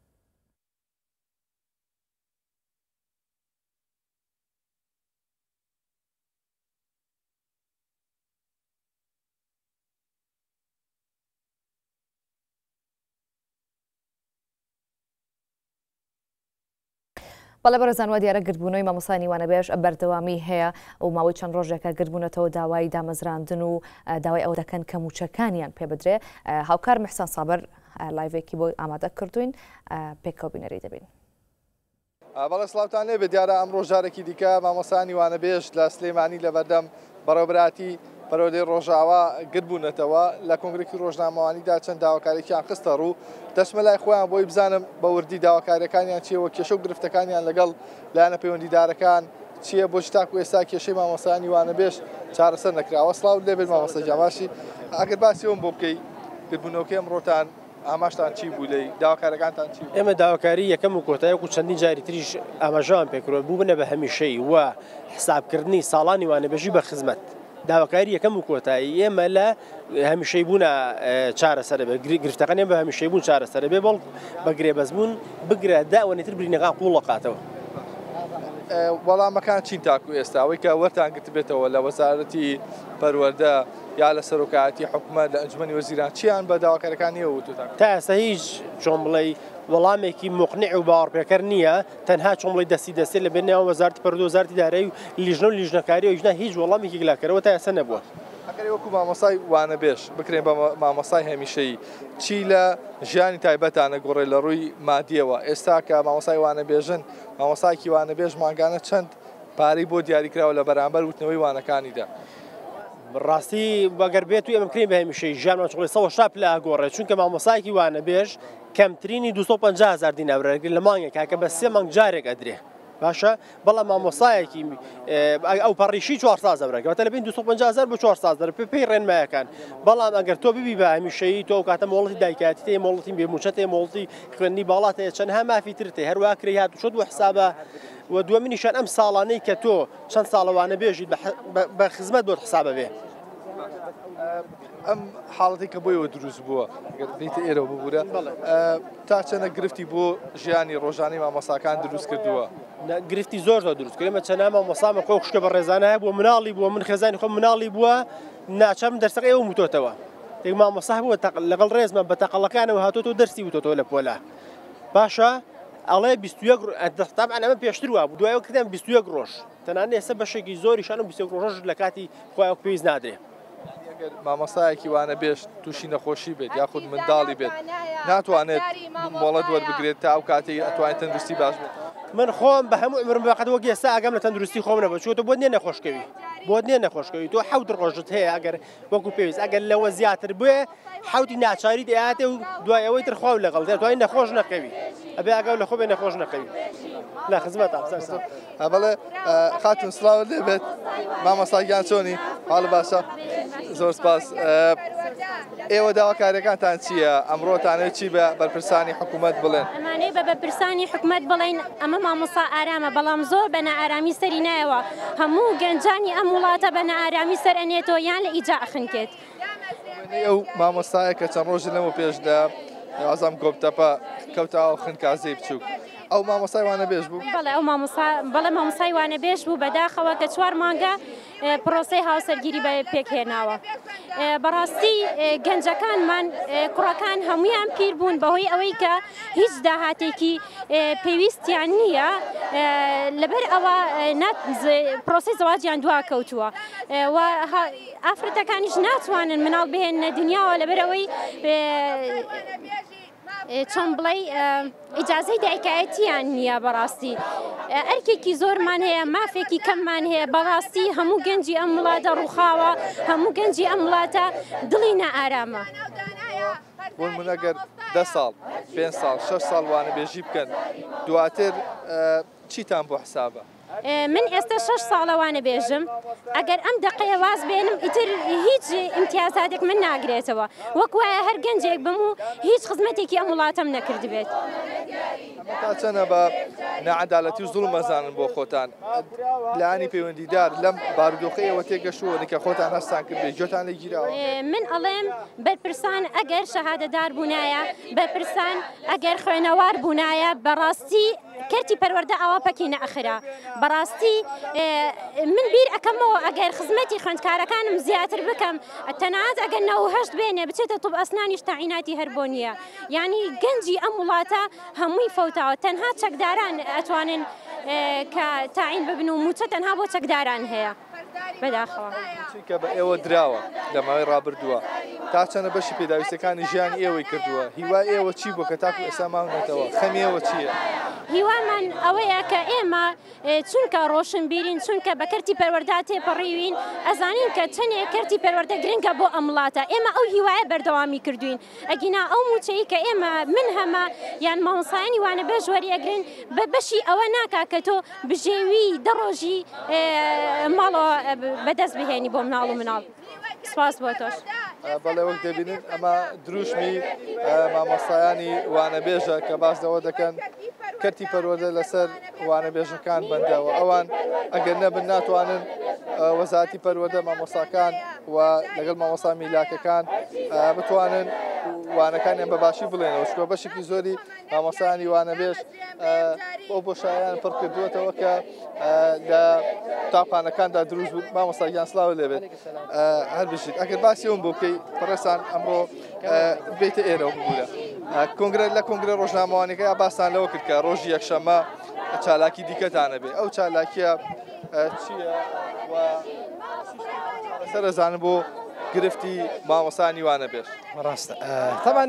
بەڵێ بەڕێزان وا دیارە گرتبوونەوەی مامۆستای نیوانەبێژ بەردەوامی هەیە و ماوەی چەند ڕۆژێکە گرتبوونەتەوە داوای دامەزراندن و داوای ئەوە دەکەن کە موچەکانیان پێ بدرێ. هاوکار محسان سابر لایڤێکی بۆ ئامادە کردوین، پێکەوە بینەری دەبین. بەڵێ سڵاوتان لێ بێ دیارە ئەمڕۆ جارێکی دیکە مامۆستا نیوانەبێژ لە سلێمانی لە بەردەم بەڕێوەبەراتی پەرۆدەی ڕۆژاوا گرتبوونەتەوە لە کۆنگرێکی ڕۆژنامەوانیدا چەند داواکاریەکیان خستە ڕوو دەچمە لای خۆیان بۆی بزانم بە وردی داواکاریەکانیان چیەوە کێشە و گرفتەکانیان لەگەڵ لایەنە پەیوەندیدارەکان چییە بۆچی تاکو ئێستا کێشەی مامۆستا نیوانەبێژ چارەسەر نەکراوە. سڵاو لێ بێت مامۆستا جاماشی، ئەگەر باسی ئەوم بۆ بکەی گرتبوونەوەکەی ئەمڕۆتان ئاماشتان چی بوو لەی داواکاریەکانتان چی؟ ئێمە داواکاری یەکەم و کۆتاییەک و چەندین جاری تریش ئاماژەوان پێکرۆ بوو بنە بە هەمیشەی وە حسابکردنی ساڵان نیوانەبێژی بە خزمەت. داواکاری یەکەم و کۆتایی ئێمە لە هەمیشەی بوونە چارەسەر بێ گرفتەکان بە هەمیشەی بوون چارەسەر بێ بەڵ بە گرێبەز بوون بگرە داوەنێتر برینەکان قوڵەقاتەوە. وەڵامەکان چین تاکو ئێستا ئەوەی کە وەرتان گرت بێتەوە لە وەزارەتی پەروەردە یا لە سەرۆکایەتی حکوومەت لە ئەنجومەنی وەزیران چیان بە داواکاریەکانی وتوتان؟ تا ئێستا هیچ چۆن بڵێ وەڵامێکی مقنع و باوەڕپێکەر نییە، تەنها چۆن بڵێ دەستی لە بێنەوە وەزارەتی پەروەردە و وەزارەتی دارایی و لیژنە و لیژنەکاری و هیچ وەڵامێکی گلاکەرەوە تا ئێستا نەبووە. ئەگەر وەکو مامۆستای وانەبێژ بکرێن بە مامۆستای هەمیشەیی چی لە ژیانی تایبەتانە گۆڕێ لە ڕووی مادیەوە ئێستا کە مامۆستای وانەبێژن مامۆستایکی وانەبێژ ماگانە چەند پارەی بۆ دیاریکراوە لە بەرامبەر وتنەوەی وانەکانیدا؟ ڕاستی بەگەر بێت و ئێمە بکرین بە هەمیشەی ژیانمان چڵی 100 لە ئاگۆڕێت، چونکە مامۆستایکی وانەبێژ کەمترینی 250,000 دیناورەگرێت لە مانگێک کاکە بە 3 مانگ جارێک ئەدرێ باشە، بەڵام مامۆستایەکی ئەو پەڕیشی 400 زەورەکەواتە لە بین 250,000 بۆ 400 پێی ڕێنمایەکان. بەڵام ئەگەر تۆ ببی بە هەمیشەیی تۆ کاتە مۆڵەتی دایکاتی تێ مۆڵەتی بێموچەتێ مۆڵەتی خوێندنی باڵاتەیە چەندها مافی ترتێ هەروە کری هات شد و حسابە و دووەمینیشان ئەم ساڵانەی کە تۆ چەند ساڵەوانە بێژیت بە خزمەت بۆت حسابە بێ. ئەم حاڵەتی کە بۆیەوە دروست بووە بیتە ئێرە ببوورە تا چەنە گرفتی بۆ ژیانی ڕۆژانەی مامۆستاکان دروست کردووە؟ گرفتی زۆر دروست کردمە چەند مامۆستامە خۆ خوشکە بە ڕێزانە بۆ مناڵی بووە من خێزانی خۆم مناڵی بووە ناچەم دەرسەکەی ئەو وتۆتەوە مامۆستا بووە لەگەڵ ڕێزمە بە تەقەڵەکانەوە هاتۆتەوە دەرسی وتۆتەوە لە پۆلا باشە ئەڵێ 21 ئەمە پێشتر وابوو دوایەوە کردم 21 ڕۆژ تەنانەت ئێستا بەشێکی زۆریشان و 21 ڕۆژ لە کاتی خۆیان پێویست نادرێ. مامۆستایەکی وانەبێژ تووشی نەخۆشی بێت یاخود منداڵی بێت ناتوانێت مۆڵەت وەربگرێت تا ئەو کاتی ئەتوانێت تەندروستی باش بێت. من خۆم بە هەموو عمرم بەقەت وەک ئێستا ئاگام لە تەندروستی خۆم نەبوو چۆتە بۆ نییە نەخۆشکەوی تۆ 7 ڕۆژت هەیە ئەگەر وەکو پێویست ئەگەر لەوە زیاتر بێ حوتی ناچاری دەهاتێ و دوای ئەوەی تر خواو لەگەڵ دەتوانین نەخۆش نەکەوی ئەبێ ئاگاو لە خۆ بێ نەخۆش نەکەوی لە خزمەت بەڵێ خاتون سڵاو لێبێت مامۆستاگیان چۆنی حاڵ باشە زۆر سپاس. ئێوە داواکاریەکانتان چییە ئەمڕۆتانێت چی بە بەرپرسانی حکوومەت بڵێن؟ ئەمانەی بە بەرپرسانی حکوومەت بڵێن ئەمە مامۆستا ئارامە بەڵام زۆر بە نەئارامی سەری نایەوە هەموو گەنجانی ئەم وڵاتە بە نەئارامی سەر ئەنێتەوە یان لە ئیجا خنکێت. ئەو مامۆستایە کە چەند ڕۆژ لەمە پێش لە ئازام گۆبتەپە کەوتاوە خنکازەی بچووک ئەو مامۆستای وانەبێژ بوو بەڵێ مامۆستای وانەبێژ بوو بەداخەوە کە 4 مانگە پرۆسەی هاوسەرگیری پێکهێناوە. بەڕاستی گەنجەکانمان کوڕەکان هەمویان پیر بوون بەهۆی ئەوەی کە هیچ داهاتێکی پێویستیان نییە لەبەر ئەوە پرۆسی زەواجیان دواکەوتووە و ئافرەتەکانیش ناتوانن مناڵ بهێنە دنیاوە لەبەر ئەوەی چۆن بڵێ ئیجازەی دایکایەتیان نییە. بەڕاستی ئەرکێکی زۆرمان هەیە مافێکی کەممان هەیە. بەڕاستی هەموو گەنجی ئەم وڵاتە ڕووخاوە هەموو گەنجی ئەم وڵاتە دڵی نەئارامە. بۆن من ئەگەر 10 ساڵ 5 ساڵ 6 ساڵ وانەبێژی بکەن دواتر چیتان بۆ حسابە؟ من ئێستا 6 ساڵەوانە بێژم ئەگەر ئەم دقەیە واز بێنم ئیتر هیچ ئیمتیازاتێک من ناگرێتەوە وەک وایە هەر گەنجێک بم و هیچ خزمەتێکی ئەم وڵاتەم نەکرد بێت. تا چەنە بە نەعەدالەتی و زوڵم مەزانن بۆ خۆتان لایانی پەیوەندیدار لەم بارودۆخەیەوە تێگەشتووە کە خۆتان هەستان کرد بێت جۆتان لێ گیراوە؟ من ئەڵێم بەرپرسان ئەگەر شەهادەدار بوونایە بەرپرسان ئەگەر خوێنەوار بوونایە بەڕاستی کەرتی پەروەردە ئاوا پەکی نەئەخرا. بەڕاستی من بیر ئەەکەمەوە ئەگەر خزمەتی خوێندکارەکانم زیاتر بکەم تەنانەت ئەگەر 98 بێنێ بچێتە توب ئەسنانیش تاعیناتی هەر بۆ نییە. یعنی گەنجی ئەم وڵاتە هەمووی فەوتاوە تەنها چەکداران ئەتوانن کە تاعین ببن و موچە تەنها بۆ چەکداران هەیە. بەداخەوە کە بە ئێوە دراوە لە ماوەی ڕابردووە تا چەنە بەشی پێداویستەکانی ژیان ئێوەی کردووە هیوا ئێوە چی بوو کە تاکو ئێستا ماونێتەوە خەمی ئێوە چییە؟ هیوامان ئەوەیە کە ئێمە چونکە ڕۆشنبیرین چونکە بە کەرتی پەروەردە تێپەڕیوین ئەزانین کە چەندێک کەرتی پەروەردە گرنگە بۆ ئەم وڵاتە. ئێمە ئەو هیوایە بەردەوامی کردوین ئەگینا ئەو موچەی کە ئێمە من هەمە یان مامۆسایانی وانەبێژ وەریەگرن بە بەشی ئەوە ناکا کە تۆ بژێوی دەڕۆژی ماڵەوە بەدەست بهێنی بۆ مناڵ و مناڵ. سپاس بۆ تۆش. بەڵێ وەک دەبینن ئەمە دروشمی مامۆستایانی وانەبێژە کە باس دەوە دەکەن کەرتی پەروەردە لەسەر وانەبێژەکان بەندەوە ئەوان ئەگەر نەبن ناتوانن وەزارەتی پەروەردە مامۆستاکان و لەگەڵ مامۆستا میلاکەکان بتوانن وانەکانیان بەباشی بڵێنەوە چکۆ بەشێکی زۆری مامۆستایانی وانەبێژ بۆ بۆشایان پڕ کردووەتەوە کە لە تاپانەکاندا دروست بوو. مامۆستا گیان سڵاو لێبێت هەر بژیت ئەگەر باسی ئەوم بۆ بکەی پڕێسان ئەمڕۆ بێتە ئێرەوە ببوورە کۆنگرە لە کۆنگرە ڕۆژنامەوانەکەی باسان لەوە کرد کە ڕۆژی یەکشەمە چالاکی دیکەتانە بێ ئەو چالاکیە چییە سەرزانم بۆ گرفتی مامۆستانی وانەبێژ؟ ڕاستە طبعا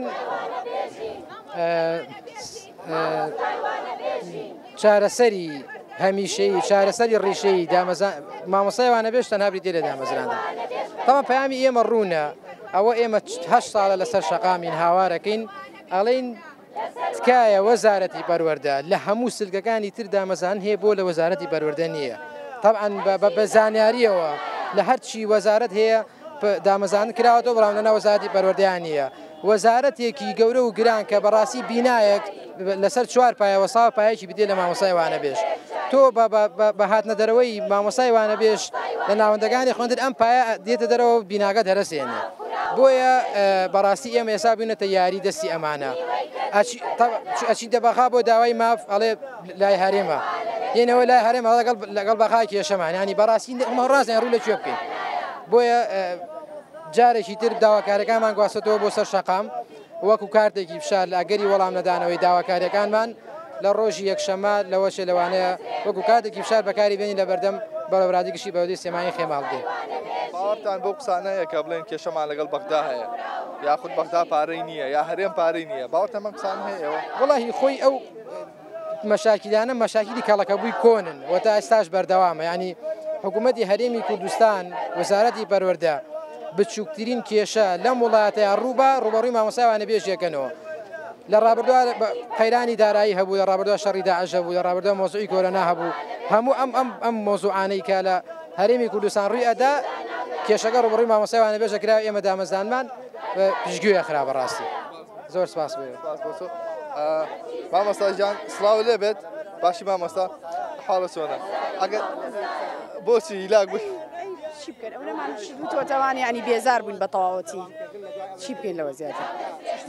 چارەسەری هەمیشەی چارەسەری ڕیشەی مامۆستای وانەبێژ تەنها بریتێ لە دامەزراندا. تەمە پەیامی ئێمە ڕوونە ئەوە ئێمە 8 ساڵە لەسەر شەقامین هاوارەکەین ئەڵێن تکایە وەزارەتی پەروەردە لە هەموو سلکەکانی تر دامەزان هەیە بۆ لە وەزارەتی پەروەردە نییە. طبعا بە زانیاریەوە لە هەرچی وەزارەت هەیە دامەزان کراوەتەوە بەڵام لەناو وەزارەتی پەروەردەیان نییە. وەزارەتێکی گەورە و گران کە بەڕاستی بینایەک لەسەر 4 پایەوە ساوە پایەکی بدێ لە مامۆستای وانەبێژ. تۆ بە هاتنە دەرەوەی مامۆستای وانەبێژ لە ناوەندەکانی خوێندر ئەم پایە دێتە دەرەوە بیناگە دەرەسێنێ. بۆیە بەڕاستی ئێمە ئێستا بووینەتە یاری دەستی ئەمانە. ئەچین دەبەخا بۆ داوای ماف ئەڵێ لای هەرێمە یێنەوە لای هەرێمە لەگەڵ بەخای کێشەمان ینی بەڕاستی ئەمە ڕاستیان ڕوو لەکوێ بکەین. بۆیە جارێکی تر داواکاریەکانمان گواستەوە بۆ سەر شەقام وەکو کارتێکی فشار لە ئەگەری وەڵام نەدانەوەی داواکاریەکانمان لە ڕۆژی یەکشەمە لەوەشە لەوانەیە وەکو کاتێکی فشار بەکاری بێنی لە بەردەم بەڕێوەبردی گشتی بەودەی سێمانی خێماڵ دێ. باوەڕتان بۆ قسانەیە کە بڵێن کێشەمان لەگەڵ بەغدا هەیە یاخود بەغدا پارەی نییە یا هەرێم پارەی نییە باوەڕتان ئەم قسان هەیەەوە؟ وەڵاهی خۆی ئەو مەشاکیلانە مەشاکیلی کەڵەکەبووی کۆنن و تا ئێستاش بەردەوامە. ینی حکوومەتی هەرێمی کوردستان وەزارەتی پەروەردە بچووکترین کێشە لەم وڵاتەیە ڕوبەڕووی مامۆستای وانەبێژیەکەنەوە. لە ڕابردووە قەیرانی دارایی هەبوو لە ڕابردووە شەڕی داعش هەبوو لە ڕابردووە مۆزوعی کۆرۆنا هەبوو هەموو ئەم مۆزوعانەی کە لە هەرێمی کوردستان ڕووی ئەدا کێشەکە ڕوبەڕووی مامۆستای وانەبێژە کراوە ئێمە دامەزانمان پشتگوێ خرا بەڕاستی. زۆر سپاس بێ. مامۆستا گیان سڵاو لێبێت باشی مامۆستا حاڵە چۆنە؟ ئەگەر بۆچی هیلاک بووی؟ چی بکەن ئەو نەمانشتوتەوانی ینی بێزار بووین بە تەواوەتی چی بکەین لەوە زیاتر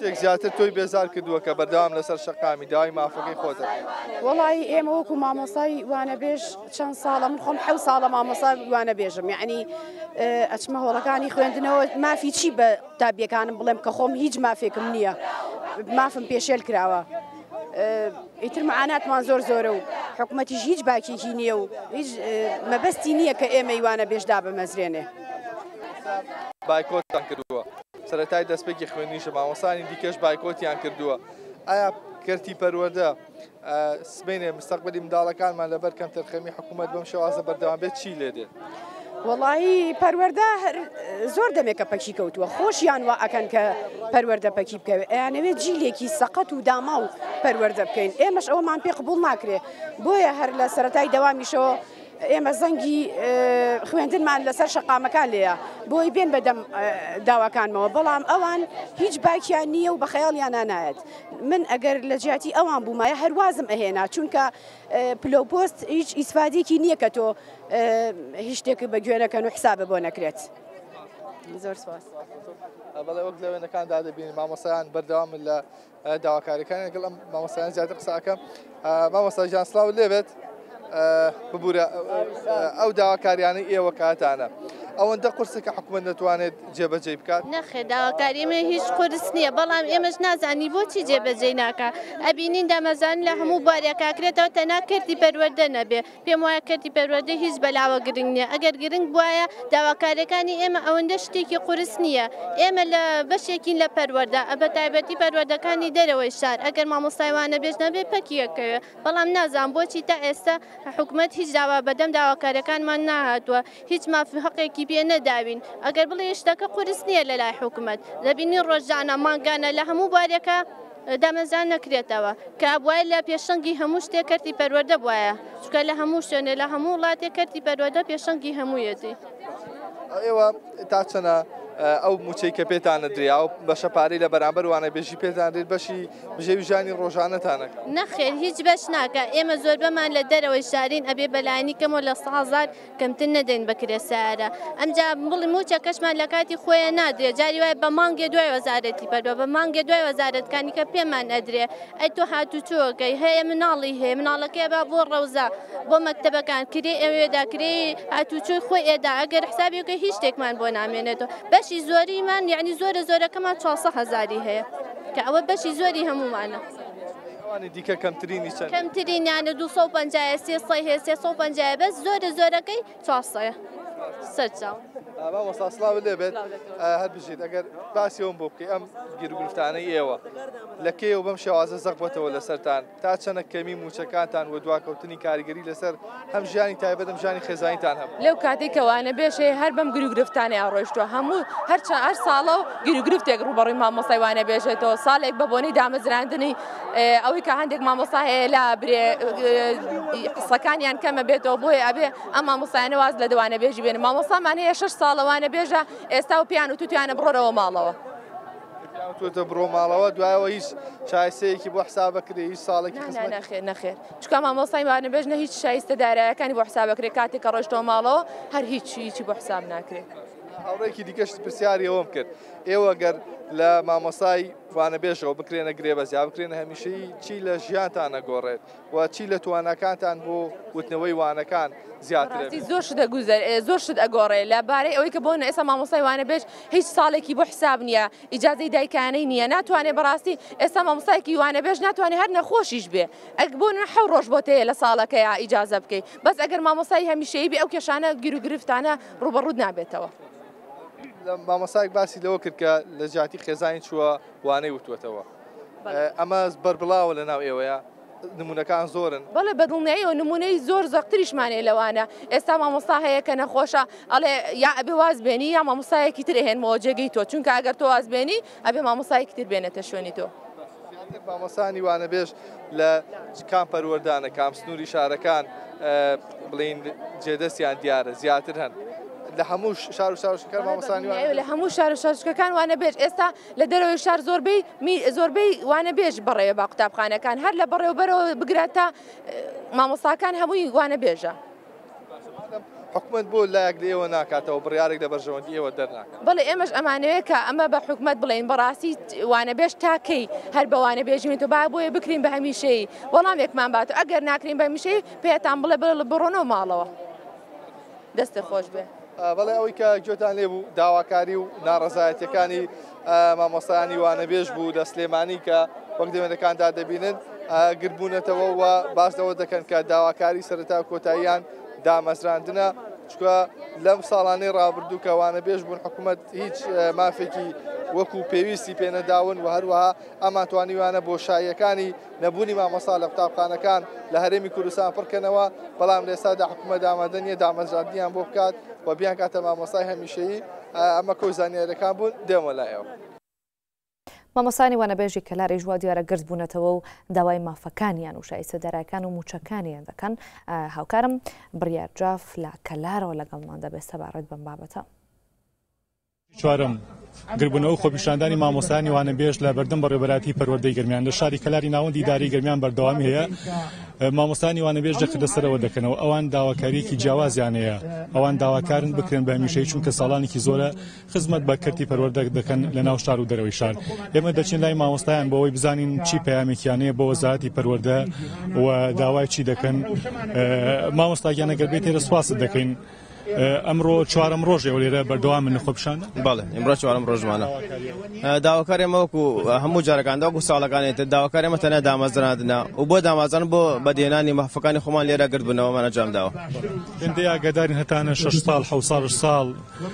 شتێک زیاتر تۆی بێزار کردووە کە بەردەوام لەسەر شەقامی داوای مافەکەی خۆتە؟ وڵی ئێمە وەکو مامۆسای وانەبێژ چەند ساڵە من خۆم 7 ساڵە مامۆسای وانەبێژم، یعنی ئەچمە هۆڵەکانی خوێندنەوە مافی چی بە دابیەکانم بڵێم کە خۆم هیچ مافێکم نییە، مافم پێشێل کراوە. ئیتر معاناتمان زۆر زۆرە و حکوومەتیش هیچ باکێکی نییە و هیچ مەبەستی نییە کە ئێمە وانەبێژدا بمەزرێنێ. بایکۆتیان کردووە، سەرەتای دەستپێکی خوێنیشە مامۆسانی دیکەش بایکۆتیان کردووە. ئایا کەرتی پەروەردە سبینێ مستەقبلی منداڵەکانمان لەبەر کەم تەرخەمی حکوومەت بەم شێوازە بەردەوام بێت چی لێ دێت؟ وڵی پەروەردە زۆر دەمێکە پەکی کەوتووە، خۆشیان وا ئەکەن کە پەروەردە پەکی بکەوێت، ئەیانەوێت جیلێکی سەقەت و داما و پەروەردە بکەین. ئێمەش ئەوەمان پێ قبوڵ ناکرێ، بۆیە هەر لە سەرەتای دەوامیشەوە ئێمە زەنگی خوێندنمان لەسەر شەقامەکان لێیە بۆی بێن بەدەم داواکانمەوە، بەڵام ئەوان هیچ باکیان نییە و بە خەیاڵیان نایەت. من ئەگەر لە جیاتی ئەوان بوومایە هەروازم ئەهێنا، چونکە پلۆپۆست هیچ ئیسفادێکی نییە کە تۆ هیچ شتێکی بە گوێنەکەن و حسابە بۆ نەکرێت. زۆر سپاس. بەڵێ وەک لەوێنەکاندا دەبینی مامۆسایان بەردەوامن لە داواکاریەکانی لەگەڵ ئەم مامۆسایان زیاتر قساکەم. مامۆستا گیان سڵاو لێبێت ببوورە ئەو داواکاریانەی ئێوە کاتانە ئەوەندە قورسێکە حکوومەت نەتوانێت جێبەجێ بکات؟ نەخێ داواکاریمە هیچ قورس نییە، بەڵام ئێمەش نازانی بۆچی جێبەجێ ناکە. ئەبینین دامەزان لە هەموو بارێکاکرێتەوە تەنها کردی پەروەردە نەبێ. پێم وایە کردی پەروەردە هیچ بەلاوە گرنگ نییە. ئەگەر گرنگ بواە داواکاریەکانی ئێمە ئەوەندە شتێکی قورس نییە. ئێمە لە بەشێکین لە پەروەردە بە تایبەتی پەروەردەکانی دەرەوەی شار ئەگەر مامۆستای وانەبێژ نەبێ پەکیەکەوێ، بەڵام نازان بۆچی تا ئێستا حکوومەت هیچ داوا بەدەم داواکاریەکانمان ناهاتووە، هیچ مافی حەقێکی پێ نەداوین. ئەگەر بڵێ شتەکە قورس نییە لە لای حکوومەت دەبینی ڕۆژانە مانگانە لە هەموو بارێکە دامەزان نەکرێتەوە کە وایە لە پێشەنگی هەموو شتێک کەرتی پەروەردە بواە، چکە لە هەموو شوێنێ لە هەموو وڵاتێک کەرتی پەروەردە پێشەنگی هەموویەتی. ئێوە تا چەنە ئەو موچەی کە پێتانە دریا و بەشە پارەی لە بەرامبەر وانەبێژی پێتان دێت بەشی بژێوی ژانی ڕۆژانەتانەکە؟ نەخێر هیچ بەش ناکە. ئێمە زۆر بەمان لە دەرەوەی شارین ئەبێ بەلایانی کەمەوە لە 100,000 کەمتر نەدەین بەکرێ سارە. ئەمجا بڵی موچە کەشمان لە کاتی خۆیان نادرێت، جاری وایە بە مانگێ دوای وەزارەتی پەروە بە مانگێ دوای وەزارەتەکانی کە پێمان ئەدرێ. ئەی تۆ هاتوچۆکەی هەیە مناڵی هەیە مناڵەکەی با بۆ ڕەوزە بۆ مەکتەبەکان کرێ ئەوێدا کرێ هاتوچۆی خۆی ئێدا ئەگەر حسابێکە هیچ شتێکمان بۆ نامێنێتەوە. بەشی زۆریمان یعنی زۆرە زۆرەکەمان 400,000 هەیە کە ئەوە بەشی زۆری هەمومانە. ئەوانی دیکە کەمترینی چەند؟ کەمترینیانە 250 300 هەیە 350 بەس زۆرە زۆرەکەی 400 سەرچاو. مامۆستا سڵاو لێبێت هەر بژیت ئەگەر باسی ئەوم بۆ بکەی ئەم گیرگرفتانەی ئێوە لە کێ و بەم شێوازە زەق بۆتەوە لەسەرتان تا چەنە کەمی موچەکانتان و دواکەوتنی کاریگەری لەسەر هەم ژیانی تایبەت هەم ژیانی خێزانیتان هەم لەو کاتێک کە وانەبێژێ هەر بەم گیرگرفتانەی ئاڕۆیشتووە هەموو هەر ساڵە و گیرگرفتێک ڕوبەڕووی مامۆستای وانەبێژێتەوە ساڵێک بە بۆنەی دامەزراندنی ئەوەی کە هەندێک مامۆستا هەیە لا برێ قسەکانیان کەمە بێتەوە بۆیە ئەبێ ئەم مامۆستایانە واز لە دەوانەبێژی بێنن. مامۆستامان هەیە 6 ساڵە وانەبێژە ئێستا و پیان و توتیانە بڕۆرەوە ماڵەوە. توتە بڕۆ ماڵەوە دوایەوە هیچ چایسەیەکی بۆ حسابەکرێ هیچ ساڵێکی نەخێر نەخێر چکە مامۆستای وانەبێژنە هیچ شایستە دارایەکانی بۆ حسابەکرێ کاتێک کە ڕۆژتەوە ماڵەوە هەر هیچی بۆ حساب ناکرێت. هاوڕێکی دیکەشت پرسیاری ئەوم کرد ئێوە گەر لە مامۆسای وانەبێژەوە بکرێنە گرێبەز یا بکرێنە هەمیشەیی چی لە ژیانتان نەگۆڕێت و چی لە توانەکانتان بۆ وتنەوەی وانەکان زیاتر زۆر شت ئەگۆڕێ لە بارەی ئەوەی کە بۆن ئێستا مامۆستای وانەبێژ هیچ ساڵێکی بۆ حساب نییە ئیجازەی دایکانەی نییە ناتوانێت بەڕاستی ئێستا مامۆستایەکی وانەبێژ ناتوانێت هەر نەخۆشیش بێ ئەک بۆن حەو ڕۆژ بۆ تەیە لە ساڵەکەیە ئیجازە بکەیت بەس ئەگەر مامۆستای هەمیشەیی بێ ئەو کێشانە گیرگرفتانە ڕوبەڕوود نابێتەوە. مامۆسایەک باسی لەوە کرد کە لە جاتی خێزانی چووە وانەی وتوێتەوە ئەمە بەربڵاوە لە ناو ئێوەیە نمونونەکان زۆرن بەڵێ بەدڵنیایی و نمونەی زۆر زەقتریشمانێ لەوانە ئێستا مامۆستا هەیە کە نەخۆشە ئەڵێ یا ئەبێ وازبێنی یا مامۆسایەکی تر هێنمەوە جێگەی تۆ چونکە ئەگەر تۆ وازبێنی ئەبێ مامۆسایەکی تر بێنێتە شوێنی تۆ. مامۆسانی وانەبێژ لە کام پەروەردانە کام سنووری شارەکان بڵین جێدەستیان دیارە زیاتر هەن لە هەموو شار و شارشەکان مامۆسانی لە هەموو شار و شارشەکان وانەبێژ ئێستا لە دەرەوەی شار زۆربەی وانەبێژ بەڕێوە با قوتابخانەکان هەر لە بەڕێوەبەرەوە بگرێت تا مامۆستاکان هەمووی وانەبێژە. حکومت بۆ لایەک لە ئێوە ناکاتەوە بڕیارێک لە بەرژەوەندی ئێوە دەرناکات. بەڵێ ئێمەش ئەمانەوەیە کە ئەمە بە حکومت بڵێن بەڕاستی وانەبێژ تاکەی هەر بە وانەبێژێت و با بۆیە بکرین بە هەمیشەی وەڵامێکمان باتە ئەگەر ناکرین بە هەمیشەی پێتان بڵێ بڕۆنەوە ماڵەوە دەستە خۆش بێ. بەڵێ ئەوەی کە گوێتان لێ بوو داواکاری و ناڕەزایەتیەکانی مامۆستایانی وانەبێژ بوو لە سلێمانی کە وەک دەوێنەکاندا دەبینن گربوونەتەوە و باس لەوە دەکەن کە داواکاری سەرەتا کۆتاییان دامەزراندنە چکە لەم ساڵانەی ڕابردوو کە وانەبێژ بوون حکوومەت هیچ مافێکی وەکو پێویستی پێنەداون و هەروەها ئەمان توانیوانە بۆ شایەکانی نەبوونی مامۆستا لە قوتابخانەکان لە هەرێمی کوردستان پڕکەنەوە بەڵام لێستادا حکوومەت ئامادە نیە دامەزراندنیان بۆ بکات و بیان کاتە مامۆستای هەمیشەیی ئەمە کۆی زانیاریەکان بوون دێمە لایەوە. مامۆستانی وانەبێژی کەلاری ژوا دیارە گرت بوونەتەوە و داوای مافەکانیان و شایستە دەرایەکان و موچەکانیان دەکەن. هاوکارم بڕیار جاف لە کەلارەوە لەگەڵمان دەبێت سەبارەت بەم بابەتە. چوارم گربوونەوە خۆپیشاندانی مامۆستانی وانەبێژ لە بەردەم بەڕێوەبەراتی پەروەردەی گەرمیان لە شاری کەلاری ناوەندی داری گەرمیان بەردەوامی هەیە. مامۆستانی وانەبێژ دەخدەسەرەوە دەکەنەوە ئەوان داواکاریەکی جیاوازیان هەیە ئەوان داواکارن بکرێن بە هەمیشەی چونکە ساڵانێکی زۆرە خزمەت بە کەرتی پەروەردە دەکەن لە ناو شار و دەرەوەی شار. ئێمە دەچین لای مامۆستایان بۆ ئەوەی بزانین چی پەیامێکیانەیە بۆ وەزارەتی پەروەردە و داوای چی دەکەن. مامۆستاگیان ئەگەر بێت تێرە سوپاست دەکەین. ئەمڕۆ چوارەم ڕۆژێ لێرە بەردەوام من خۆپیشاندە؟ بەڵێ ئەمڕۆ چوارەم ڕۆژمانە. داواکارێمە وەکو هەموو جارەکاندا وەکو ساڵەکانێتە داواکارێمە تەنیا دامەزراندنە و بۆ دامازان بۆ بەدێنانی مافەکانی خۆمان لێرە گرتبوونەوەمان ئەنجام داوە. هێندەی ئاگادارین هەتانە 6 ساڵ 7 ساڵ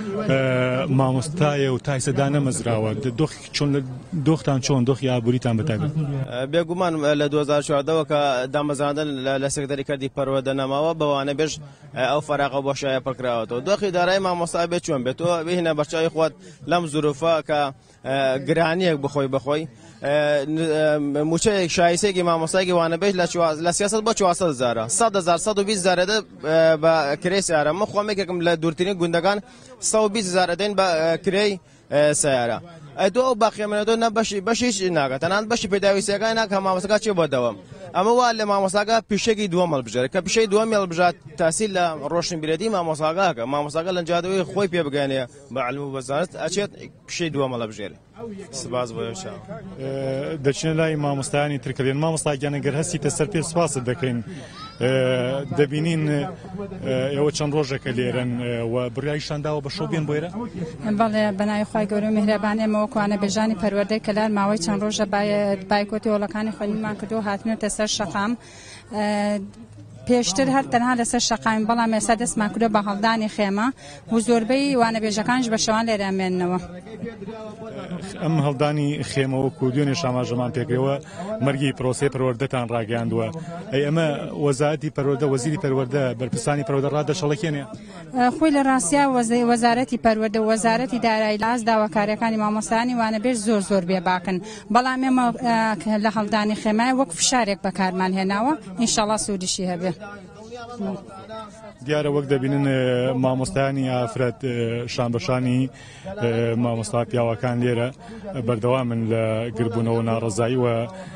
مامۆستایە و تایسەدا نەمەزراوە. چۆن دۆختان چۆن دۆخی ئابووریتان بەتایبەت؟ بێگومان لە 2014ەوە کە دامەزراندن لە سێکتەری کەرتی پەروەردە نەماوە بەوانەبێژ ئەو فەراقە بۆ شایە پڕکراوەتەوە. دۆخی دارایی مامۆستا بێت چۆن بێتەوە بهینە بەرچاوی خۆت لەم زوروفە کە گرانیەک بخۆی موچەیەک شایستێکی مامۆستایەکی وانەبێژ لە سیاست بۆ 400,000 120,000 بە کرێی سیارە. من خۆمێکێکم لە دوورترین گوندەکان 120,000 دەین بە کرێی سیارە. ئەدۆ ئەو باقیەمەنەدۆ نە بەشیش ناکات تەنانەت بەشی پێداویستیەکان ناکە مامۆستاکە چێ بۆ دەوام. ئەمە وا لە مامۆستاکە پیشەکی دووەم هەڵبژێرێت کە پیشەی دووەم هەڵبژات تاسیل لە ڕۆشنبیرەتی مامۆستاکە مامۆستاکە لە جادەوەی خۆی پێ بگەێنێ بە عەلم و وەزارەت ئەچێت پیشەی دووەم هەڵبژێرێت. سپاس بۆ ئێوە. دەچنە لای مامۆستایانی ترکەڵێن مامۆستاگیانە گەر هەستیتە سەر پێ سوپاست دەکەین. دەبینین ئێوە چەند ڕۆژێکە لێرن و بڕیاریشان داوە بە شەو بێن بۆ ئێرە؟ بەڵێ بەناوی خوای گەورە میهرەبان ئێمە وەکو وانەبێژانی پەروەردەی کەلار ماوەی چەند ڕۆژە بایکۆتی هۆڵەکانی خۆینمان کردو هاتنێتە سەر شەقام. پێشتر هەر تەنها لەسەر شەقاین بەڵام ئێستا دەستمان کردو بە هەڵدانی خێمە و زۆربەی وانەبێژەکانش بە شەوان لێرە مێننەوە. ئەم هەڵدانی خێمەوە و دوێنێ شاماژەمان پێکرێەوە مەرگی پرۆسەی پەروەردەتان ڕاگەیاندووە. ئەی ئەمە وەزارەتی پەروەردە وەزیری پەروەردە بەرپرسانی پەروەردە ڕادەشەڵەکێنێ؟ خۆی لە ڕاستیا وەزارەتی پەروەردە وەزارەتی دارایی لاز داواکاریەکانی مامۆستایانی وانەبێژ زۆر بێباکن بەڵام ئێمە لە هەڵدانی خێمای وەک فشارێک بەکارمان هێناوە ئینشاڵڵا سوودیشی هەبێ. دیارە وەک دەبینن مامۆستایانی ئافرەت شانبەشانی مامۆستا پیاوەکان لێرە بەردەوامن لە گربوونەوە ناڕەزایی و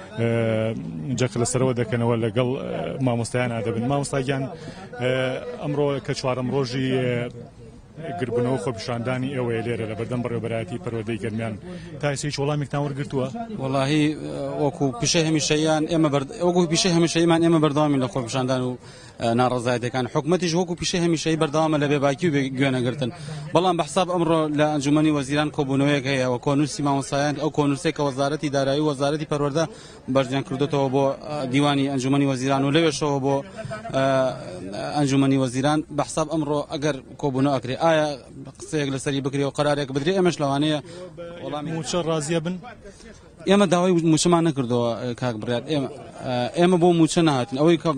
جەق لەسەرەوە دەکەنەوە لەگەڵ مامۆستایان دەبن. مامۆستاگیان ئەمڕۆ کە چوارەم ڕۆژی گربوونەوە خۆپیشاندانی ئێوەیە لێرە لە بەردەم بەڕێوەبەراتی پەروەردەی گەرمیان تا ئێستا هیچ وەڵامێکتان وەرگرتووە؟ وەڵاهی وەکو پیشەی هەمیشەییان وەکو پیشەی هەمیشەییمان ئێمە بەردەوامی لە خۆپیشاندان و ناڕەزایەتەکان حکومەتیش وەکو پیشەی هەمیشەیی بەردەوامە لە بێباکی و گوێنەگرتن. بەڵام بەحساب ئەمڕۆ لە ئەنجومەنی وەزیران کۆبوونەوەیەک هەیە و کۆنووسی مامۆستایان ئەو کۆنووسێک کە وەزارەتی دارایی و وەزارەتی پەروەردە بەردیان کردوتەوە بۆ دیوانی ئەنجومەنی وەزیران و لەوێشەوە بۆ ئەنجومەنی وەزیران بەحساب ئەمڕۆ ئەگەر کۆبوونەوە ئەکرێ ئایا قسەیەک لەسەری بکرێ و قەرارێک بدرێ ئێمەش لەوانەیە وەڵامی موچە ڕازیە بن. ئێمە داوای موچەمان نەکردەوە کاک بڕیار ئێمە بۆ موچە نهاتین ئەوەی کە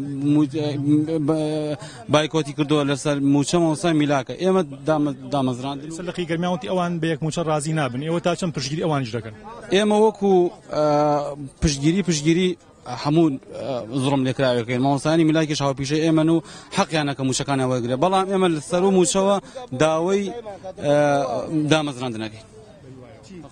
بایکۆتی کردووە لەسەر موچە مامۆستای میلاکە ئێمە دامەزراندن سەرلەقی گەرمیاوەتی ئەوان بە یەک موچە ڕازی نابن. ئێوە تا چەند پشتگیری ئەوانیش دەکەن؟ ئێمە وەکو پشتگیری هەموو زڕم لێکراوەکەین مامۆستایانی میلاکیش هاوپیشەی ئێمە و حەقیانەکە موچەکانیان وەرگرێ بەڵام ئێمە لەسەر و موچەوە داوای دامەزراندنەکەین.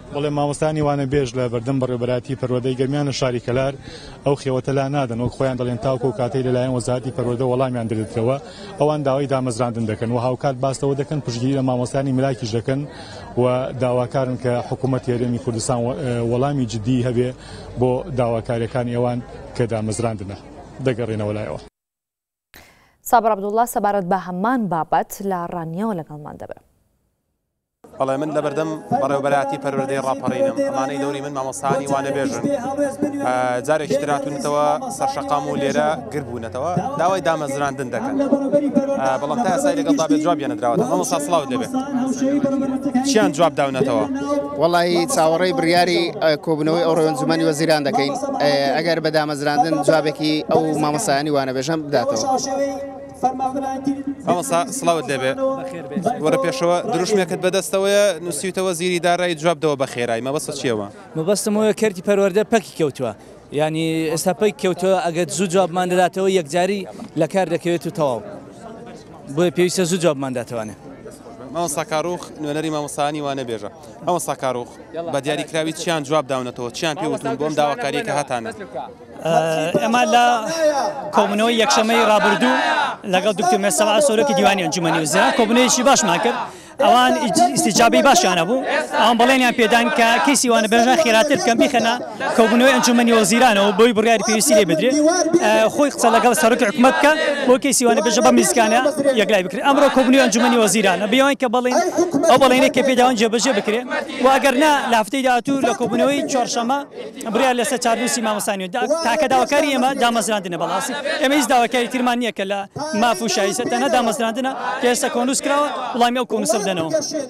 بەڵێ مامۆستانی وانە بێژ لە بەردەم بەڕێوەبەراتی پەروەردەی گەرمیانە شاری کەلار ئەو خێوەتە لا نادەن وەک خۆیان دەڵێن تاوکو و کاتەی لەلایەن وەزارەتی پەروەردە وەڵامیان دەدرێتەوە ئەوان داوای دامەزراندن دەکەن و هاوکات باستەوە دەکەن پشتگیری لە مامۆستانی ملاکیش دەکەن و داواکارن کە حکوومەت هێرێمی کوردستان وەڵامی جدی هەبێ بۆ داواکاریەکان ئێوان کە دامەزراندنە دەگەڕێنەوە لایەوە. سابر عەبدوڵڵا سەبارەت بە هەمان بابەت لە ڕانیەوە لەگەڵمان دەبێت. بەڵێ من لە بەردەم بەڕێوەبەراتی پەروەردەی ڕاپەڕینم ئەمانەی دەوری من مامۆستانی وانە بێژن جارێکی تراتونەتەوە سەرشەقام و لێرە گربوونەتەوە داوای دامەزراندن دەکەن بەڵام تا ئێستا لەگەڵ دابێت جوابیان نەدراوەتە مامۆستا سڵاوت لەبێت چیان جواب داونەتەوە؟ وەڵی چاوەڕێی بڕیاری کۆبنەوەی ئەو ڕێوەنجومەنی وەزیران دەکەین ئەگەر بە دامەزراندن جوابێکی ئەو مامۆستایانی وانە بێژەم بداتەوە. مامۆستا سڵاوت لێبێ وەرە پێشەوە دروشمێکت بەدەستەوەیە نووسیتەوە زیری دارایی جوابدەوە بە خێرایی مەبەستە چیەوە؟ مەبەستمەوە کەرتی پەروەردە پەکی کەوتووە ینی ئێستا پەک کەوتەوە ئەگەر زوو جوابمان دەداتەوە یەکجاری لە کار دەکەوێت و تەواو بۆیە پێویستە زوو جوابمان داتوانێت. مامۆستا کاروخ نوێنەری مامۆستانی وانە بێژە مامۆستا کاروخ بە دیاریکراوی چیان جواب داونەتەوە چیان پێوتون بۆم داواکاریەکە هاتانە؟ ئەمە لە کۆبنەوەی یەکشەمەی ڕابردوو لەگەڵ دکتۆر مێرسەبع سۆرەکی دیوانی ئەنجومەنی وەزیران کۆبنەوەیەکی باشمان کرد ئەوان ئیستیجابەی باشیان هەبوو ئەوان بەڵێنیان پێدان کە کەیسی وانە بێژە خێراتر بکەن بیخەنە کۆبنەوەی ئەنجومەنی وەزیرانەوە بۆی بڕیاری پێویستی لێ بدرێت خۆی قسە لەگەڵ سەرۆکی حکوومەت بکە بۆ کەیسی وانە بێژە بە میزگانە یەکلای بکرێت ئەمڕۆ کۆبنەوەی ئەنجومەنی وەزیرانە بێوان کە بەڵێن ئەو بەڵێنێک کە پێداوان جێبەجێ بکرێت و ئەگەر نا لە هەفتەی داهاتوو لە کۆبنەوەی چوارشەمە بڕیار لەسەر چارنووسی مامۆستانی تاکە داواکاری ئێمە دامەزراندنە بەڵاستی ئێمە هیچ داواکاری ترمان نییە کە لە ماف و شایستە تەنها دامەزراندنە کە ئێستا کۆنووس کراوە وڵامی ئەو کۆنووسە بدەنەوە.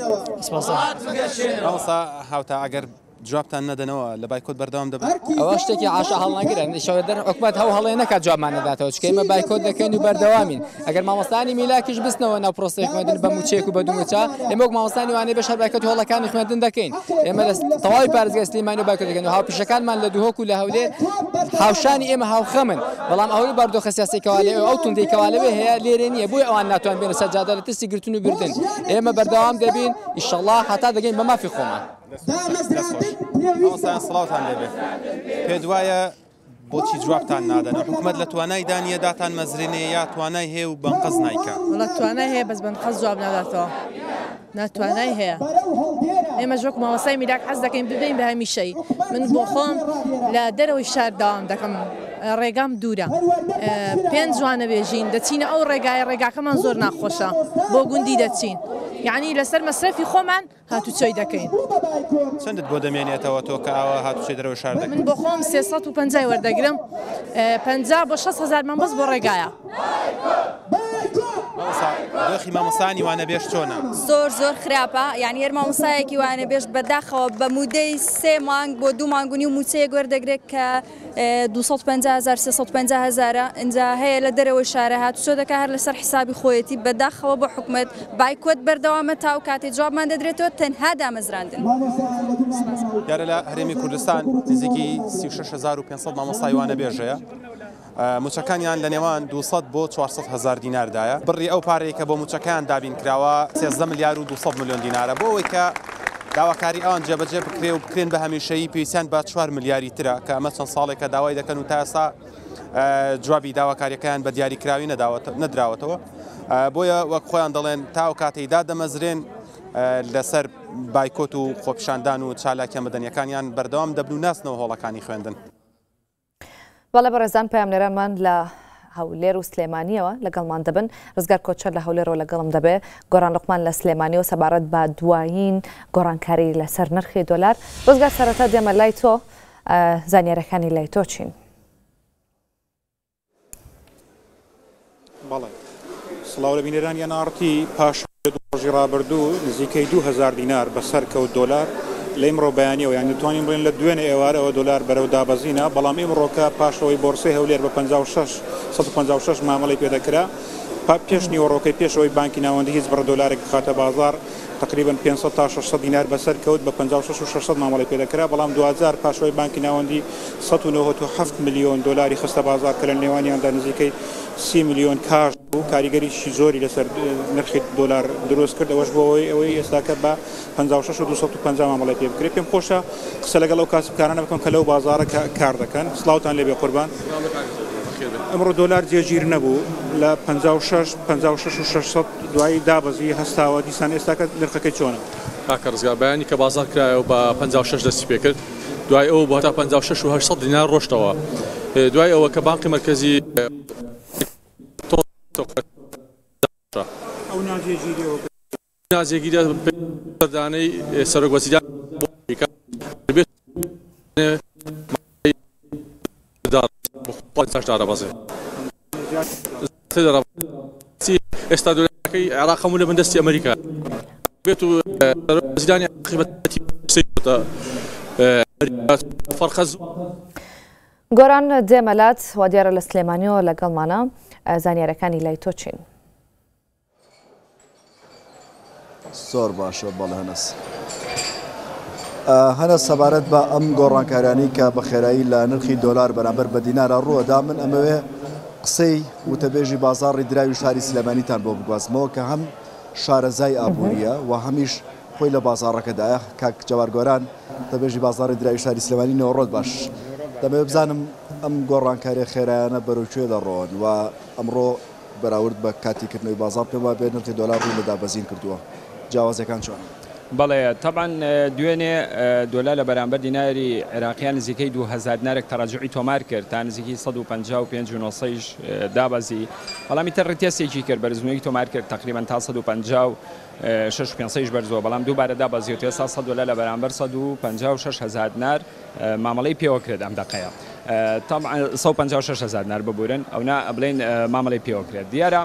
مامۆستا هاوتا ئەگەر جوابتان نەدەنەوە لە بایکۆت بەردەوام دەبێت ئەوە شتێکی عاشا هەڵناگرن شەوەدەر حکومەت هەو هەڵێ نەکات جوابمان نەداتەوە چکە ئێمە بایکۆت دەکەین و بەردەوامین ئەگەر مامۆستانی میلاکیش بستنەوە ناو پرۆسەی خوێندن بە موچێک و بە دووموچا ئێمە وەک مامۆستانی وانەیە بەشەر بایکۆت و هەڵەکانی خوێندن دەکەین ئێمە لە تەواوی پارێزگای سلێمانی و بایکۆت دەکەین و هاوپیشەکانمان لە دووهۆک و لە هەولێر هاوشانی ئێمە هاوخەمن بەڵام ئەوەی باردۆخە سیاسی کەوالێ ئەو توندەی کەوالەوە هەیە لێرە نییە بۆی ئەوان ناتوان بێنە سەجادە لە تستی گرتن و بردن ئێمە بەردەوام دەبین ئیشەڵڵا هەتا دەگەین بە مافی خۆمان. مامۆستایان سڵاوتان لێبێت پێت وایە بۆچی جوابتان نادەن حکوومەت لە توانای دانیە داتان مەزرێنێ یا توانای هەیە و بەنقەز نایکە؟ وڵات توانای هەیە بەس بەنقەز جواب ناداتەوە ناتوانای هەیە ئێمە ژۆک مامۆستای میراک حەز دەکەین ببین بە هەمیشەی من بۆ خۆم لە دەرەوەی شار داوام دەکەم ڕێگام دوورە پێنج جوانە بێژین دەچینە ئەو ڕێگاکەمان زۆر ناخۆشە بۆ گوندی دەچین یعنی لەسەر مەسرەفی خۆمان هاتوچۆی دەکەین. چەندت بۆ دەمێنێتەوە تۆ کە ئەوە هاتوچۆی دەرەوە شار دەکەین؟ من بۆ خۆم 350 وەردەگرم 50 بۆ 6,000 مەمبەس بۆ ڕێگایە. دۆخی مامۆستانی وانە بێژ چۆنە؟ زۆر خراپە یعنی هەر مامۆستایەکی وانە بێژ بەداخەوە بە مودەی 3 مانگ بۆ 2 مانگونی و موچەیەک وەردەگرێت کە 250,000 350,000 اینجا هەیە لە دەرەوەی شارە هاتوچۆ دەکات هەر لەسەر حسابی خۆیەتی بەداخەوە بۆ حکوومەت بایکۆت بەردەوامە تا و کاتی جوابمان دەدرێتەوە تەنها دامەزراندن. دیارە لە هەرێمی کوردستان نزیکی 36,500 مامۆستای وانە بێژەیە موچەکانیان لە نێوان 200 بۆ 400,000 دیناردایە بڕی ئەو پارەیە کە بۆ موچەکان دابین کراوە 13 ملیار و 200 میلیۆن دینارە بۆ ئەوەی کە داواکاری ئەوان جێبەجێ بکرێ و بکرێن بە هەمیشەیی پێویستیان بە 4 ملیاری ترە کە ئەمە چەند ساڵێکە داوای دەکەن و تا ئێستا جوابی داواکاریەکەیان بە دیاریکراوی نەدراوەتەوە بۆیە وەک خۆیان دەڵێن تا ئەو کاتەیدا دەمەزرێن لەسەر بایکۆت و خۆپیشاندان و چالاکیە مەدەنیەکانیان بەردەوام دەبن و ناسنەوە هۆڵەکانی خوێندن. بەڵێ بەڕێزان پەیامنێرەمان لە هەولێر و سلێمانیەوە لەگەڵمان دەبن ڕزگار کۆچەر لە هەولێرەوە لەگەڵم دەبێ گۆران لوقمان لە سلێمانیەوە سەبارەت بە دوایین گۆڕانکاری لەسەر نرخی دۆلار ڕزگار سەرەتا دێمە لای تۆ زانیاریەکانی لای تۆ چین؟ بەڵێ سڵاو لە بینەرانیان ئارتی پاش ڕۆژی ڕابردوو نزیکەی 2,000 دینار بەسەر کەوت دۆلار لە ئیمڕۆ بەیانیەوە یان دەتوانین بڵێن لە دوێنێ ئێوارەوە دۆلار بەرەو دابەزینە بەڵام ئیمڕۆکە پاشەوەی بۆرسەی هەولێر بە 156 مامەڵی پێدەکرا پێش نیوەڕۆکەی پێشەوەی بانکی ناوەندی هیچ بڕە دۆلارێک خاتە بازار تقریبا 500 تا 600 دینار بەسەر کەوت بە 56 و 600 مامەڵی پێدەکرا بەڵام 2000 پاشۆی بانکی ناوەندی 197 میلیۆن دلاری خستە بازار کە لە نێوانیاندا نزیکەی 30 میلیۆن کاژ بوو کاریگەریشی زۆری لەسەر نرخی دلار دروست کرد ئەوەش بۆ ئەوەی ئێستاکە بە 56 و 250 مامەڵی پێ بکرێت پێم خۆشە قسە لەگەڵ ئەو کاسبکارانە بکەم کە لەو بازارە کار دەکەن سڵاوتان لێبێ قوربان ئەمڕۆ دلار جێگیر نەبوو لە 56 و 600 دوایی دابەزی هەستاوە دیسان ئێستاکە نرخەکەی چۆنە کاکە ڕزگار بەیانی کە بازار کرایەوە بە 56 دەستی پێ کرد دوای ئەو بۆ تا 56 و 800 دینار ڕۆشتەوە دوای ئەوە کە بانقی مرکزی نازێگیری دانەی سەرۆک وەزیران ئێستا دۆلارەکەی عێراق هەموو لە بەندەستی ئەمریکا بێت و وەزیرانی قیمەتی فەرخەز گۆران دێمەلات وا دیارە لە سلێمانیەوە لەگەڵمانە زانیارەکانی لای تۆ چین زۆر باشە بەڵێ هەنە سەبارەت بە ئەم گۆڕانکارانی کە بە خێرایی لە نرخی دۆلار بەرامبەر بە دینارە ڕووەدا من ئەمەوێ قسەی وتەبێژی بازاڕی دراوی شاری سلێمانیتان بۆ بگوازمەوە کە هەم شارەزای ئابوووریە و هەمیش خۆی لە بازاڕەکەدایە کاک جەوارگۆران دەبێژی بازاڕی دراوی شاری سلێمانی نەوەڕۆت باش دەمەوێت بزانم ئەم گۆڕانکاری خێرایانە بەرەوکوێ دەڕۆن و ئەمڕۆ بەراورد بە کاتیکردنەوەی بازار پێم وابێ نرخی دۆلار ڕووی لە دابەزین کردووە جیاوازەکان چۆن بەڵێ طبعاً دوێنێ دۆلار لە بەرامبەر دیناری عێراقیان نزیکەی 2000 دینارێک تەڕەجوعی تۆمار کرد تا نزیکی 155 دابەزی بەڵامی تەڕێتێسێکی کرد بەرزبوونەوەی تۆمار کرد تقریبا تا 156 بەرزەوە بەڵام دووبارە دابەزیوە تا 100 دلار لە بەرامبەر 156,000 دینار مامەڵەی پێوە کرد ئەم دقەیە طبعا 156,000 دینار ببورن ئەو نا بڵێن مامەڵی پێوە کرێت دیارە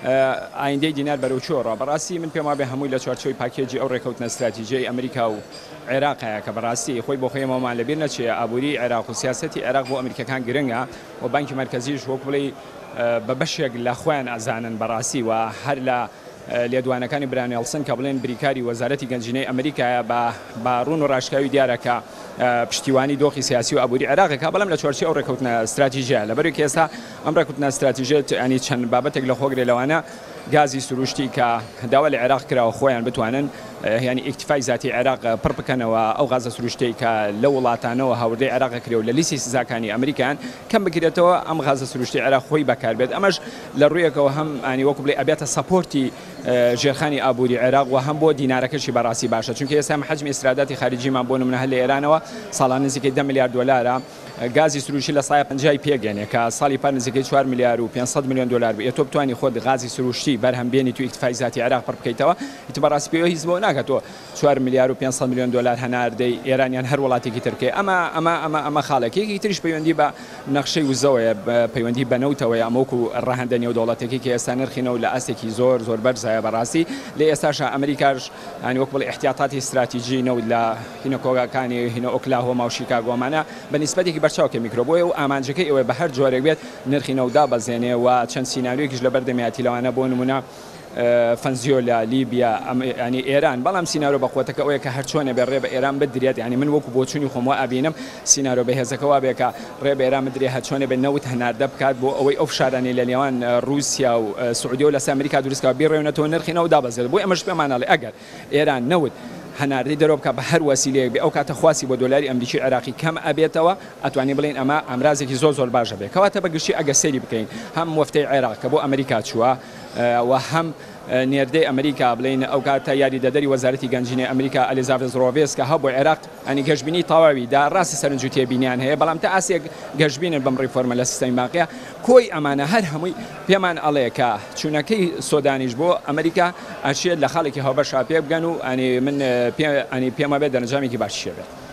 ئایندەی دینار بەرەوچۆڕە بەڕاستی من پێم وابێ هەمووی لە چوارچۆی پاکێجی ئەو ڕێکەوتنە استراتیژیای ئەمریکا و عێراقەیە کە بەڕاستی خۆی بۆ خۆیەوەمان لەبیر نەچێ ئابووری عێراق و سیاسەتی عێراق بۆ ئەمریکەکان گرنگە و بانکی مرکزیش وەک بڵێ بە بەشێک لە خۆیان ئەزانن بەڕاستی و هەر لە لێدوانەکانی برانێڵسن کە بڵێن بریکاری وەزارەتی گەنجینەی ئەمریکایە بە ڕوون و ڕاشکاوی دیارەکە پشتیوانی دۆخی سیاسی و ئابووری عێراقەکە بەڵام لە چوارچێ ئەو ڕێکەوتنە استراتیژیە لەبەرێک ئێستا ئەم ڕێکەوتنە استراتیژیە ینی چەند بابەتێک لە خۆگرێ لەوانە گازی سروشتی کە داوا لە عێراق کراوە خۆیان بتوانن ینی ئیکتیفای ذاتی عێراق پڕ بکەنەوە ئەو غازە سروشتەی کە لە وڵاتانەوە هاوردەی عێراق کرێ لە لیستی سزاکانی ئەمریکان کەم بگرێتەوە ئەم غازە سروشتی عێراق خۆی بەکاربێت ئەمەش لە ڕوویەکەوە هەم ئەنی وەکو بڵێ ئەبێتە سەپۆرتی ژێرخانی ئابووری عێراق و هەم بۆ دینارەکەشی بەڕاستی باشە چونکە ئێستا حجمی ئیسراداتی خارجیمان بۆ نمونە هەر لە ئێرانەوە ساڵانە نزیکەی 10 میلیارد دلارە گازی سروشتی لە سایە 50 پێگەنێ کە ساڵی پار نزیکەی 4 میلیارد و 500 میلیۆن دلار بێت تۆ بتوانی خۆت غازی سروشتی بەرهەمبێنی تو ئیکتیفای ذاتی عێراق پڕ بکەیتەوە ئیتر بەڕاستی پێوە هیچ بۆ ناکاتەوە 4 میلیارد و 500 میلیۆن دلار هەناردەی ئێرانیان هەر وڵاتێکی ترکێ ئەمە خاڵێکێکی تریش پەیوەندی بە نەخشەی وزەوەیە پەیوەندی بەنەوتەوەی ئەمەوەکو ڕەهەندە نێو دەوڵەتێکی کە ئێستا نرخینەوە لە ئەستێکی زۆر بەرزایە بەڕاستی لێ ئێستاشە ئەمریکاش ئەنی وەک بڵێ احتیاطاتی استراتیژی نەوت لە هینە کۆگاکانی هینە ئۆکلاهۆما و شیکاگۆمانە بە نیسبەتێکی بەرچاوکە میکرۆبۆیە و ئامانجەکەی ئەوەی بە هەر جۆرێک بێت نرخی نەودا بەزێنێ و چەند سیناریۆکیش لە بەردەمیاتی لەوانە بۆ نمونە فەنزیۆلا لیبیا ینی ئێران بەڵام سینارۆ بەخۆتەکە ئەوەیە کە هەر چۆنە بێ ڕێ بە ئێران بدرێت ینی من وەکو بۆچوونی خۆمەوە ئابینم سینارۆ بەهێزەکەوا بێکە ڕێ بە ئێران بدرێ هەر چۆنە بێ نەوت هەناردە بکات بۆ ئەوەی ئەو شارانی لە نێوان رووسیا و سعودی و لەسەر ئەمریکا دروستکەوە بیڕێونەتەوە نرخی نەودا بەزێت بۆ ئەمەش پێمانەڵێ ئەگەر ئێران نەوت هەناردەی دەرەوە بکە بە هەر وەسیلەیەک بێ ئەو کاتە خواسی بۆ دۆلاری ئەمریکی عێراقی کەم ئەبێتەوە ئەتوانین بڵێن ئەمە ئەمرازێکی زۆر باشە بێت کەواتە بەگشتی ئەگە سەیری بکەین هەم وەفتەی عێراق کە بۆ ئەمریکا چووە و هەم نێردەی ئەمریکا بڵین ئەو کاتە یاریدەدەری وەزارەتی گەنجینەی ئەمریکا ئەلیزابێت ڕۆڤێس کە هەبوو عێراق ئەنی گەشتبینی تەواویدا ڕاستی سەرنج و تێبینیان هەیە بەڵام تا ئاسێک گەشتبینن بەم ڕیفۆرمە لە سیستەمی باقیە کۆی ئەمانە هەر هەمووی پێمان ئەڵێ کە چوونەکەی سۆدانیش بۆ ئەمریکا ئەچێت لە خاڵێکی هەڵبەشا پێ بگەن و ئەنی من ئەنی پێمە بێت دەرەنجامێکی باشی بێت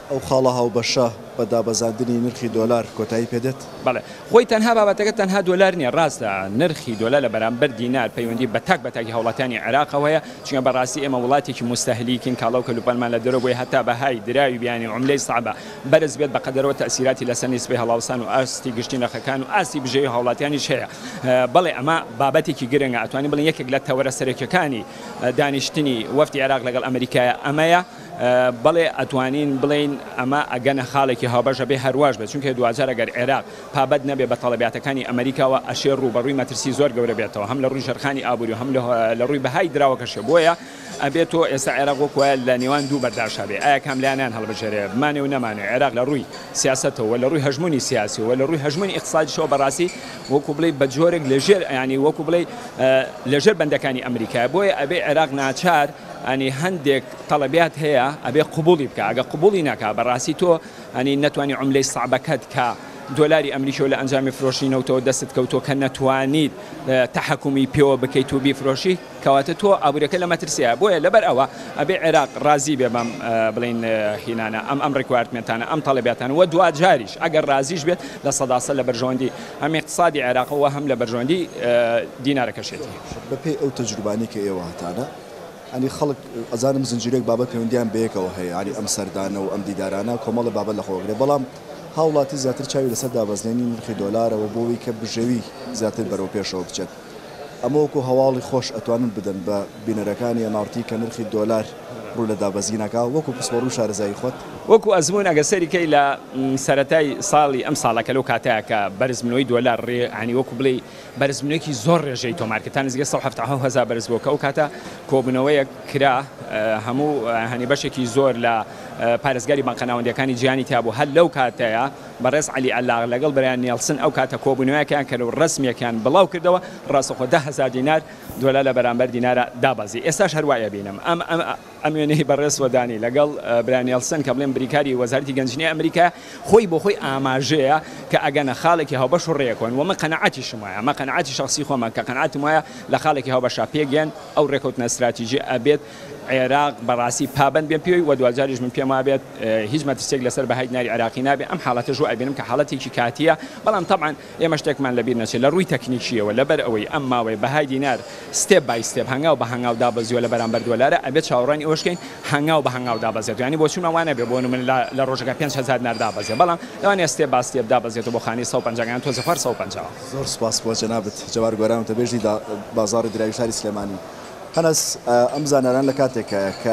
ئەو خاڵە هاوبەشە بە دابەزاندنی نرخی دۆلار کۆتایی پێدێت؟ بەڵێ خۆی تەنها بابەتەکە تەنها دۆلار نییە، ڕاستە نرخی دۆلار لە بەرامبەر دینار پەیوەندی بە تاک بەتاکی هەوڵاتانی عێراقەوەیە، چونکە بەڕاستی ئێمە وڵاتێکی مستەهلیکین کاڵە و کەلوپەلمان لە دەرەوە بۆی هەتا بەهای دراوی بیانی عوملەی سەعبە بەرز بێت بە قەدەرەوە تەئسیراتی لەسەر نیسبەی هەڵاوسان و ئاستی گشتی نرخەکان و ئاستی بژێوی هەوڵاتیانیش هەیە. بەڵێ ئەمە بابەتێکی گرنگە، ئەتوانین بڵێن یەکێک لە تەوەرە سەرەکیەکانی دانیشتنی وەفدی عێراق لەگەڵ ئەمریکایە ئەمەیە. بەڵێ ئەتوانین بڵین ئەمە ئەگەنە خاڵێکی هاوبەشە بێ هەرواش بێت، چونکە دوجار ئەگەر عێراق پابەت نەبێ بە تەڵەبیاتەکانی ئەمریکاوە ئەشێ ڕوبەڕووی مەترسی زۆر گەورە بێتەوە، هەم لە ڕووی ژەرخانی ئابووری و هەم لە ڕووی بەهای دراوەکەشە. بۆیە ئەبێتەوە ئێستا عێراق وەکوە لە نێوان دوو بەرداشا بێ، ئایا کاملایانیان هەڵبژێرێ بمانێ و نەمانێ. عێراق لە ڕووی سیاسەتەوە لە ڕووی هەژمونی سیاسی و لە ڕووی هەژمونی اقتصادیشەوە بەڕاستی وەکو بڵێ بە جۆرێک لەژێر ینی وەکو بڵێ لەژێر بەندەکانی ئەمریکا. بۆیە ئەبێ عێراق ناچار ئەنی هەندێک تەڵەبیات هەیە ئەبێ قبوڵی بکە، ئەگە قبوڵی ناکا بەڕاستی تۆ ئەنی نەتوانی عوملەی سەعبەکەت کە دۆلاری ئەمریکا لە ئەنجامی فرۆشینەوەتەوە دەست کەوتۆ کە نەتوانیت تەحەکومی پێوە بکەیت و بیفرۆشی کەواتە تۆ ئابوووریەکە لە مەترسیە. بۆیە لەبەر ئەوە ئەبێ عێراق رازی بێ بەم بڵین هینانە ئەم ڕێکواردمێتانە ئەم تەڵەبیاتانە و دوجاریش ئەگەر رازیش بێت لە سەداسە لە بەرژەوەندی هەم اقتصادی عێراقەوە هەم لە بەرژەوەندی دینارەکەشێتی. بەپێی ئەو تەجروبانی کە ئێوە هاتانە ئەنی خەڵک ئەزانم زنجیرێک بابەت پەیوەندیان بەیەکەوە هەیە، ینی ئەم سەردانە و ئەم دیدارانە کۆمەڵە بابەت لە خۆگرێ، بەڵام هاوڵاتی زیاتر چاوی لەسەر دابەزێنی نرخی دۆلارەوە بۆەوەی کە بژێوی زیاتر بەرەو پێشەوە بچێت. ئەمە وەکو هەواڵی خۆش ئەتوانن بدەن بە بینەرەکانی ئەناڕتی کە نرخی دۆلار ڕوو لە دابەزینەکە وەکو پسپۆڕ و شارەزایی خۆت وەکو ئەزمون ئەگە سەریکەی لە سەرەتای ساڵی ئەم ساڵەکە لەو کاتەیە کە بەرزبوونەوەی دۆلار ڕێ عنی وەکو بڵێ بەرزبوونێکی زۆر ڕێژەی تۆمارکردان نزیکە 170,000 بەرز بووە کە ئەو کاتە کۆبوونەوەیە کرا هەموو هەنی بەشێکی زۆر لە پارێزگاری بانقەناوەندیەکانی جیهانی تیا بوو. هەر لەو کاتەیە بەڕێز عەلی عەلاق لەگەڵ بەرایان نیڵسن ئەو کاتە کۆبوونەوەیەکیان کە لەو ڕسمیەکیان بڵاو کردەوە ڕاستەخۆ 10,000 دینار دۆلار لە بەرامبەر دینارە دابەزی. ئێستاش هەروایە بینم ئەم وێنەی بەڕێز وەدانی لەگەڵ برایان نیڵسن کە بڵێن بریکاری وەزارەتی گەنجینەی ئەمریکا خۆی بۆ خۆی ئاماژەیە کە ئەگەنە خاڵێکی هاوبەش و ڕێکۆن ومە قەنەعەتیشم وایە، ئەمە قەنەعەتی شەخسی خۆمە کە قەنەعەتم وایە لە خاڵێکی هاوبەشا پێگەن ئەو ڕێکەوتنە استراتیژی ئەبێت عێراق بەڕاستی پابند بێن پێوی و دوجاریش من پێم وابێت هیچ مەترسێک لەسەر بەهای دیناری عێراقی نابێ. ئەم حاڵەتە ژوو ئەبینم کە حاڵەتێکی کاتیە، بەڵام طبعا ئێمە شتێکمان لەبیر نەچێت لە ڕووی تەکنیکیەوە لەبەر ئەوەی ئەم ماوەی بەهای دینار ستێپ بای ستێپ هەنگاو بە هەنگاو دابەزیوە لە بەرامبەر دۆلارە ئەبێت چاوەڕانی ئەوەشکەین هەنگاو بە هەنگاو دابەزێت، ینی بۆچی وانە بێ بۆ من لە ڕۆژەکە 5,000 دینار دابەزێت، بەڵام لەوانەیە ستێپ با ستێپ دابەزێتەوە بۆ خانی 150 تۆ 150. زۆر سپاس بۆ جەنابەت جەوار گۆران وتەبێژی بازاڕی دراوی شاری سلێمانی. هەنەس ئەم زانەران لە کاتێکە کە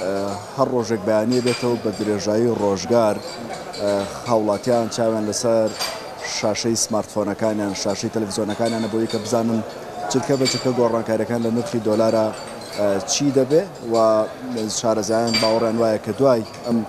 هەر ڕۆژێک بەیانیە بێتەوە بە درێژایی ڕۆژگار هاوڵاتیان چاویان لەسەر شاشەی سمارتفۆنەکانیان شاشەی تەلەڤیزۆنەکانیانە بۆی کە بزانن چرکە بە چرکە گۆڕانکاریەکان لە نرخی دۆلارە چی دەبێ و شارەزایان باوەڕیان وایە کە دوای ئەم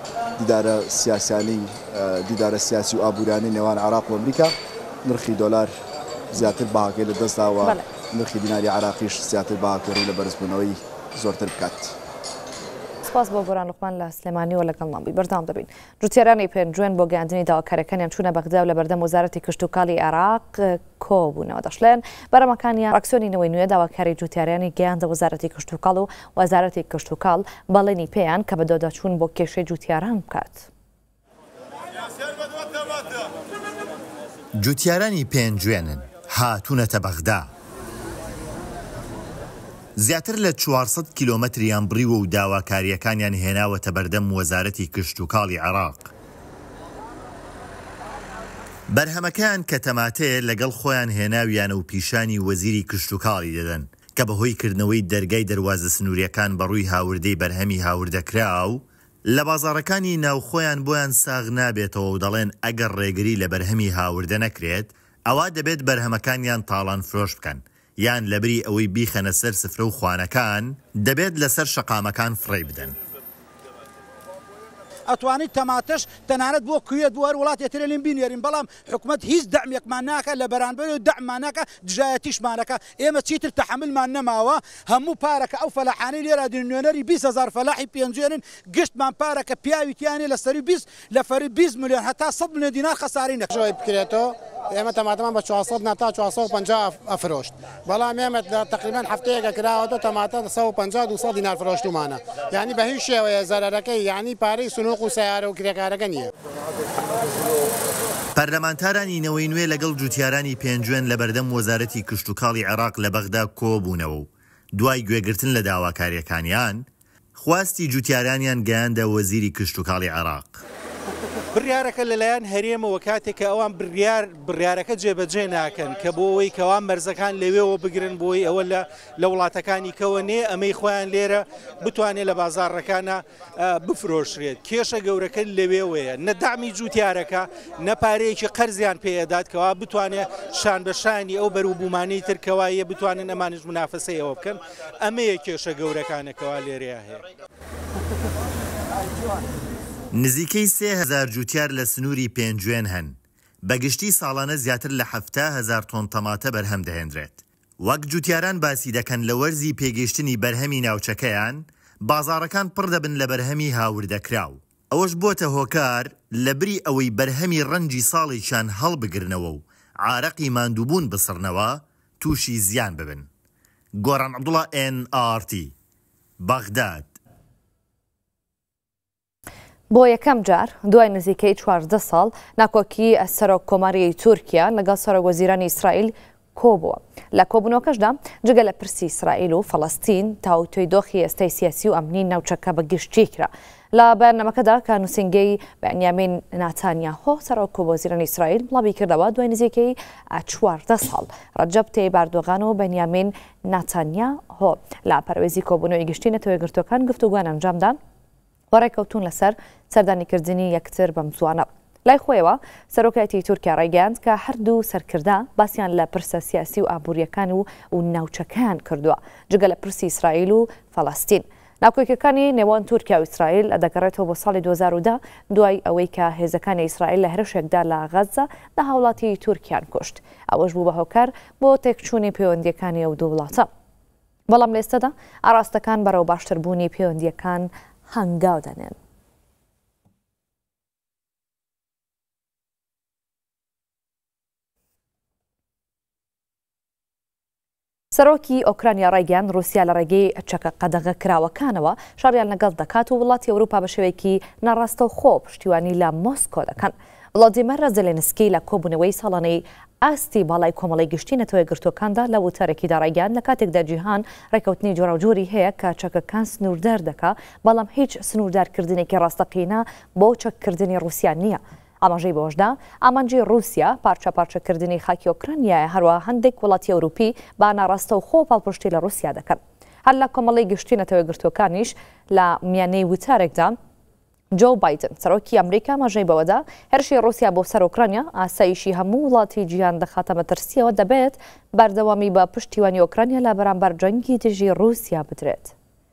دیدارە سیاسی و ئابوورانی نێوان عێراق و ئەمریکا نرخی دۆلار زیاتر باهاکەی لە دەستداوە، نرخی دیناری عراقیش زیاتر باهاکەڕووی لە بەرزبوونەوەی زۆرتر بکات. سپاس بۆ گۆران لوقمان لە سلێمانیەوە لەگەڵ نامبی بەردەوام دەبین. جوتیارانی پێنجوێن بۆ گەیاندنی داواکاریەکانیان چوونە بەغدا و لە بەردەم وەزارەتی کشتوکاڵی عێراق کۆبوونەوە دەشڵێن بەرەمەکانیان ڕاکسیۆنینەوەی نوێ داواکاری جوتیارانی گەیاندە وەزارەتی کشتوکاڵ و وەزارەتی کشتوکاڵ بەڵێنی پێیان کە بە دۆداچوون بۆ کێشەی جوتیاران بکات. جوتیارانی پێنجوێنن هاتوونەتە بەغدا. زیاتر لە 400 کیلۆمەتریان بڕیوە و داواکاریەکانیان هێناوەتە بەردەم وەزارەتی کشتوکاڵی عێراق. بەرهەمەکەیان کە تەماتەیە لەگەڵ خۆیان هێناویانە و پیشانی وەزیری کشتوکاڵی دەدەن کە بەهۆی کردنەوەی دەرگای دەروازە سنووریەکان بەڕووی هاوردەی بەرهەمی هاوردەکرا و لە بازاڕەکانی ناوخۆیان بۆیان ساغ نابێتەوە و دەڵێن ئەگەر ڕێگری لە بەرهەمی هاوردە نەکرێت ئەوا دەبێت بەرهەمەکانیان تاڵان فرۆش بکەن یان لەبری ئەوەی بیخەنە سەر سفرە و خوانەکان دەبێت لەسەر شەقامەکان فڕێ بدەن. ئەتوانیت تەماتەش تەنانەت بۆ کوێت بووە وڵاتێترە لێم بینێرین، بەڵام حکومەت هیچ دەعمێکمان ناکە لە بەرامبەر و دەعمانەکە دژایەتیشمانەکە. ئێمە چیتر تەحملمان نەماوە، هەموو پارەکە ئەو فەلاحانەی لێرە نوێنەری 20,000 فەلاحی پێنجێنن گشتمان پارەکە پیاویتیانێ لە سەری 20 لە فەری 20 ملیۆن هەتا 100 ملیۆن دینار خەساری نەکەوەی بکرێتەوە ئێمە تەماتەمان بە 400 تا 450 ئەفرۆشت بەڵام ئێمە تقریبان هەفتەیەکە کراوەتە تەماتە 150 دینار فرۆشتومانە یعنی بە هیچ شێوەیە زەرەرەکەی یعنی پارەی سنووق و سیارە و کرێکارەکە نییە. پەرلەمانتارانی نەوەی نوێ لەگەڵ جوتیارانی پێنجوێن لە بەردەم وەزارەتی کشت و کاڵی عێراق لە بەغدا کۆبوونەوە و دوای گوێگرتن لە داواکاریەکانیان خواستی جوتیارانیان گەیاندە وەزیری کشت و کاڵی عێراق. بڕیارەکە لەلایەن هەرێمەوە کاتێککە ئەوان بڕیارەکە جێبەجێ ناکەن کە بۆەوەی کەوان مەرزەکان لەوێەوە بگرن بۆی ئەوە لە وڵاتەکانی کەوە نێ ئەمەی خۆیان لێرە بتوانێت لە بازاڕەکانە بفرۆشرێت. کێشە گەورەکە لەوێوەیە نەدامی جوتیارەکە نەپارەیەکی قەرزیان پێدات کەوا بتوانێت شان بەشانی ئەو بەروبوومانەی ترکەوایە بتوانن ئەمانش منافەسەی ئەوە بکەن ئەمەیە کێشە گەورەکانەکەوا لێرەیە هەیە. نزیکەی 3000 جوتیار لە سنووری پێنجوێن هەن. بەگشتی ساڵانە زیاتر لە 70,000 تۆن تەماتە بەرهەم دەهێنرێت. وەک جوتیاران باسی دەکەن لە وەرزی پێگەیشتنی بەرهەمی ناوچەکەیان، بازاڕەکان پڕ دەبن لە بەرهەمی هاوردەکراو. ئەوەش بۆتە هۆکار لە بری ئەوەی بەرهەمی ڕەنجی ساڵێکیان هەڵبگرنەوە و عارەقی ماندووبوون بسڕنەوە تووشی زیان ببن. گۆڕان عەبدوڵڵا NRT بەغداد. بۆ یەکەم جار دوای نزیکەی 14 ساڵ ناکۆکی سەرۆک کۆماریی تورکیا لەگەڵ سەرۆک وەزیرانی ئیسرائیل کۆبووە. لە کۆبوونەوەکەشدا جگە لە پرسی ئیسرائیل و فەڵەستین تاوتۆی دۆخی ئێستای سیاسی و ئەمنی ناوچەکە بەگشتی کرا. لە بەیاننامەکەدا کە نووسینگەی بەنیامین ناتانیاهۆ سەرۆک وەزیرانی ئیسرائیل وڵامی کردەوە دوای نزیکەی 14 ساڵ. ڕەجەب تەیب ئەردۆغان و بەنیامین ناتانیاهۆ لە پەروێزی کۆبوونەوەی گشتی نەتەوەی گرتوەکان گفتوگویان ئەنجامدان وەڕێکەوتون لەسەر سەردانیکردنی یەکتر بەم زوانە. لای خۆیەوە سەرۆکایەتی تورکیا ڕایگەیاند کە هەردوو سەرکردا باسییان لە پرسە سیاسی و ئابوووریەکان و ناوچەکان کردووە جگە لە پرسی ئیسرائیل و فەڵەستین. ناکۆکیەکانی نێوان تورکیا و ئیسرائیل دەگەڕێتەوە بۆ ساڵی 2010 دوای ئەوەی کە هێزەکانی ئیسرائیل لە هەرشێکدا لە غەزە لە هاوڵاتی تورکیان کوشت. ئەوەش بوو بە هۆکار بۆ تێکچوونی پەیوەندیەکانی ئەو دوو وڵاتە. بەڵام لە ئێستادا ئاراستەکان بەرەو باشتربوونی پەیوەندیەکان هەنگاو دەنێن. سەرۆکی ئۆکرانیا ڕایگەیاند رووسیا لە ڕێگەی چەکە قەدەغە کراوەکانەوە شەڕیان لەگەڵ دەکات و وڵاتی ئەوروپا بە شێوەیەکی ناڕاستە و خۆ پشتیوانی لە مۆسکۆ دەکەن. ڤڵادیمیر زێلێنسکی لە کۆبوونەوەی ساڵانەی ئاستی باڵای کۆمەڵی گشتی نەتەوەی گرتوەکاندا لە وتارێکیدا ڕایگەیاند لە کاتێکدا جیهان ڕێکەوتنی جۆراوجۆری هەیە کە چەکەکان سنووردار دەکا بەڵام هیچ سنووردارکردنێکی ڕاستەقینە بۆ چەککردنی رووسیا نییە. ئاماژەی بۆشدا ئامانجی رووسیا پارچە پارچەکردنی خاکی ئۆکرانیایە هەروە هەندێک وڵاتی ئەوروپی با ناڕاستە و خۆ پاڵپشتی لە رووسیا دەکەن. هەر لە کۆمەڵی گشتی نەتەوەی گرتوەکانیش لە میانەی وتارێکدا جو بایدن سەرۆکی ئەمریکا ئاماژەی بەوەدا هێرشی رووسیا بۆ سەر ئۆکرانیا ئاسایشی هەموو وڵاتی جیهان دەخاتە مەترسیەوە دەبێت بەردەوامی بە پشتیوانی ئۆکرانیا لە بەرامبەر جەنگی دژی رووسیا بدرێت.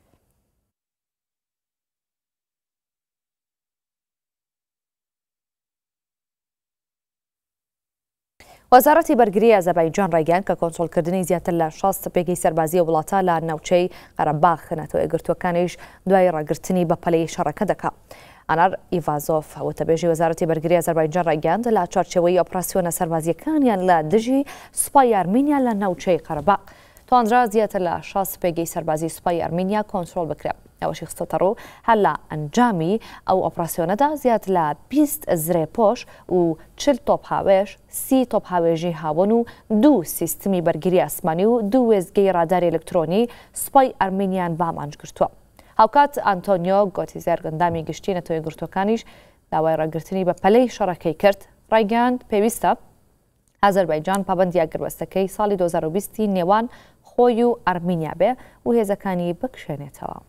وەزارەتی بەرگری ئازەربایجان ڕایگەیاند کە کۆنترۆلکردنی زیاتر لە 60 پێگەی سەربازی وڵاتە لە ناوچەی قەرەباخ نەتەوەی گرتوەکانیش دوای ڕاگررتنی بە پەلەی شەڕەکە دەکات. ئەنار ئیڤازۆف وتەبێژی وەزارەتی بەرگری ئازەربایجان ڕایگەیاند لە چارچەوەی ئۆپراسیۆنە سەربازیەکانیان لە دژی سوپای ئارمینیا لە ناوچەی قەرەباخ توانرا زیاتر لە 60 پێگەی سەربازی سوپای ئارمینیا کۆنترۆل بکرێت. ئەوەشی خستۆتە ڕوو هەر لە ئەنجامی ئەو ئۆپراسیۆنەدا زیاتر لە 20 زرێپۆش و 40 تۆپ هاوێش 30 تۆپ هاوێژی هاون و 2 سیستمی بەرگری ئاسمانی و 2 وێزگەی ڕاداری ئەلکترۆنی سوپای ئارمینیان بامانج گرتووە. هاوکات ئەنتۆنیۆ گۆتیزێر گەندامی گشتی نەتەوەی گرتوەکانیش داوای ڕاگررتنی بە پەلەی شەڕەکەی کرد. ڕایگەیاند پێویستە ئازەربایجان پابەندی یەکگربەستەکەی ساڵی 2020 نێوان خۆی و ئارمینیا بێ و هێزەکانی بکشێنێتەوە.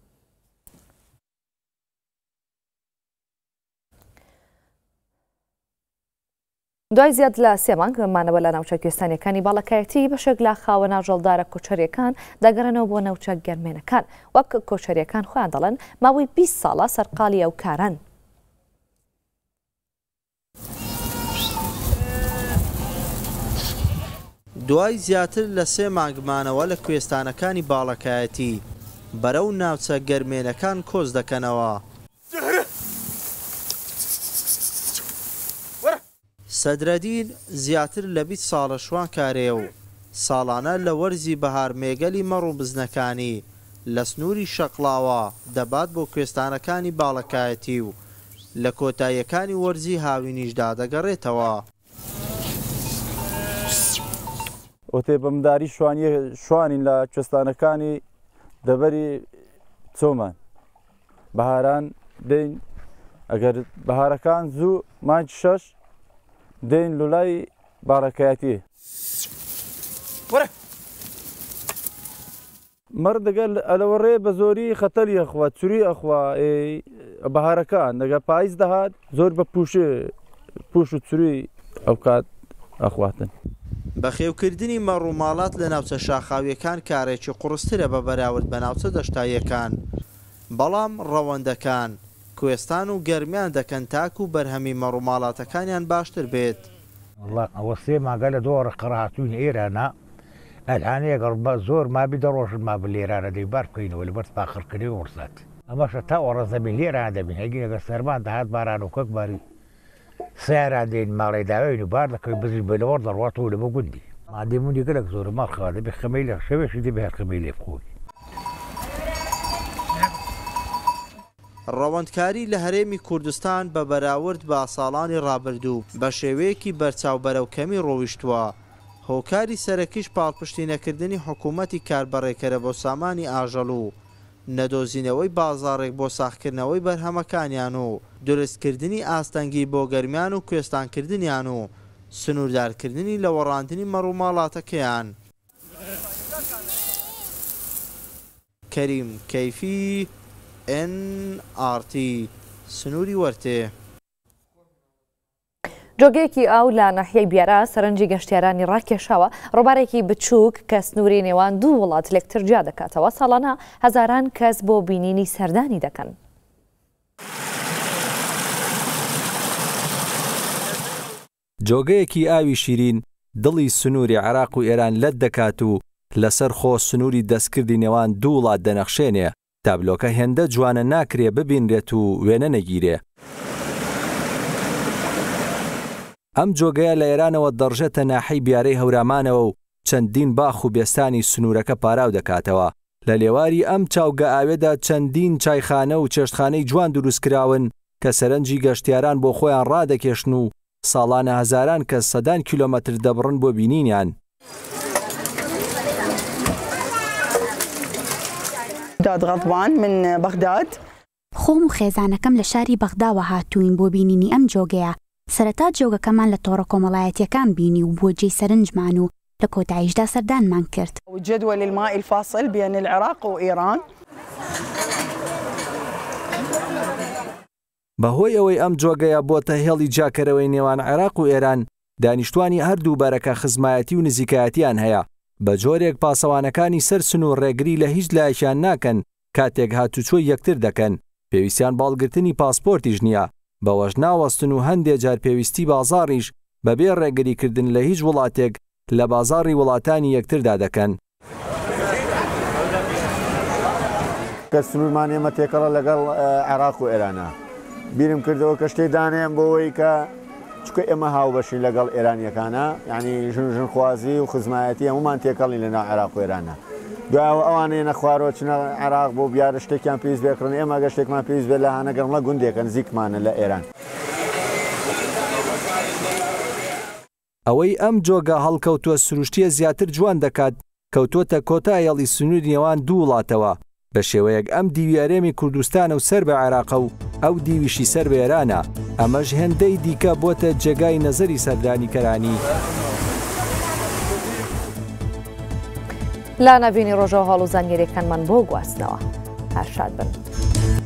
دوای زیاد لە 3 مانگ مانەوە لە ناوچە کوێستانیەکانی باڵەکایەتی بەشێک لە خاوەنا ژەڵدارە کۆچەریەکان دەگەڕێنەوە بۆ ناوچە گەرمێنەکان وەک کۆچەریەکان خۆیان دەڵێن ماوەی 20 ساڵە سەرقاڵی ئەو کارن. دوای زیاتر لە 3 مانگمانەوە لە کوێستانەکانی باڵەکایەتی بەرەو ناوچە گەرمێنەکان کۆز دەکەنەوە. سەدرەدین زیاتر لە 20 ساڵە شوان کارێ و ساڵانە لە وەرزی بەهار مێگەلی مەڕ و بزنەکانی لە سنووری شەقڵاوە دەبات بۆ کوێستانەکانی باڵەکایەتی و لە کۆتاییەکانی وەرزی هاوینیشدا دەگەڕێتەوە. ئۆتێ بەمداری شوانین لە کوێستانەکانی دەبەری چۆمان بەهاران دێن ئەگەر بەهارەکان زوو مانگ 6 دێن لولای باڵەکایەتی مەڕ دەگەل ئەلەوەڕێ بە زۆری خەتەری ئەخوا چوری ئەخوا بەهارەکان دەگە پاییز دەهات زۆر بە پوش و چوری ئەو کات ئەخواتن. بەخێوکردنی مەڕووماڵات لە ناوچە شاخاویەکان کارێکی قورسترە بە بەراورد بە ناوچە دەشتاییەکان، بەڵام ڕەوەندەکان کوێستان و گەرمیان دەکەن تاکو و بەرهەمی مەڕووماڵاتەکانیان باشتر بێت. ئەوە سێ ماگە لە دۆڕ قڕهاتوونی ئێرانە ئەلهانەیەگەڕ بە زۆر مابی دەڕۆژن ما بە لێرانە دەی بار بکەینەوە لەبەر پاخڕکردنی وڕسات ئەمەشە تا ئەوڕە زەمین لێران دەبین هەگی ئەگەر سەرمان دەهات باران و کەک باری سیاران دێن ماڵی داوێن و بار دەکەوی بزی بەلەوەڕ دەڕواتەوە لەبە گوندی مادەمونی گەلێک زۆر ماڵخوا دەبێ خەمەی لە شەوێشی دەبێ هەر خەمەی لێ بخۆی. ڕەوەندکاری لە هەرێمی کوردستان بە بەراورد بە ساڵانی ڕابردوو بە شێوەیەکی بەرچاوبەرەوکەمی ڕۆیشتووە. هۆکاری سەرەکیش پاڵپشتینەکردنی حکوومەتی کاربەڕێکەرە بۆ سامانی ئاژەڵ و نەدۆزینەوەی بازاڕێک بۆ ساختکردنەوەی بەرهەمەکانیان و دروستکردنی ئاستەنگی بۆ گەرمیان و کوێستانکردنیان و سنووردارکردنی لە وەڕاندنی مەڕووماڵاتەکەیان. کەریم کەیفی NRT سنووری وەرتێ. جۆگەیەکی ئاو لە ناحیەی بیارە سەرنجی گەشتیارانی ڕاکێشاوە ڕۆبارێکی بچووک کە سنووری نێوان دوو وڵات لەکتر جیا دەکاتەوە ساڵانە هەزاران کەس بۆ بینینی سەردانی دەکەن. جۆگەیەکی ئاوی شیرین دڵی سنووری عێراق و ئێران لەت دەکات و لەسەر خۆ سنووری دەستکردی نێوان دوو وڵات دەنەخشێنێ تابلۆکە هێندە جوانە ناکرێ ببینرێت و وێنە نەگیرێ. ئەم جۆگەیە لە ئێرانەوە دەڕژێتە ناحەی بیارەی هەورامانەوە و چەندین باخ و بێستانی سنوورەکە پاراو دەکاتەوە. لە لێواری ئەم چاوگە ئاوێدا چەندین چایخانە و چێشتخانەی جوان دروستکراون کە سەرنجی گەشتیاران بۆ خۆیان ڕادەکێشن و ساڵانە هەزاران کەس سەدان کیلۆمەتر دەبڕن بۆ بینینیان. غضبان من بەغداد. خۆم و خێزانەکەم لە شاری بەغداوە هاتوین بۆ بینینی ئەم جۆگەیە. سەرەتا جۆگەکەمان لە تۆڕە کۆمەڵایەتیەکان بینی و بۆ جێی سەرنجمان و لە کۆتاییشدا سەردانمان کرد. جدول الماء الفاصل بين العراق وإيران. بەهۆی ئەوەی ئەم جۆگەیە بۆتە هێڵی جاکەرەوەی نێوان عێراق و ئێران دانیشتوانی هەردوو بەرەکە خزمایەتی و نزیکایەتیان هەیە. بە جۆرێک پاسەوانەکانی سەر سنوور ڕێگری لە هیچ لایەکیان ناکەن کاتێک هاتوچۆی یەکتر دەکەن پێویستیان باڵگرتنی پاسپۆرتیش نییە بەوەش ناوەستن و هەندێک جار پێویستی بازاڕیش بەبێ ڕێگریکردن لە هیچ وڵاتێک لە بازاڕی وڵاتانی یەکتردا دەکەن. کە سنوورمان ئێمە تێکەڵە لەگەڵ عێراق و ئێرانە بیرم کردەوە کە شتێک دانێن بۆەوەی کە چکە ئێمە هاوبەشین لەگەڵ ئێرانیەکانە یعنی ژنخوازی و خزمایەتی هەمومان تێکەڵی لە ناو عێراق و ئێرانە دوایەوە ئەوانەیە نەخوارەوە چنە عێراق بۆ بیارە شتێکیان پێویست بێکڕن ئێمە گە شتێکمان پێویست بێت لە هانەگەڕمە گوندێکە نزیکمانە لە ئێران. ئەوەی ئەم جۆگە هەڵکەوتووە سروشتیە زیاتر جوان دەکات کەوتووەتە کۆتایەڵی سنووری نێوان دوو وڵاتەوە بە شێوەیەک ئەم دیوی هەرێمی کوردستانە و سەر بە عێراقە و ئەو دیویشی سەر بە ئێرانە ئەمەش هێندەی دیکە بۆتە جێگای نەزەری سەردانیکەرانی. لا نبینی ڕۆژەوە هەڵ و زانیاریەکانمان بۆ گواستنەوە هەر شاد بن.